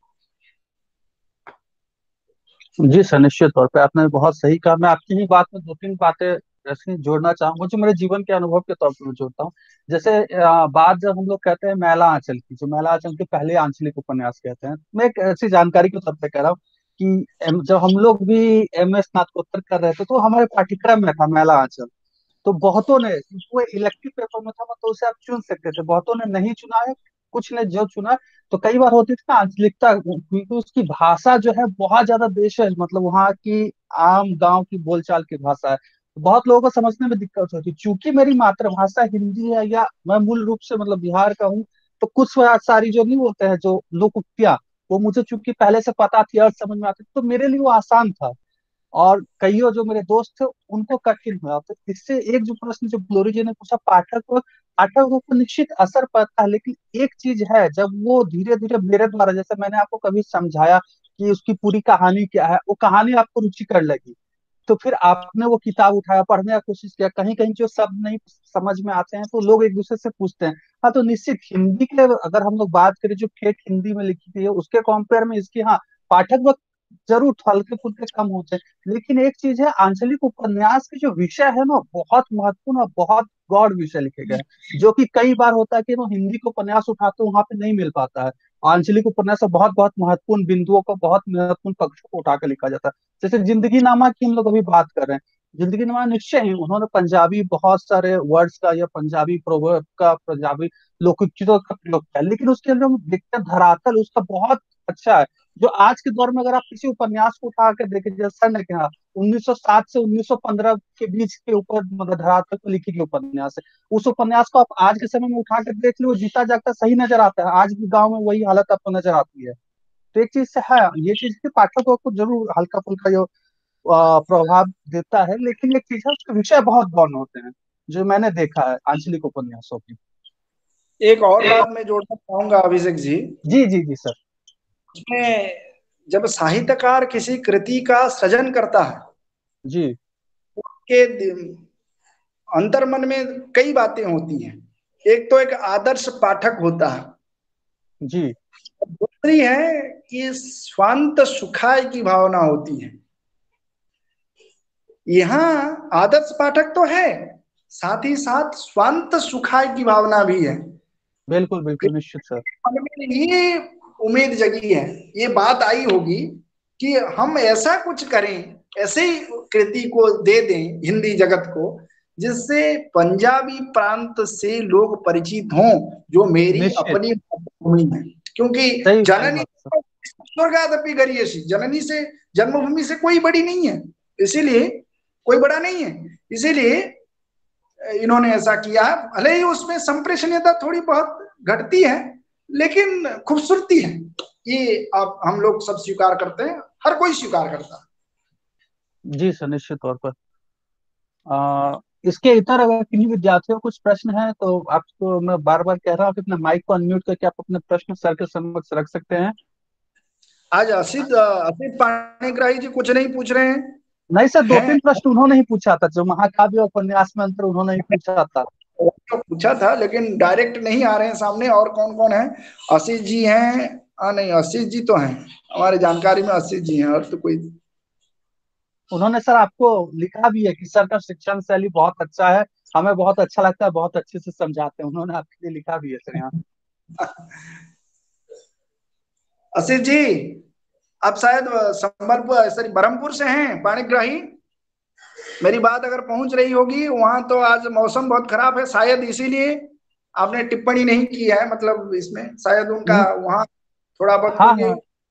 जी सर, निश्चित तौर पे आपने बहुत सही कहा। मैं आपकी ही बात में दो तीन बातें ऐसी जोड़ना चाहूंगा जो मेरे जीवन के अनुभव के तौर पर मैं जोड़ता हूँ। जैसे अ, बात जब हम लोग कहते हैं मैला आंचल की, जो मैला आंचल के पहले आंचलिक उपन्यास कहते हैं, मैं एक ऐसी जानकारी के तौर पर कह रहा हूँ कि एम- जब हम लोग भी एम एस स्नातकोत्तर कर रहे थे तो हमारे पाठ्यक्रम में था मैला आंचल। तो बहुतों ने, वो इलेक्टिव पेपर में था, मतलब उसे आप चुन सकते थे, बहुतों ने नहीं चुना है, कुछ ने जो चुना। तो कई बार होती थी ना आंचलिकता, क्योंकि उसकी भाषा जो है बहुत ज्यादा बेसुध, मतलब वहाँ की आम गांव की बोलचाल की भाषा है, तो बहुत लोगों को समझने में दिक्कत होती है। चूंकि मेरी मातृभाषा हिंदी है, या मैं मूल रूप से मतलब बिहार का हूँ, तो कुछ सारी जो नहीं होते हैं जो लोकोक्तियां, वो मुझे चूंकि पहले से पता थी और समझ में आती थी, तो मेरे लिए वो आसान था। और कईयों जो मेरे दोस्त थे उनको कठिन हुआ। तो इससे एक जो प्रश्न जो ग्लोरी जी ने पूछा, पाठक को पाठकों को निश्चित असर पड़ता है, लेकिन एक चीज है, जब वो धीरे धीरे मेरे द्वारा, जैसे मैंने आपको कभी समझाया कि उसकी पूरी कहानी क्या है, वो कहानी आपको रुचिकर लगी, तो फिर आपने वो किताब उठाया, पढ़ने का कोशिश किया, कहीं कहीं जो शब्द नहीं समझ में आते हैं तो लोग एक दूसरे से पूछते हैं। हाँ, तो निश्चित हिंदी के अगर हम लोग बात करें जो ठेठ हिंदी में लिखी गई है उसके कंपेयर में इसकी, हाँ, पाठक वक्त जरूर हल्के फुल्के कम होते हैं, लेकिन एक चीज है, आंचलिक उपन्यास के जो विषय है ना, बहुत महत्वपूर्ण और बहुत गौड़ विषय लिखे गए हैं, जो कि कई बार होता है कि वो हिंदी को उपन्यास उठाते वहां पे नहीं मिल पाता है। आंचलिक उपन्यास में बहुत बहुत महत्वपूर्ण बिंदुओं को, बहुत महत्वपूर्ण पक्षों को उठा कर लिखा जाता है। जैसे जिंदगी नामा की हम लोग अभी बात कर रहे हैं, जिंदगी नामा निश्चय ही उन्होंने पंजाबी बहुत सारे वर्ड्स का, या पंजाबी प्रोवर्ब का, पंजाबी लोकोक्तियों का प्रयोग किया, लेकिन उसके अंदर हम देखते हैं धरातल उसका बहुत अच्छा है। जो आज के दौर में अगर आप किसी उपन्यास को उठा कर देखें, जैसे सर ने कहा उन्नीस सौ सात से उन्नीस सौ पंद्रह के बीच के ऊपर मतलब धरातल पर लिखी गई उपन्यास है, उस उपन्यास को आप आज के समय में उठा कर देख लो, जीता जागता सही नजर आता है, आज भी गांव में वही हालत आपको नजर आती है। तो एक चीज से है, ये चीज के पाठकों को जरूर हल्का फुल्का जो अ, प्रभाव देता है, लेकिन एक चीज है उसके विषय बहुत गौन होते हैं, जो मैंने देखा है आंचलिक उपन्यासों की। एक और बात मैं जोड़ना चाहूंगा अभिषेक जी, जी जी जी सर। इसमें जब साहित्यकार किसी कृति का सृजन करता है, जी के अंतर्मन में कई बातें होती हैं। एक तो एक आदर्श पाठक होता है, जी दूसरी है कि स्वांत सुखाय की भावना होती है। यहाँ आदर्श पाठक तो है, साथ ही साथ स्वांत सुखाय की भावना भी है। बिल्कुल बिल्कुल निश्चित सर। मन में ये उम्मीद जगी है, ये बात आई होगी कि हम ऐसा कुछ करें, ऐसे ही कृति को दे दें हिंदी जगत को, जिससे पंजाबी प्रांत से लोग परिचित हों, जो मेरी निश्चित, अपनी भूमि है। क्योंकि सही सही जननी बात सर। स्वर्गादपि गरीयसी, जननी से, जन्मभूमि से कोई बड़ी नहीं है, इसीलिए कोई बड़ा नहीं है, इसीलिए इन्होंने ऐसा किया। भले ही उसमें संप्रेषणीयता थोड़ी बहुत घटती है, लेकिन खूबसूरती है, ये आप हम लोग सब स्वीकार करते हैं, हर कोई स्वीकार करता है। जी सर, निश्चित तौर पर। आ, इसके इतर अगर किन्हीं विद्यार्थियों को कुछ प्रश्न है तो आपको मैं बार बार कह रहा हूँ कि अपने माइक को अनम्यूट करके आप अपने प्रश्न सर के समक्ष रख सकते हैं। आज असित असित पाणिग्राही जी कुछ नहीं पूछ रहे हैं नहीं सर, दो हैं तीन प्रश्न उन्होंने ही पूछा था, जो महाकाव्य और उपन्यास में अंतर उन्होंने ही पूछा था। तो पूछा था, लेकिन डायरेक्ट नहीं आ रहे हैं सामने। और कौन कौन है? आशीष जी हैं? हाँ, नहीं, आशीष जी तो हैं हमारे जानकारी में, आशीष जी हैं, और तो कोई। उन्होंने सर आपको लिखा भी है कि सर का शिक्षण शैली बहुत अच्छा है, हमें बहुत अच्छा लगता है, बहुत अच्छे से समझाते हैं, उन्होंने आपके लिए लिखा भी है सर यहाँ। आशीष जी, आप शायद संबलपुर, सॉरी, बरहमपुर से हैं पाणिग्राही। मेरी बात अगर पहुंच रही होगी वहां, तो आज मौसम बहुत खराब है, शायद इसीलिए आपने टिप्पणी नहीं की है, मतलब इसमें शायद उनका न- वहां थोड़ा बहुत, हाँ क्योंकि हाँ,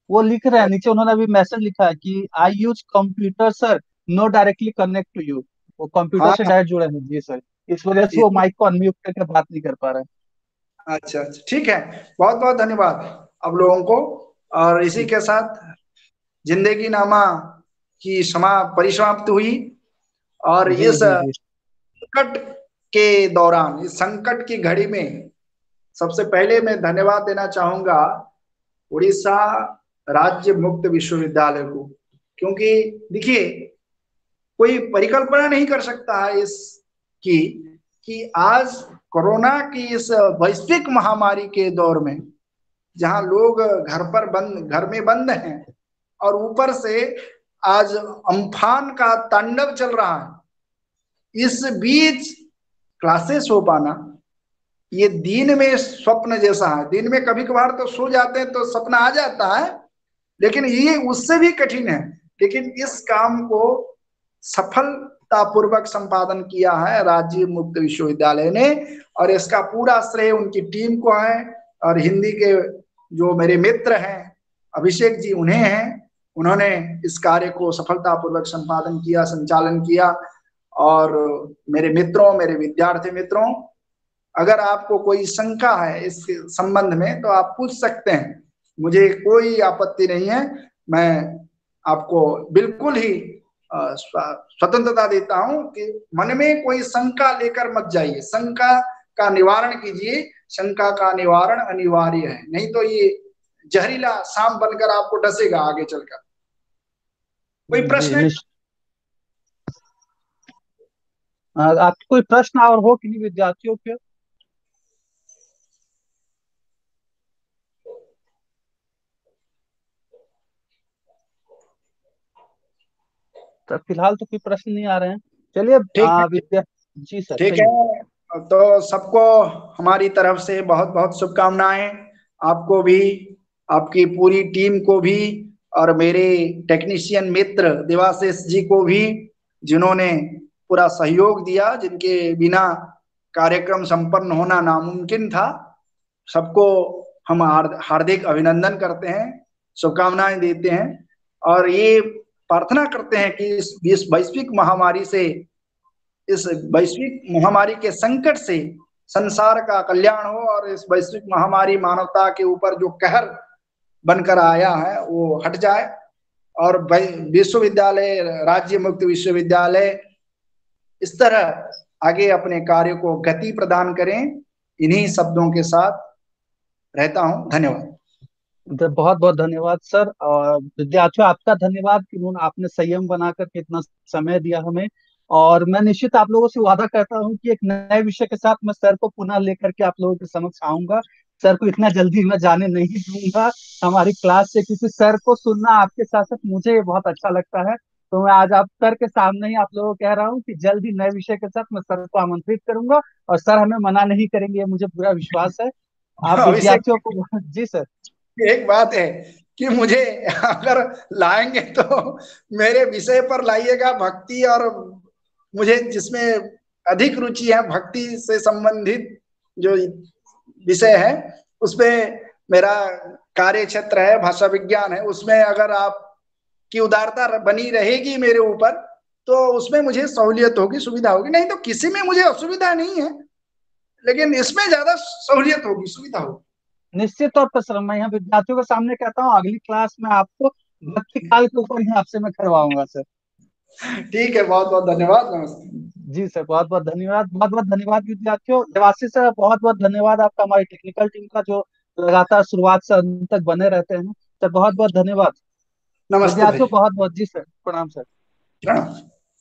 वो लिख रहे हैं नीचे, उन्होंने अभी मैसेज लिखा है कि I use computer sir, no directly connect to you. वो कंप्यूटर हाँ से डायरेक्ट जुड़े हैं जी सर, इस वजह से ये वो तो माइक को अनम्यूट करके बात नहीं कर पा रहे अच्छा अच्छा ठीक है। बहुत बहुत धन्यवाद आप लोगों को। और इसी हैं। के साथ जिंदगी नामा की समा परिसमाप्ति हुई। और जी इस जी जी संकट के दौरान, इस संकट की घड़ी में सबसे पहले मैं धन्यवाद देना चाहूंगा उड़ीसा राज्य मुक्त विश्वविद्यालय को। क्योंकि देखिए, कोई परिकल्पना नहीं कर सकता है इसकी कि आज कोरोना की इस वैश्विक महामारी के दौर में, जहां लोग घर पर बंद, घर में बंद हैं, और ऊपर से आज अम्फान का तांडव चल रहा है, इस बीच क्लासेस हो पाना, ये दिन में स्वप्न जैसा है। दिन में कभी कभार तो सो जाते हैं तो सपना आ जाता है, लेकिन ये उससे भी कठिन है। लेकिन इस काम को सफलतापूर्वक संपादन किया है राज्य मुक्त विश्वविद्यालय ने, और इसका पूरा श्रेय उनकी टीम को है। और हिंदी के जो मेरे मित्र हैं अभिषेक जी, उन्हें हैं। उन्होंने इस कार्य को सफलतापूर्वक संपादन किया, संचालन किया। और मेरे मित्रों, मेरे विद्यार्थी मित्रों, अगर आपको कोई शंका है इस संबंध में तो आप पूछ सकते हैं, मुझे कोई आपत्ति नहीं है। मैं आपको बिल्कुल ही स्वतंत्रता देता हूं कि मन में कोई शंका लेकर मत जाइए, शंका का निवारण कीजिए। शंका का निवारण अनिवार्य है, नहीं तो ये जहरीला सांप बनकर आपको डसेगा आगे चलकर। कोई जी प्रश्न है? निश्चय। आपको कोई प्रश्न और हो कि नहीं विद्यार्थियों के? तो फिलहाल तो कोई प्रश्न नहीं आ रहे हैं। चलिए ठीक आ, है, विद्या जी सर ठीक कहिए। है। तो सबको हमारी तरफ से बहुत बहुत शुभकामनाएं। आपको भी, आपकी पूरी टीम को भी, और मेरे टेक्नीशियन मित्र देवाशीष जी को भी, जिन्होंने पूरा सहयोग दिया, जिनके बिना कार्यक्रम संपन्न होना नामुमकिन था। सबको हम हार्दिक अभिनंदन करते हैं, शुभकामनाएं देते हैं। और ये प्रार्थना करते हैं कि इस इस वैश्विक महामारी से, इस वैश्विक महामारी के संकट से संसार का कल्याण हो, और इस वैश्विक महामारी मानवता के ऊपर जो कहर बनकर आया है वो हट जाए, और विश्वविद्यालय, राज्य मुक्त विश्वविद्यालय इस तरह आगे अपने कार्य को गति प्रदान करें। इन्हीं शब्दों के साथ रहता हूं। धन्यवाद। तो बहुत बहुत धन्यवाद सर, और विद्यार्थियों आपका धन्यवाद कि उन्होंने आपने संयम बना करके इतना समय दिया हमें। और मैं निश्चित आप लोगों से वादा करता हूं कि एक नए विषय के साथ मैं सर को पुनः लेकर के आप लोगों के समक्ष आऊंगा। सर को इतना जल्दी मैं जाने नहीं दूंगा हमारी क्लास से, क्योंकि सर को सुनना आपके साथ साथ मुझे बहुत अच्छा लगता है। तो मैं आज आप सर के सामने ही आप लोगों को कह रहा हूँ कि जल्द ही नए विषय के साथ मैं सर को आमंत्रित करूंगा, और सर हमें मना नहीं करेंगे, ये मुझे पूरा विश्वास है। आप अभिषेक, विद्यार्थियों को जी सर। एक बात है कि मुझे अगर लाएंगे तो मेरे विषय पर लाइएगा भक्ति, और मुझे जिसमें अधिक रुचि है, भक्ति से संबंधित जो विषय है, उसमें मेरा कार्य क्षेत्र है, भाषा विज्ञान है। उसमें अगर आप की उदारता बनी रहेगी मेरे ऊपर, तो उसमें मुझे सहूलियत होगी, सुविधा होगी। नहीं तो किसी में मुझे असुविधा नहीं है, लेकिन इसमें ज्यादा सहूलियत होगी, सुविधा होगी। निश्चित तौर पर सर, मैं यहाँ विद्यार्थियों के सामने कहता हूँ अगली क्लास में आपको भक्ति काल के ऊपर ही आपसे मैं करवाऊंगा सर। ठीक है, बहुत बहुत धन्यवाद, नमस्ते। जी सर, बहुत बहुत धन्यवाद, बहुत बहुत धन्यवाद विद्यार्थियों। देवाशीष सर बहुत बहुत धन्यवाद आपका, हमारी टेक्निकल टीम का जो लगातार शुरुआत से अंत तक बने रहते हैं सर, बहुत बहुत धन्यवाद। नमस्ते विद्यार्थियों भाई। बहुत बहुत जी सर, प्रणाम सर। प्रणाम।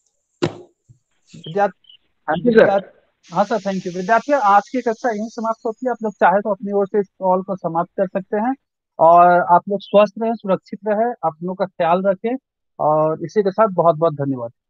विद्यार्थी थैंक यू सर। विद्यार्थी हाँ सर, थैंक यू। विद्यार्थियों आज की कक्षा यहीं समाप्त होती है, आप लोग चाहे तो अपनी ओर से इस कॉल को समाप्त कर सकते हैं। और आप लोग स्वस्थ रहें, सुरक्षित रहें, आप लोग का ख्याल रखें, और इसी के साथ बहुत बहुत धन्यवाद।